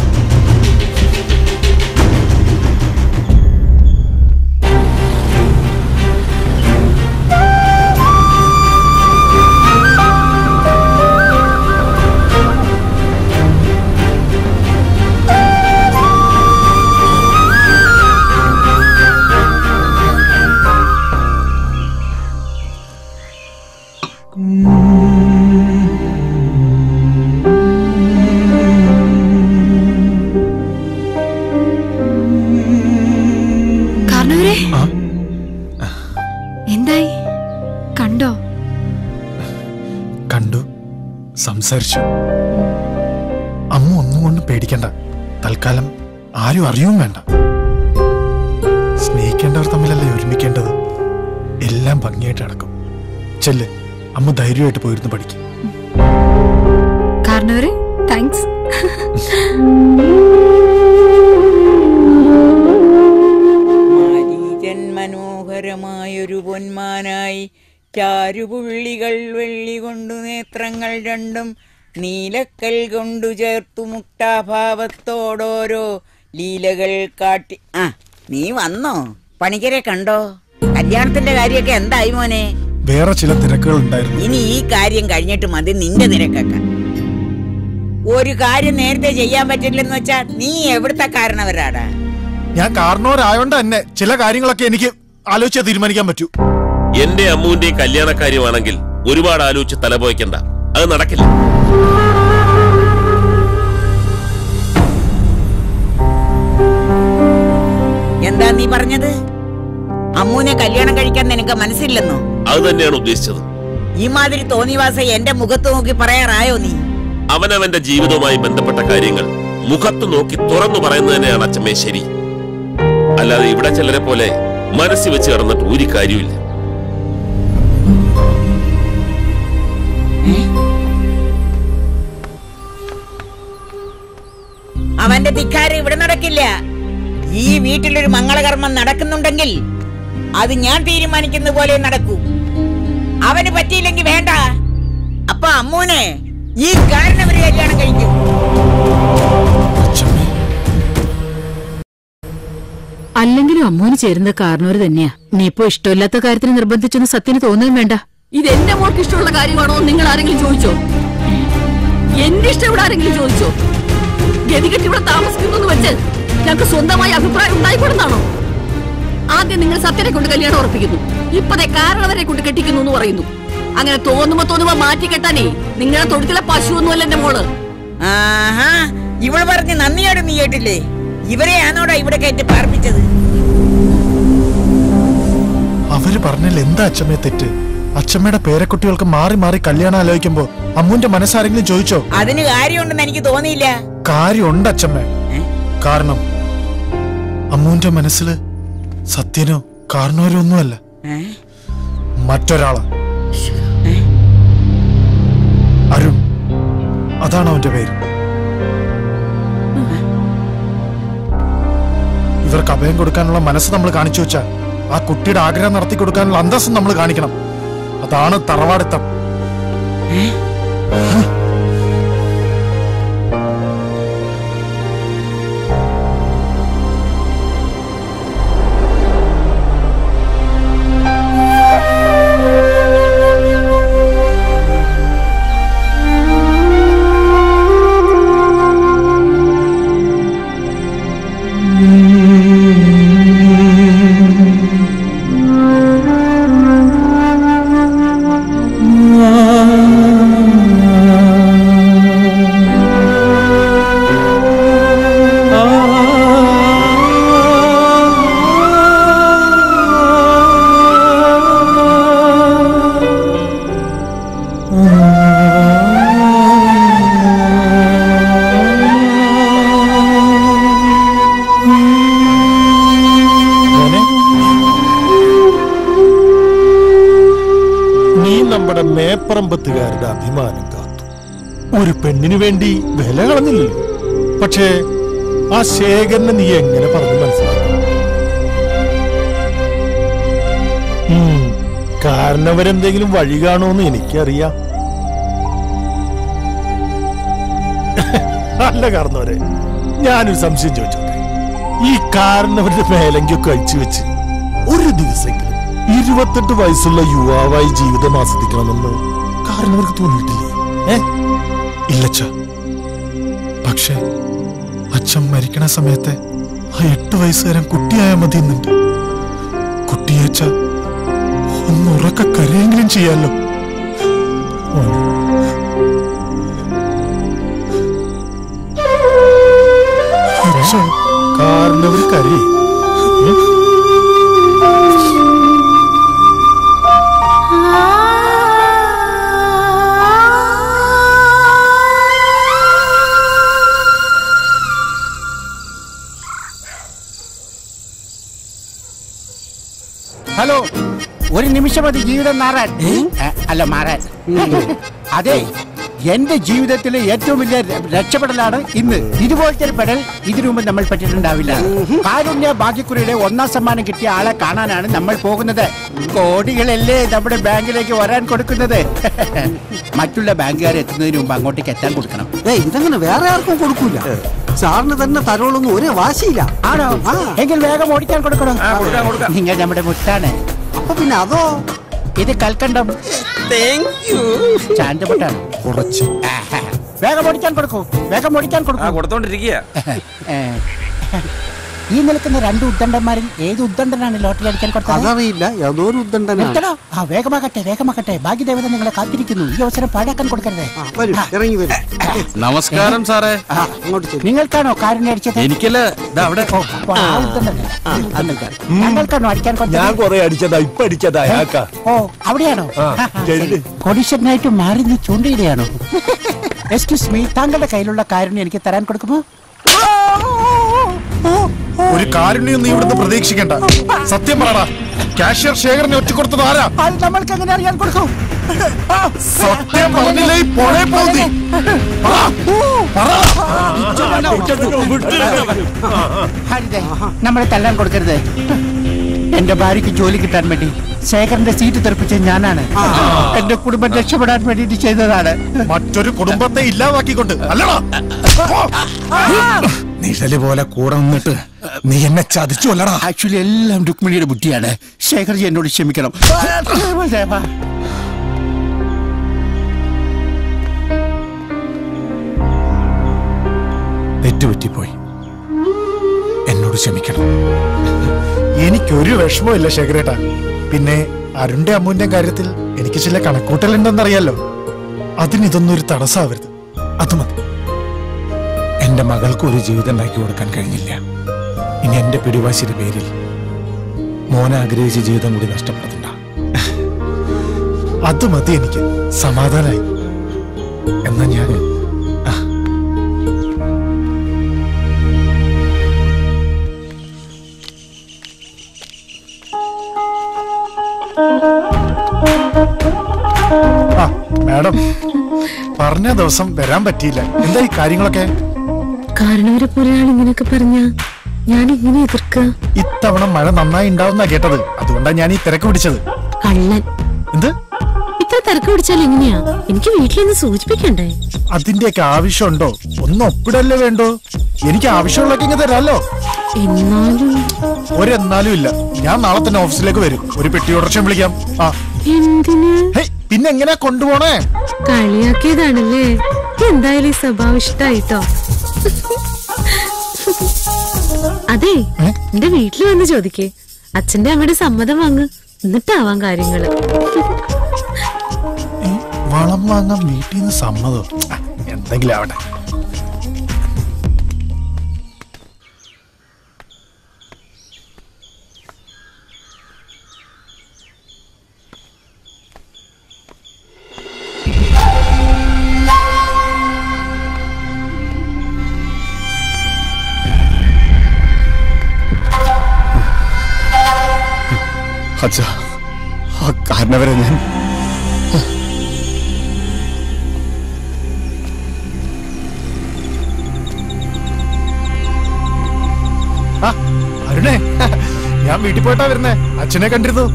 എന്തായി കണ്ടോ? കണ്ടു, സംസാരിച്ചു. അമ്മ ഒന്നും കൊണ്ട് പേടിക്കണ്ട. തൽക്കാലം ആരും അറിയും വേണ്ട. സ്നേഹിക്കേണ്ടവർ തമ്മിലല്ലേ ഒരുമിക്കേണ്ടത്. എല്ലാം ഭംഗിയായിട്ട് നടക്കും. ചെല്ല്, അമ്മ ധൈര്യമായിട്ട് പോയിരുന്നു പഠിക്കും. കാരണവരെ താങ്ക്സ്. മനോഹരമായൊരു പൊന്മാനായി ചാരുപുള്ളികൾ വെള്ളി കൊണ്ടു നേത്രങ്ങൾ രണ്ടും നീലക്കൽ കൊണ്ടു ചേർത്തു മുക്താഭാവത്തോടോരോ ലീലകൾ കാട്ടി. ആ നീ വന്നോ? പണിക്കരെ കണ്ടോ? കല്യാണത്തിന്റെ കാര്യമൊക്കെ എന്തായി മോനെ? വേറെ ചില തിരക്കുകൾ ഉണ്ടായിരുന്നു. ഇനി ഈ കാര്യം കഴിഞ്ഞിട്ട് മതി നിന്റെ തിരക്കൊക്കെ. ഒരു കാര്യം നേരത്തെ ചെയ്യാൻ പറ്റില്ലെന്ന് വെച്ചാ നീ എവിടുത്തെ കാരണവരാടാ? ഞാൻ കാരണവരായോണ്ട് തന്നെ ചില കാര്യങ്ങളൊക്കെ എനിക്ക് ആലോചിച്ചാ തീരുമാനിക്കാൻ പറ്റൂ. എന്റെ അമ്മുവിന്റെ കല്യാണക്കാര്യമാണെങ്കിൽ ഒരുപാട് ആലോചിച്ച് തലപോയിക്കണ്ട, അത് നടക്കില്ല. എന്താ നീ പറഞ്ഞത്? അമ്മുവിനെ കല്യാണം കഴിക്കാൻ നിനക്ക് മനസ്സില്ലെന്നോ? അത് തന്നെയാണ് ഉദ്ദേശിച്ചത്. ഈ മാതിരി തോന്നിവാസം എന്റെ മുഖത്ത് നോക്കി പറയാറായോ നീ? അവനവന്റെ ജീവിതവുമായി ബന്ധപ്പെട്ട കാര്യങ്ങൾ മുഖത്ത് നോക്കി തുറന്നു പറയുന്നത് തന്നെയാണ് അച്ഛമ്മേ ശരി. അല്ലാതെ ഇവിടെ ചിലരെ പോലെ മനസ്സിൽ വെച്ച് കിടന്നിട്ട് ഒരു കാര്യമില്ല. അവന്റെ ധിക്കാരം ഇവിടെ നടക്കില്ല. ഈ വീട്ടിലൊരു മംഗളകർമ്മം നടക്കുന്നുണ്ടെങ്കിൽ അത് ഞാൻ തീരുമാനിക്കുന്ന പോലെ നടക്കൂ. അവന് പറ്റിയില്ലെങ്കിൽ വേണ്ട. അപ്പൊ അമ്മൂനെ ഈ കാരണം ഒരു കല്യാണം കഴിക്കും. അല്ലെങ്കിലും അമ്മൂന് ചേരുന്ന കാരണവര് തന്നെയാ. നീ ഇപ്പൊ ഇഷ്ടമില്ലാത്ത കാര്യത്തിന് നിർബന്ധിച്ചെന്ന് സത്യന് തോന്നുകയും വേണ്ട. ഇത് എന്റെ മോൾക്ക് ഇഷ്ടമുള്ള കാര്യമാണോ നിങ്ങൾ ആരെങ്കിലും ചോദിച്ചോ? എന്റെ ഇഷ്ടം ഇവിടെ ആരെങ്കിലും ചോദിച്ചോ? ഗതികെട്ട് ഇവിടെ താമസിക്കുന്നു വെച്ച് ഞങ്ങൾക്ക് സ്വന്തമായി അഭിപ്രായം ഉണ്ടായിക്കൊടുന്നാണോ? ആദ്യം നിങ്ങൾ സത്യനെ കൊണ്ട് കല്യാണം ഉറപ്പിക്കുന്നു, ഇപ്പതെ കാരണവരെ കൊണ്ട് കെട്ടിക്കുന്നു എന്ന് പറയുന്നു. അങ്ങനെ തോന്നുമ്പോ തോന്നുമ്പോ മാറ്റി കെട്ടാനേ നിങ്ങളെ തൊഴുത്തിലെ പശുവൊന്നുമല്ല എന്റെ മോള്. ആഹാ, ഇവള് പറഞ്ഞ് നന്ദിയോട് നീ കേട്ടില്ലേ? ഇവരെയാണോടാ ഇവിടെ കയറ്റി പാർപ്പിച്ചത്? അവര് പറഞ്ഞാൽ എന്താ അച്ഛമ്മയെ തെറ്റ്? അച്ഛമ്മയുടെ പേരക്കുട്ടികൾക്ക് മാറി മാറി കല്യാണം ആലോചിക്കുമ്പോ അമ്മുന്റെ മനസ്സാരെങ്കിലും ചോദിച്ചോ? അതിന് കാര്യമുണ്ടെന്ന് എനിക്ക് തോന്നിയില്ല. കാര്യമുണ്ട് അച്ഛമ്മ. കാരണം അമ്മുന്റെ മനസ്സില് സത്യനോ കാരണവരോ ഒന്നുമല്ല, മറ്റൊരാളാ. അരുൺ, അതാണ് അവന്റെ പേര്. ഇവർക്ക് അഭയം കൊടുക്കാനുള്ള മനസ്സ് നമ്മൾ കാണിച്ചു വെച്ചാൽ ആ കുട്ടിയുടെ ആഗ്രഹം നടത്തി കൊടുക്കാനുള്ള അന്തസ്സും നമ്മൾ കാണിക്കണം. അതാണ് തറവാടിത്തം. മേപ്പറമ്പത്തുകാരുടെ അഭിമാനം കാത്തു. ഒരു പെണ്ണിനു വേണ്ടി വില കളഞ്ഞില്ലല്ലോ. പക്ഷേ ആ ശേഖരനെ നീ എങ്ങനെ പറഞ്ഞു മനസ്സിലാക്കണം? കാരണവരെന്തെങ്കിലും വഴി കാണുമെന്ന് എനിക്കറിയാം. അല്ല കാരണവരെ, ഞാനൊരു സംശയം ചോദിച്ചോട്ടെ. ഈ കാരണവരുടെ മേലങ്കൊക്കെ അഴിച്ചു വെച്ച് ഒരു ദിവസമെങ്കിലും ഇരുപത്തെട്ട് വയസ്സുള്ള യുവാവായി ജീവിതം ആസ്വദിക്കണമെന്ന് കാരണവർക്ക് തോന്നിയിട്ടില്ലേ? ഏ ഇല്ലച്ച. പക്ഷെ അച്ഛൻ മരിക്കണ സമയത്തെ ആ എട്ട് വയസ്സുകാരൻ കുട്ടിയായ മതി എന്നുണ്ട്. കുട്ടിയച്ച ഒന്നുറക്ക കരയെങ്കിലും ചെയ്യാലോ. കാരണവർ കരയെ. ഹലോ, ഒരു നിമിഷം മതി ജീവിതം മാറാൻ. അല്ല മാറാൻ. അതെ, എന്റെ ജീവിതത്തിലെ ഏറ്റവും വലിയ രക്ഷപ്പെടലാണ് ഇന്ന്. ഇതുപോലത്തെ ഒരു പെടൽ ഇതിനു മുമ്പ് നമ്മൾ പറ്റിയിട്ടുണ്ടാവില്ല. കാരുണ്യ ഭാഗ്യക്കുറിയുടെ ഒന്നാം സമ്മാനം കിട്ടിയ ആളെ കാണാനാണ് നമ്മൾ പോകുന്നത്. കോടികളല്ലേ നമ്മുടെ ബാങ്കിലേക്ക് വരാൻ കൊടുക്കുന്നത്. മറ്റുള്ള ബാങ്കുകാർ എത്തുന്നതിന് മുമ്പ് അങ്ങോട്ടേക്ക് എത്താൻ കൊടുക്കണം. ഇതങ്ങനെ വേറെ ആർക്കും കൊടുക്കൂല. സാറിന് തന്നെ തരോളൊന്നും ഒരേ വാശിയില്ല. ആണോ? എങ്കിൽ വേഗം ഓടിക്കാൻ കൊടുക്കണം. നിങ്ങൾ നമ്മുടെ മുത്താണ്. അപ്പൊ പിന്നെ അതോ? ഇത് കൽക്കണ്ടം. ചാന്തമുട്ടാണ്. കുറച്ച് വേഗം ഓടിക്കാൻ കൊടുക്കൂ. വേഗം ഓടിക്കാൻ കൊടുക്കൂ. കൊടുത്തോണ്ടിരിക്കുക. ഈ നിൽക്കുന്ന രണ്ട് ഉദ്ദണ്ഡന്മാരിൽ ഏത് ഉദ്ദണ്ഡനാണ് ലോട്ടറി അടിക്കാൻ കൊടുത്തത്? അതറിയില്ല. ഏതൊരു ഉദ്ദണ്ഡനാണ്. ആ വേഗമാകട്ടെ, വേഗമാകട്ടെ. ഭാഗ്യദേവത നിങ്ങളെ കാത്തിരിക്കുന്നു. ഈ അവസരം പാഴാക്കാൻ കൊടുക്കരുത്. ഇറങ്ങി വരും. നമസ്കാരം സാറേ. നിങ്ങൾക്കാണോ കാരുണ്യ അടിച്ചത്? എനിക്കല്ല. ഞങ്ങൾക്കാണോ അടിക്കാൻ കൊടുത്തത്? ഞാൻ കുറെ അടിച്ചതാ, ഇപ്പൊ അടിച്ചതാ. ഓ, അവിടെയാണോ? കൊടീശ്വരനായിട്ട് മാറി നീ ചൂണ്ടയിടെയാണോ? എക്സ്ക്യൂസ് മീ, താങ്കളുടെ കയ്യിലുള്ള കാരുണ്യം എനിക്ക് തരാൻ കൊടുക്കുമോ? ഒരു കാരുണ്യം നീ ഇവിടുന്ന് പ്രതീക്ഷിക്കണ്ട. സത്യം പറയടാ, കാഷ്യർ ശേഖരനെ ഒറ്റ കൊടുത്തത് ആരാ? അത് നമ്മൾക്ക് എങ്ങനെ അറിയാൻ കൊടുക്കും? സത്യം പറഞ്ഞില്ലേ പോളെ പോതി. നമ്മളെ തല്ലാൻ കൊടുക്കരുത്. എന്റെ ഭാര്യക്ക് ജോലി കിട്ടാൻ വേണ്ടി ശേഖരന്റെ സീറ്റ് തെറിപ്പിച്ചത് ഞാനാണ്. എന്റെ കുടുംബം രക്ഷപ്പെടാൻ വേണ്ടിട്ട് ചെയ്തതാണ്. മറ്റൊരു കുടുംബത്തെ ഇല്ലാതാക്കിക്കൊണ്ട് അല്ലടാ. നിഴല് പോലെ കൂടെ നിന്നിട്ട് നീ എന്നെ ചതിച്ചു അല്ലടാ. ആക്ച്വലി എല്ലാം രുക്മിണിയുടെ ബുദ്ധിയാണ്. ശേഖർജി എന്നോട് ക്ഷമിക്കണം. തെറ്റുപറ്റിപ്പോയി, എന്നോട് ക്ഷമിക്കണം. എനിക്കൊരു വിഷമമില്ല ശേഖരേട്ടാ. പിന്നെ അരുണിന്റെ അമ്മുവിന്റെ കാര്യത്തിൽ എനിക്ക് ചില കണക്കൂട്ടലുണ്ടെന്നറിയാലോ. അതിന് ഇതൊന്നും ഒരു തടസ്സമാവരുത്. അത് മതി. എന്റെ മകൾക്ക് ഒരു ജീവിതം ഉണ്ടാക്കി കൊടുക്കാൻ കഴിഞ്ഞില്ല. ഇനി എന്റെ പിടിവാശിയുടെ പേരിൽ മോനെ ആഗ്രഹിച്ച ജീവിതം കൂടി നഷ്ടപ്പെടുത്തണ്ട. അത് മതി എനിക്ക്. സമാധാനായി. എന്നാ ഞാൻ ആ മാഡം പറഞ്ഞ ദിവസം വരാൻ പറ്റിയില്ല. എന്താ ഈ കാര്യങ്ങളൊക്കെ? കാരണവരെ പോലെയാണ് ഇങ്ങനെയൊക്കെ പറഞ്ഞ ഞാൻ ഇങ്ങനെ എതിർക്ക. ഇത്തവണ മഴ നന്നായി ഉണ്ടാവുന്ന കേട്ടത്. അതുകൊണ്ടാണ് ഞാൻ ഈ തിരക്ക് പിടിച്ചത്. കള്ളൻ. എന്ത് ഇത്ര തിരക്ക് പിടിച്ചാൽ എങ്ങനെയാ? എനിക്ക് വീട്ടിലൊന്ന് സൂചിപ്പിക്കണ്ടേ? അതിന്റെയൊക്കെ ആവശ്യമുണ്ടോ? ഒന്ന് ഒപ്പിടല്ലേ വേണ്ടോ? എനിക്ക് ആവശ്യമുള്ളൊക്കെ ഇങ്ങനെ തരാമല്ലോ. എന്നാലും ഒരെന്നാലും ഇല്ല. ഞാൻ നാളെ തന്നെ ഓഫീസിലേക്ക് വരും. ഒരു പെട്ടി ഓർഡർ വിളിക്കാം. ആ എന്തിന്? പിന്നെ എങ്ങനെയാ കൊണ്ടുപോണേ? കളിയാക്കിയതാണല്ലേ? എന്തായാലും ഈ സ്വഭാവം ഇഷ്ടായിട്ടോ. അതെ, എന്റെ വീട്ടിൽ വന്ന് ചോദിക്കേ. അച്ഛന്റെ അമ്മയുടെ സമ്മതം വാങ്ങ്, എന്നിട്ടാവാൻ കാര്യങ്ങള്. വളം വാങ്ങാൻ വീട്ടിൽ നിന്ന് സമ്മതം? എന്തെങ്കിലും ആവട്ടെ. അച്ഛാ, ആ കാരണവരെ ഞാൻ അരുണേ, ഞാൻ വീട്ടിൽ പോയിട്ടാ വരുന്നേ. അച്ഛനെ കണ്ടിരുന്നു.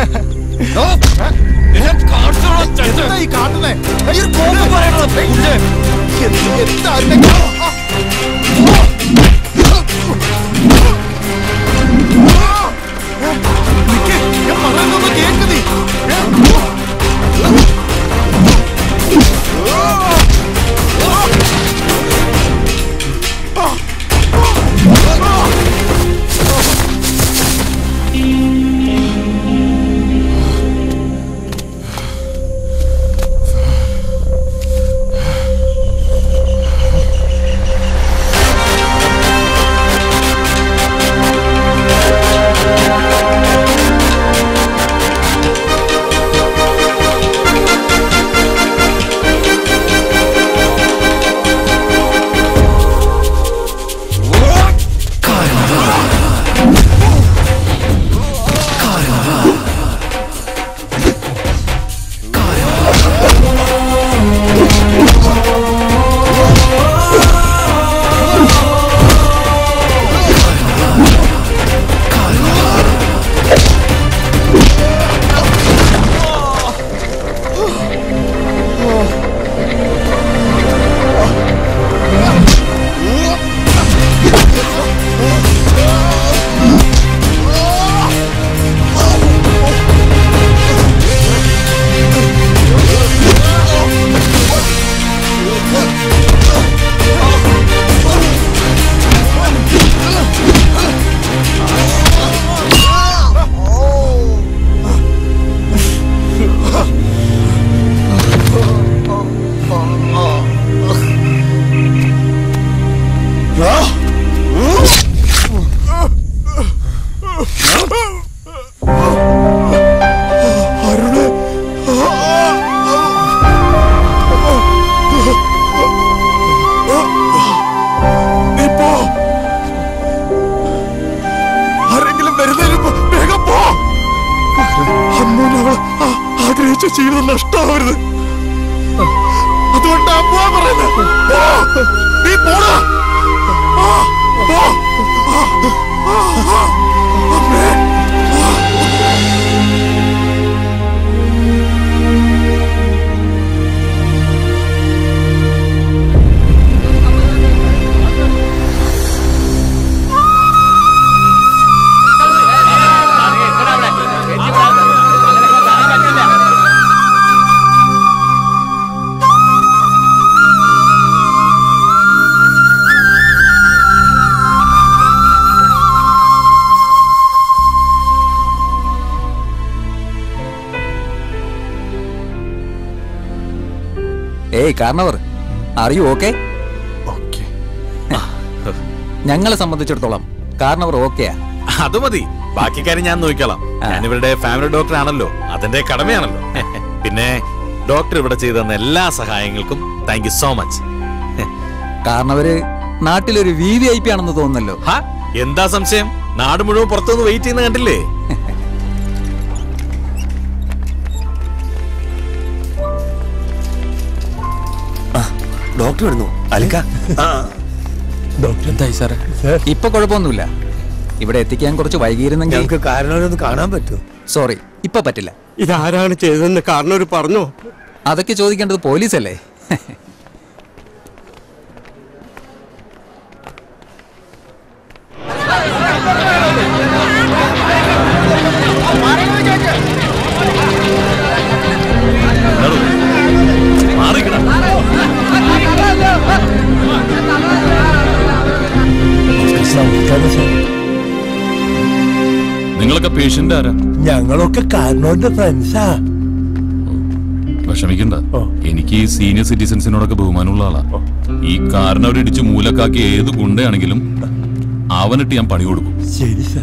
എന്താ ഈ കാട്ടുന്നേ? ഞാൻ പറയുന്നൊന്ന് കേക്ക് നീ. ജീവിതം നഷ്ടമാവരുത്. അതുകൊണ്ടാ പോവാ പറയുന്നത്. നീ പോടാ. ഏയ് കാരണവർ അറിയൂ ഓക്കെ ഞങ്ങളെ സംബന്ധിച്ചിടത്തോളം കാരണവർ ഓക്കെയാ. അത് മതി, ബാക്കി കാര്യം ഞാൻ നോക്കിക്കോളാം. ഞാൻ ഇവരുടെ ഫാമിലി ഡോക്ടർ ആണല്ലോ, അതിന്റെ കടമയാണല്ലോ. പിന്നെ ഡോക്ടർ ഇവിടെ ചെയ്തു തന്ന എല്ലാ സഹായങ്ങൾക്കും താങ്ക് യു സോ മച്ച്. കാരണവര് നാട്ടിലൊരു വി വി ഐ പി ആണെന്ന് തോന്നുന്നല്ലോ. എന്താ സംശയം? നാട് മുഴുവൻ പുറത്തുനിന്ന് വെയിറ്റ് ചെയ്യുന്ന കണ്ടില്ലേ? ഡോക്ടർ വരുന്നു. അലിക്ക എന്തായി സാറേ? ഇപ്പൊ കുഴപ്പമൊന്നുമില്ല. ഇവിടെ എത്തിക്കാൻ കുറച്ച് വൈകിയിരുന്നെങ്കിൽ ഞങ്ങൾക്ക് കാരണവരൊന്ന് കാണാൻ പറ്റുമോ? സോറി, ഇപ്പൊ പറ്റില്ല. ഇതാരാണ് ചെയ്തതെന്ന് കാരണവർ പറഞ്ഞോ? അതൊക്കെ ചോദിക്കേണ്ടത് പോലീസല്ലേ. നിങ്ങളൊക്കെ പേഷ്യന്റ് ആരാ? ഞങ്ങളൊക്കെ കാരണവരുടെ ഫ്രണ്ട്സാ. വിഷമിക്കണ്ട, എനിക്ക് ഈ സീനിയർ സിറ്റിസൺസിനോടൊക്കെ ബഹുമാനമുള്ള ആളാ. ഈ കാരണവരിടിച്ച് മൂലക്കാക്കി ഏത് ഗുണ്ടയാണെങ്കിലും അവനിട്ട് ഞാൻ പണി കൊടുക്കും. ശരി സാർ.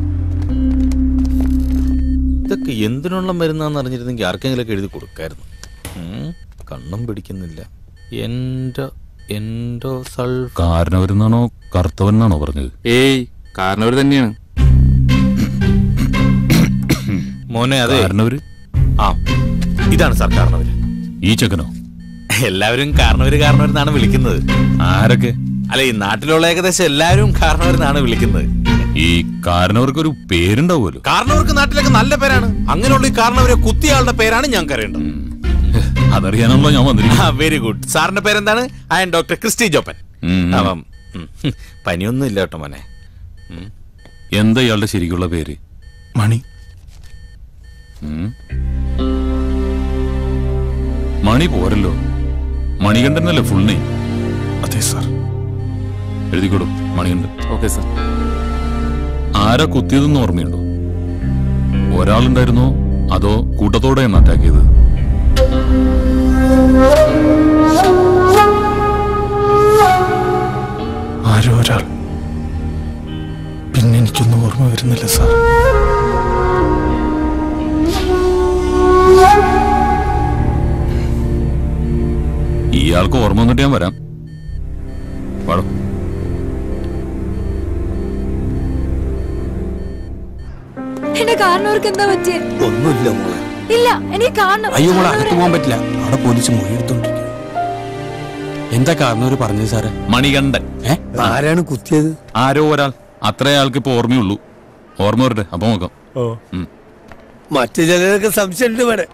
ഇതൊക്കെ എന്തിനുള്ള മരുന്നാന്ന് അറിഞ്ഞിരുന്നെങ്കിൽ ആർക്കെങ്കിലൊക്കെ എഴുതി കൊടുക്കായിരുന്നു. കണ്ണും പിടിക്കുന്നില്ല. എന്റെ എൻഡോ സൾ കാരണവരെന്നാണോ കറുത്തവനാണോ പറഞ്ഞത്? ഏയ് കാരണവർ തന്നെയാണ് മോനെ. അതെ കാരണവര്. ആ ഇതാണ് സാർ കാരണവര്. ഈ ചെക്കനോ? എല്ലാവരും കാരണവര് കാരണവരെന്നാണ് വിളിക്കുന്നത്. ആരൊക്കെ? അല്ല, ഈ നാട്ടിലുള്ള ഏകദേശം എല്ലാവരും കാരണവരെന്നാണ് വിളിക്കുന്നത്. ഈ കാരണവർക്ക് ഒരു പേരുണ്ടാവുമല്ലോ. കാരണവർക്ക് നാട്ടിലൊക്കെ നല്ല പേരാണ്. അങ്ങനെയുള്ള ഈ കാരണവരെ കുത്തിയാളുടെ പേരാണ് ഞാൻ കരയേണ്ടത്. അതറിയാണല്ലോ ഞാൻ വന്നിരിക്കുന്നത്. Very good. സാറിന്റെ പേരെന്താണ്? I'm doctor Christy Joppan. പനിയൊന്നും ഇല്ല കേട്ടോ മോനെ. എന്താ ഇയാളുടെ ശരിക്കുള്ള പേര്? മണി. മണി പോരല്ലോ, മണികണ്ഠനല്ലേ ഫുൾ നെയിം? അതെ സാർ. എഴുതിക്കോടും മണികണ്ഠൻ. Okay sir. ആരാ കുത്തിയതെന്ന് ഓർമ്മയുണ്ടോ? ഒരാളുണ്ടായിരുന്നോ അതോ കൂട്ടത്തോടെയാണ് അറ്റാക്ക് ചെയ്തത്? ആരോ ഒരാൾ. പിന്നെ എനിക്കൊന്നും ഓർമ്മ വരുന്നില്ല സാർ. ഇയാൾക്ക് ഓർമ്മ വന്നിട്ട് ഞാൻ വരാം. പാടോ. എന്റെ കാരണവർക്ക് എന്താ പറ്റിയ? ഒന്നുമില്ല മോളെ. ഇല്ല, എനിക്ക് കാണണം. അയ്യോ മോളെ, അകത്ത് പോകാൻ പറ്റില്ല. അവിടെ പോലീസ് മൊഴിയെടുത്തോണ്ടിരിക്കും. എന്താ കാരണവര് പറഞ്ഞത് സാറേ? മണികണ്ഠൻ. ആരാണ് കുത്തിയത്? ആരോ ഒരാൾ. അത്രേ ആൾക്ക് ഇപ്പൊ ഓർമ്മയുള്ളൂ. ഓർമ്മ വരട്ടെ, അപ്പൊ നോക്കാം. മറ്റു ചിലരൊക്കെ സംശയമുണ്ട് ഇവിടെ.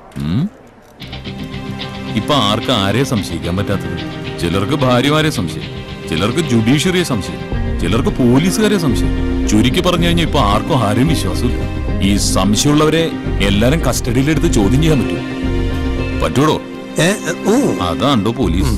ഇപ്പൊ ആർക്ക് ആരെയെ സംശയിക്കാൻ പറ്റാത്തത്? ചിലർക്ക് ഭാര്യമാരെ സംശയം, ചിലർക്ക് ജുഡീഷ്യറിയെ സംശയം, ചിലർക്ക് പോലീസുകാരെ സംശയം. ചുരുക്കി പറഞ്ഞു കഴിഞ്ഞാൽ ഇപ്പൊ ആർക്കും ആരെയും വിശ്വാസമില്ല. ഈ സംശയമുള്ളവരെ എല്ലാരും കസ്റ്റഡിയിലെടുത്ത് ചോദ്യം ചെയ്യാൻ പറ്റും. പറ്റൂടോ? അതാണ്ടോ പോലീസ്.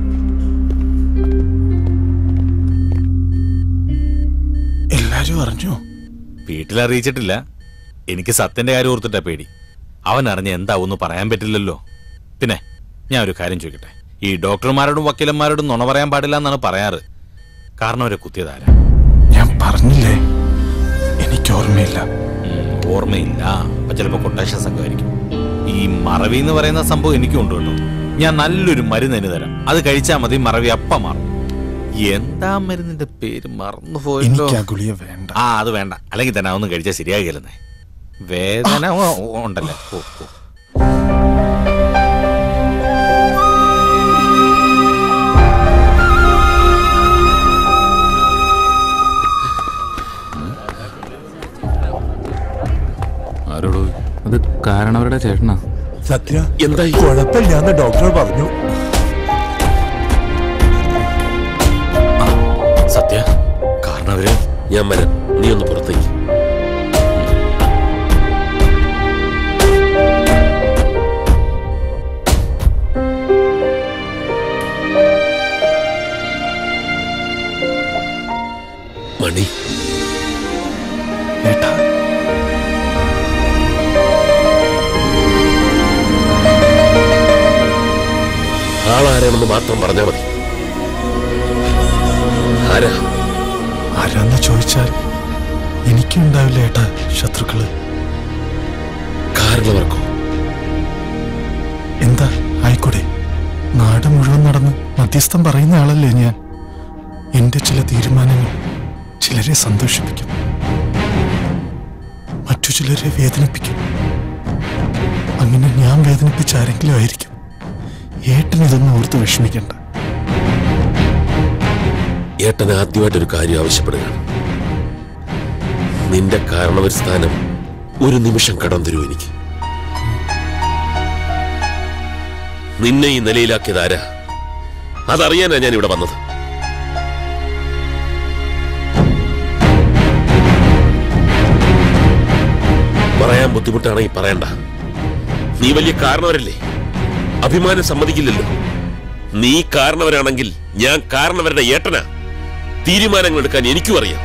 എല്ലാരും അറിഞ്ഞോ? വീട്ടിലറിയിച്ചിട്ടില്ല. എനിക്ക് സത്യന്റെ കാര്യം ഓർത്തിട്ടാ പേടി. അവൻ അറിഞ്ഞ എന്താവൂന്ന് പറയാൻ പറ്റില്ലല്ലോ. പിന്നെ ഞാൻ ഒരു കാര്യം ചോദിക്കട്ടെ, ഈ ഡോക്ടർമാരോടും വക്കീലന്മാരോടും നുണ പറയാൻ പാടില്ല എന്നാണ് പറയാറ്. കാരണം അവരെ കുത്തിയതാരാ? ഞാൻ പറഞ്ഞില്ലേ, എനിക്ക് ഓർമ്മയില്ല. ഓർമ്മയില്ല. അപ്പൊ ചിലപ്പോ കൊട്ടേഷൻ സംഘമായിരിക്കും. ഈ മറവി എന്ന് പറയുന്ന സംഭവം എനിക്കും ഉണ്ട് കേട്ടോ. ഞാൻ നല്ലൊരു മരുന്ന് തന്നെ തരാം, അത് കഴിച്ചാൽ മതി, മറവി അപ്പം മാറും. എന്താ മരുന്നിന്റെ പേര് മറന്നുപോയല്ലോ. ആ അത് വേണ്ട, അല്ലെങ്കിൽ തന്നെ അതൊന്നും കഴിച്ചാൽ ശരിയാകില്ലെന്നേ. വേദന ഉണ്ടല്ലേ? ഓ ഓ ആരോടോ? അത് കാരണവരുടെ ചേട്ടനാ. സത്യ എന്തായി? കുഴപ്പമില്ലാന്ന് ഡോക്ടർ പറഞ്ഞു. സത്യ, കാരണവര് ഞാൻ വരാം, നീ ഒന്ന് പുറത്തേക്ക്. മണി, ഏട്ടാ ആളാരെ മാത്രം പറഞ്ഞാൽ മതി. ആരാ ആരാന്ന് ചോദിച്ചാൽ എനിക്കുണ്ടാവില്ല ഏട്ടാ ശത്രുക്കള്. കാരണവർക്കോ? എന്താ ആയിക്കോട്ടെ, നാട് മുഴുവൻ നടന്ന് മധ്യസ്ഥം പറയുന്ന ആളല്ലേ ഞാൻ. എന്റെ ചില തീരുമാനങ്ങൾ ചിലരെ സന്തോഷിപ്പിക്കും, മറ്റു ചിലരെ വേദനിപ്പിക്കും. അങ്ങനെ ഞാൻ വേദനിപ്പിച്ച ആരെങ്കിലും ആയിരിക്കും. ഏട്ടൻ ഇതൊന്നും ഓർത്ത് വിഷമിക്കണ്ട. ഏട്ടൻ ആദ്യമായിട്ടൊരു കാര്യം ആവശ്യപ്പെടുകയാണ്. നിന്റെ കാരണവർ സ്ഥാനം ഒരു നിമിഷം കടം തരൂ എനിക്ക്. നിന്നെ ഈ നിലയിലാക്കിയത് ആരാ? അതറിയാനാ ഞാൻ ഇവിടെ വന്നത്. പറയാൻ ബുദ്ധിമുട്ടാണെങ്കിൽ പറയണ്ട. നീ വലിയ കാരണവരല്ലേ, അഭിമാനം സമ്മതിക്കില്ലല്ലോ. നീ കാരണവരാണെങ്കിൽ ഞാൻ കാരണവരുടെ ഏട്ടനാ. തീരുമാനങ്ങൾ എടുക്കാൻ എനിക്കും അറിയാം.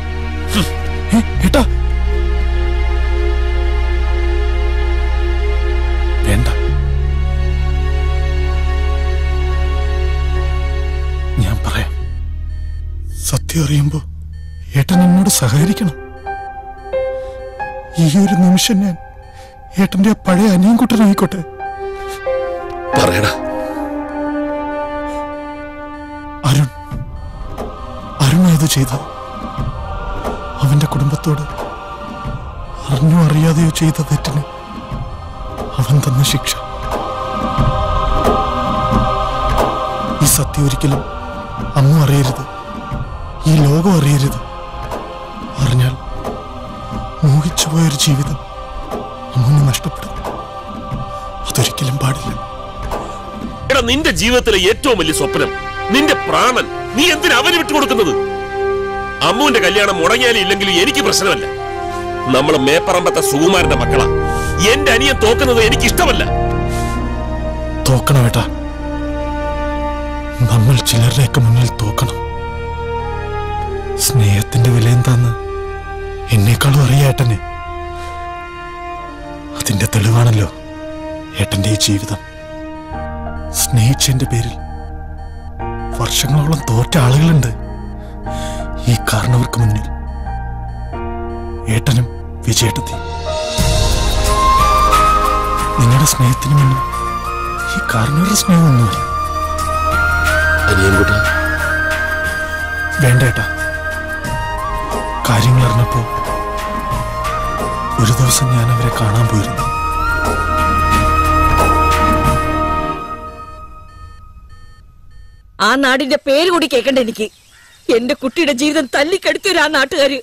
വേണ്ട, ഞാൻ പറയാം. സത്യം അറിയുമ്പോ ഏട്ടൻ എന്നോട് സഹകരിക്കണം. ഈ ഒരു നിമിഷം ഞാൻ ഏട്ടന്റെ പഴയ അനിയൻകുട്ടനായിക്കോട്ടെ. പറയടാ. അരുൺ അരുണേത് ചെയ്ത അവന്റെ കുടുംബത്തോട് അറിഞ്ഞോ അറിയാതെയോ ചെയ്ത തെറ്റിന് അവൻ തന്ന ശിക്ഷ. ഈ സത്യം ഒരിക്കലും അമ്മ അറിയരുത്, ഈ ലോകം അറിയരുത്. അറിഞ്ഞാൽ മോഹിച്ചു പോയൊരു ജീവിതം അമ്മ നഷ്ടപ്പെടും. അതൊരിക്കലും പാടില്ല. എടാ, നിന്റെ ജീവിതത്തിലെ ഏറ്റവും വലിയ സ്വപ്നം, നിന്റെ പ്രാണൻ, നീ എന്തിനാ അവന് വിട്ടുകൊടുക്കുന്നത്? അമ്മുവിന്റെ കല്യാണം മുടങ്ങിയാലും ഇല്ലെങ്കിലും എനിക്ക് പ്രശ്നമല്ല. നമ്മൾ മേപ്പറമ്പത്തെ സുകുമാരന്റെ മക്കളാ. എന്റെ അനിയൻ തോക്കുന്നത് എനിക്ക് ഇഷ്ടമല്ല. തോക്കണം ഏട്ടാ, നമ്മൾ ചിലരുടെയൊക്കെ മുന്നിൽ തോക്കണം. സ്നേഹത്തിന്റെ വില എന്താന്ന് എന്നെക്കാളും അറിയാം ഏട്ടന്. അതിന്റെ തെളിവാണല്ലോ ഏട്ടന്റെ ഈ ജീവിതം. സ്നേഹിച്ചതിന്റെ പേരിൽ വർഷങ്ങളോളം തോറ്റ ആളുകളുണ്ട് ഈ കാരണവർക്ക് മുന്നിൽ. ഏട്ടനും വിജയേട്ടത്തി, നിങ്ങളുടെ സ്നേഹത്തിന് മുന്നിൽ ഈ കാരണവരുടെ സ്നേഹമൊന്നുമില്ല. വേണ്ട ഏട്ടാ, കാര്യങ്ങൾ അറിഞ്ഞപ്പോ ഒരു ദിവസം ഞാൻ അവരെ കാണാൻ പോയിരുന്നു. ആ നാടിന്റെ പേര് കൂടി കേൾക്കണ്ട എനിക്ക്. എന്റെ കുട്ടിയുടെ ജീവിതം തല്ലിക്കെടുത്തിയൊരു ആ നാട്ടുകാര്.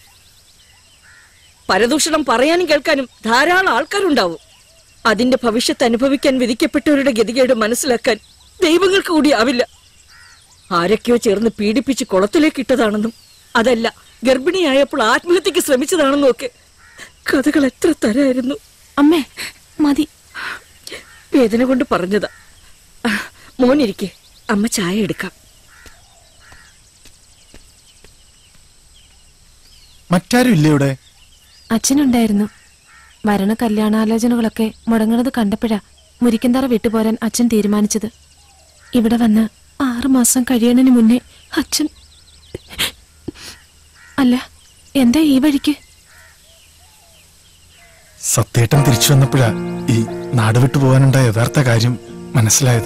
പരദൂഷണം പറയാനും കേൾക്കാനും ധാരാളം ആൾക്കാരുണ്ടാവും. അതിന്റെ ഭവിഷ്യത്ത് അനുഭവിക്കാൻ വിധിക്കപ്പെട്ടവരുടെ ഗതികേട് മനസ്സിലാക്കാൻ ദൈവങ്ങൾക്ക് കൂടി ആവില്ല. ആരൊക്കെയോ ചേർന്ന് പീഡിപ്പിച്ച് കുളത്തിലേക്ക് ഇട്ടതാണെന്നും അതല്ല ഗർഭിണിയായപ്പോൾ ആത്മഹത്യക്ക് ശ്രമിച്ചതാണെന്നും ഒക്കെ കഥകൾ എത്ര തരായിരുന്നു. അമ്മേ മതി, വേദന കൊണ്ട് പറഞ്ഞതാ. മോനിരിക്കെ, അമ്മ ചായ എടുക്കാം. മറ്റാരും ഇല്ലേ ഇവിടെ? അച്ഛനുണ്ടായിരുന്നു. വരണ കല്യാണാലോചനകളൊക്കെ മുടങ്ങണത് കണ്ടപ്പോഴാ മുരിക്കന്തറ വിട്ടുപോരാൻ അച്ഛൻ തീരുമാനിച്ചത്. ഇവിടെ വന്ന് ആറുമാസം കഴിയണതിന് മുന്നേ അച്ഛൻ... അല്ല, എന്താ ഈ വഴിക്ക്? സത്യേട്ടൻ തിരിച്ചു വന്നപ്പോഴാ ഈ നാട് വിട്ടു പോകാനുണ്ടായ യഥാർത്ഥ കാര്യം മനസ്സിലായത്.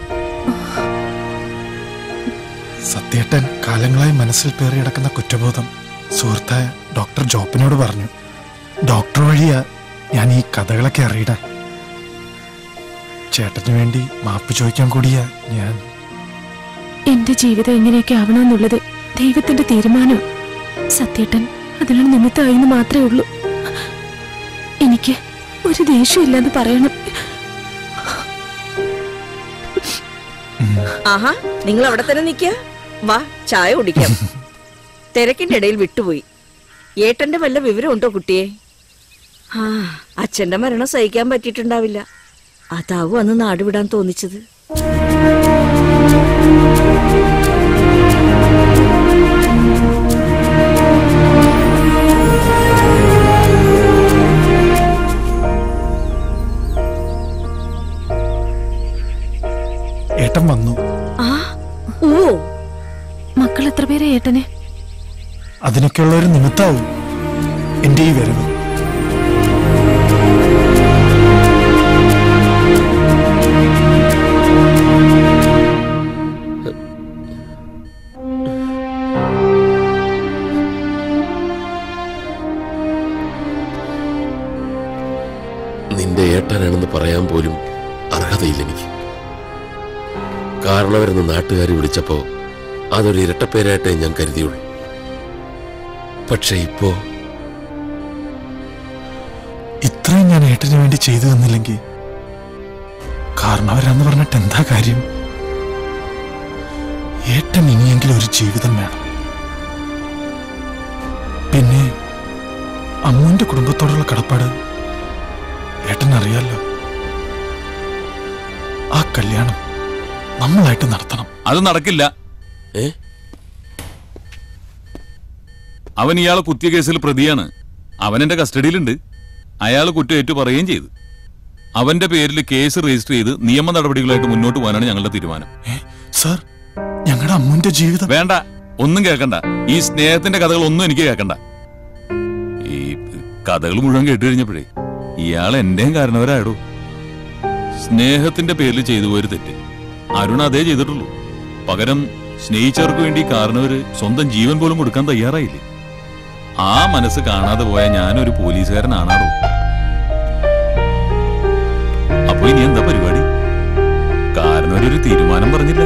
സത്യേട്ടൻ കാലങ്ങളായി മനസ്സിൽ പേറി കിടക്കുന്ന കുറ്റബോധം സുഹൃത്തായ ഡോക്ടർ ജോപ്പിനോട് പറഞ്ഞു. ഡോക്ടർ വഴിയാ ഞാൻ ഈ കഥകളൊക്കെ അറിയണ. ചേട്ടന് വേണ്ടി മാപ്പ് ചോദിക്കാൻ കൂടിയാ ഞാൻ. എന്റെ ജീവിതം എങ്ങനെയൊക്കെ ആവണമെന്നുള്ളത് ദൈവത്തിന്റെ തീരുമാനം. സത്യേട്ടൻ അതിനുള്ള നിമിത്തമായിന്ന് മാത്രമേ ഉള്ളൂ. എനിക്ക് ഒരു ദേഷ്യമില്ലെന്ന് പറയണം. ആഹാ, നിങ്ങൾ അവിടെ തന്നെ നിക്ക. വാ, ചായ കുടിക്കാം. തിരക്കിന്റെ ഇടയിൽ വിട്ടുപോയി. ഏട്ടന്റെ വല്ല വിവരം ഉണ്ടോ കുട്ടിയെ? ആ, അച്ഛന്റെ മരണം സഹിക്കാൻ പറ്റിയിട്ടുണ്ടാവില്ല. അതാവും അന്ന് നാടുവിടാൻ തോന്നിച്ചത്. ഏട്ടൻ വന്നു. ആ, മക്കൾ എത്ര പേരെ ഏട്ടനെ? അതിനൊക്കെയുള്ള ഒരു നിമിത്താവും എന്റെ ഈ വരവ്. നിന്റെ ഏട്ടനാണെന്ന് പറയാൻ പോലും അർഹതയില്ല എനിക്ക്. കാരണവരെന്ന് നാട്ടുകാർ വിളിച്ചപ്പോ അതൊരു ഇരട്ടപ്പേരായിട്ടേ ഞാൻ കരുതിയുള്ളൂ. പക്ഷെ ഇപ്പോ ഇത്രയും ഞാൻ ഏട്ടന് വേണ്ടി ചെയ്തു തന്നില്ലെങ്കിൽ കാരണവരാന്ന് പറഞ്ഞിട്ട് എന്താ കാര്യം? ഏട്ടൻ ഇനിയെങ്കിലും ഒരു ജീവിതം വേണം. പിന്നെ അമ്മുവിന്റെ കുടുംബത്തോടുള്ള കടപ്പാട് ഏട്ടൻ അറിയാലോ. ആ കല്യാണം നമ്മളായിട്ട് നടത്തണം. അത് നടക്കില്ല. അവൻ ഇയാളെ കുത്തിയ കേസിൽ പ്രതിയാണ്. അവൻ എന്റെ കസ്റ്റഡിയിലുണ്ട്. അയാൾ കുറ്റമേറ്റു പറയുകയും ചെയ്തു. അവന്റെ പേരിൽ കേസ് രജിസ്റ്റർ ചെയ്ത് നിയമ നടപടികളായിട്ട് മുന്നോട്ട് പോകാനാണ് ഞങ്ങളുടെ തീരുമാനം. സർ, ഞങ്ങളുടെ അമ്മുവിന്റെ ജീവിതം വേണ്ട, ഒന്നും കേൾക്കണ്ട. ഈ സ്നേഹത്തിന്റെ കഥകൾ ഒന്നും എനിക്ക് കേൾക്കണ്ട. ഈ കഥകൾ മുഴുവൻ കേട്ട് കഴിഞ്ഞപ്പോഴേ ഇയാൾ എന്റെയും കാരണവരായിടൂ. സ്നേഹത്തിന്റെ പേരിൽ ചെയ്തു പോയൊരു തെറ്റ് അരുൺ അതേ ചെയ്തിട്ടുള്ളൂ. പകരം സ്നേഹിച്ചവർക്ക് വേണ്ടി കാരണവര് സ്വന്തം ജീവൻ പോലും കൊടുക്കാൻ തയ്യാറായില്ലേ? ആ മനസ്സ് കാണാതെ പോയ ഞാനൊരു പോലീസുകാരനാണാടോ. അപ്പൊ ഇനി എന്താ പരിപാടി? കാരണവരൊരു തീരുമാനം പറഞ്ഞില്ല.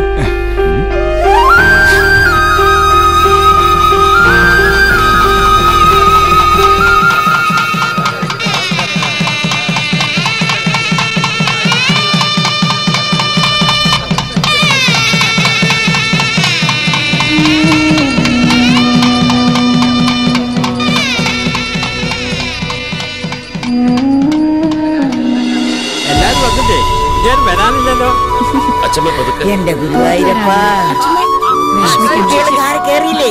വരാനില്ലല്ലോ. അച്ഛമ്മ പതുക്കെ. എന്റെ ഗുരുവായൂരപ്പ, കേറിയില്ലേ?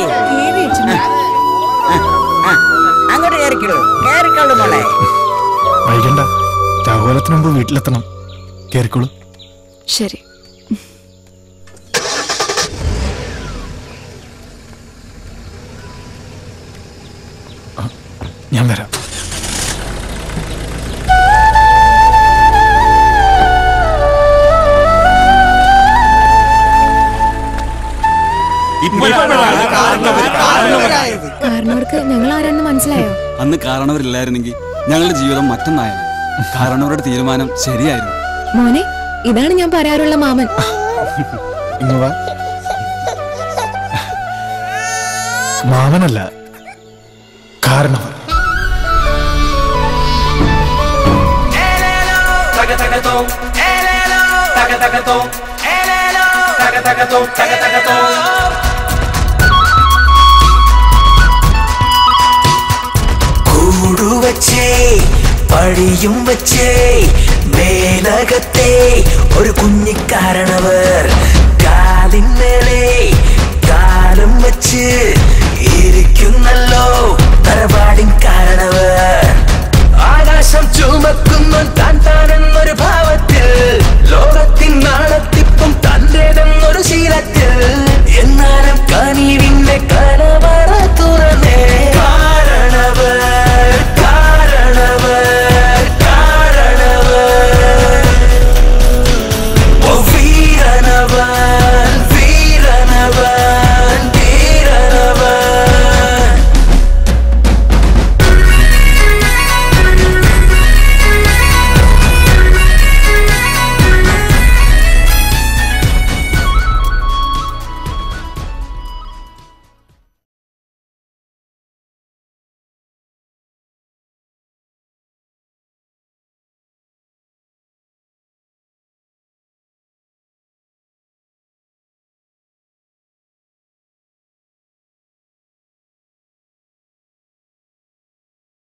അങ്ങോട്ട് കയറിക്കോളൂ, കയറിക്കോളൂ മോളെ. വൈകണ്ട, രാഹുലത്തിന് മുമ്പ് വീട്ടിലെത്തണം. കേറിക്കോളൂ. ശരി. ഞാൻ വരാം. കാരണവർക്ക് ഞങ്ങൾ ആരാണെന്ന് മനസ്സിലായോ? അന്ന് കാരണവരില്ലായിരുന്നെങ്കിൽ ഞങ്ങളുടെ ജീവിതം മറ്റൊന്നായിരുന്നു. കാരണവരുടെ തീരുമാനം ശരിയായിരുന്നു. മോനെ, ഇതാണ് ഞാൻ പറയാറുള്ള മാമൻ. മാമനല്ല, കാരണവർ. കൂടുവച്ചേ പടിയും വച്ചേ മേലകത്തെ ഒരു കുഞ്ഞിക്കാരണവർ കാലിന്മേൽ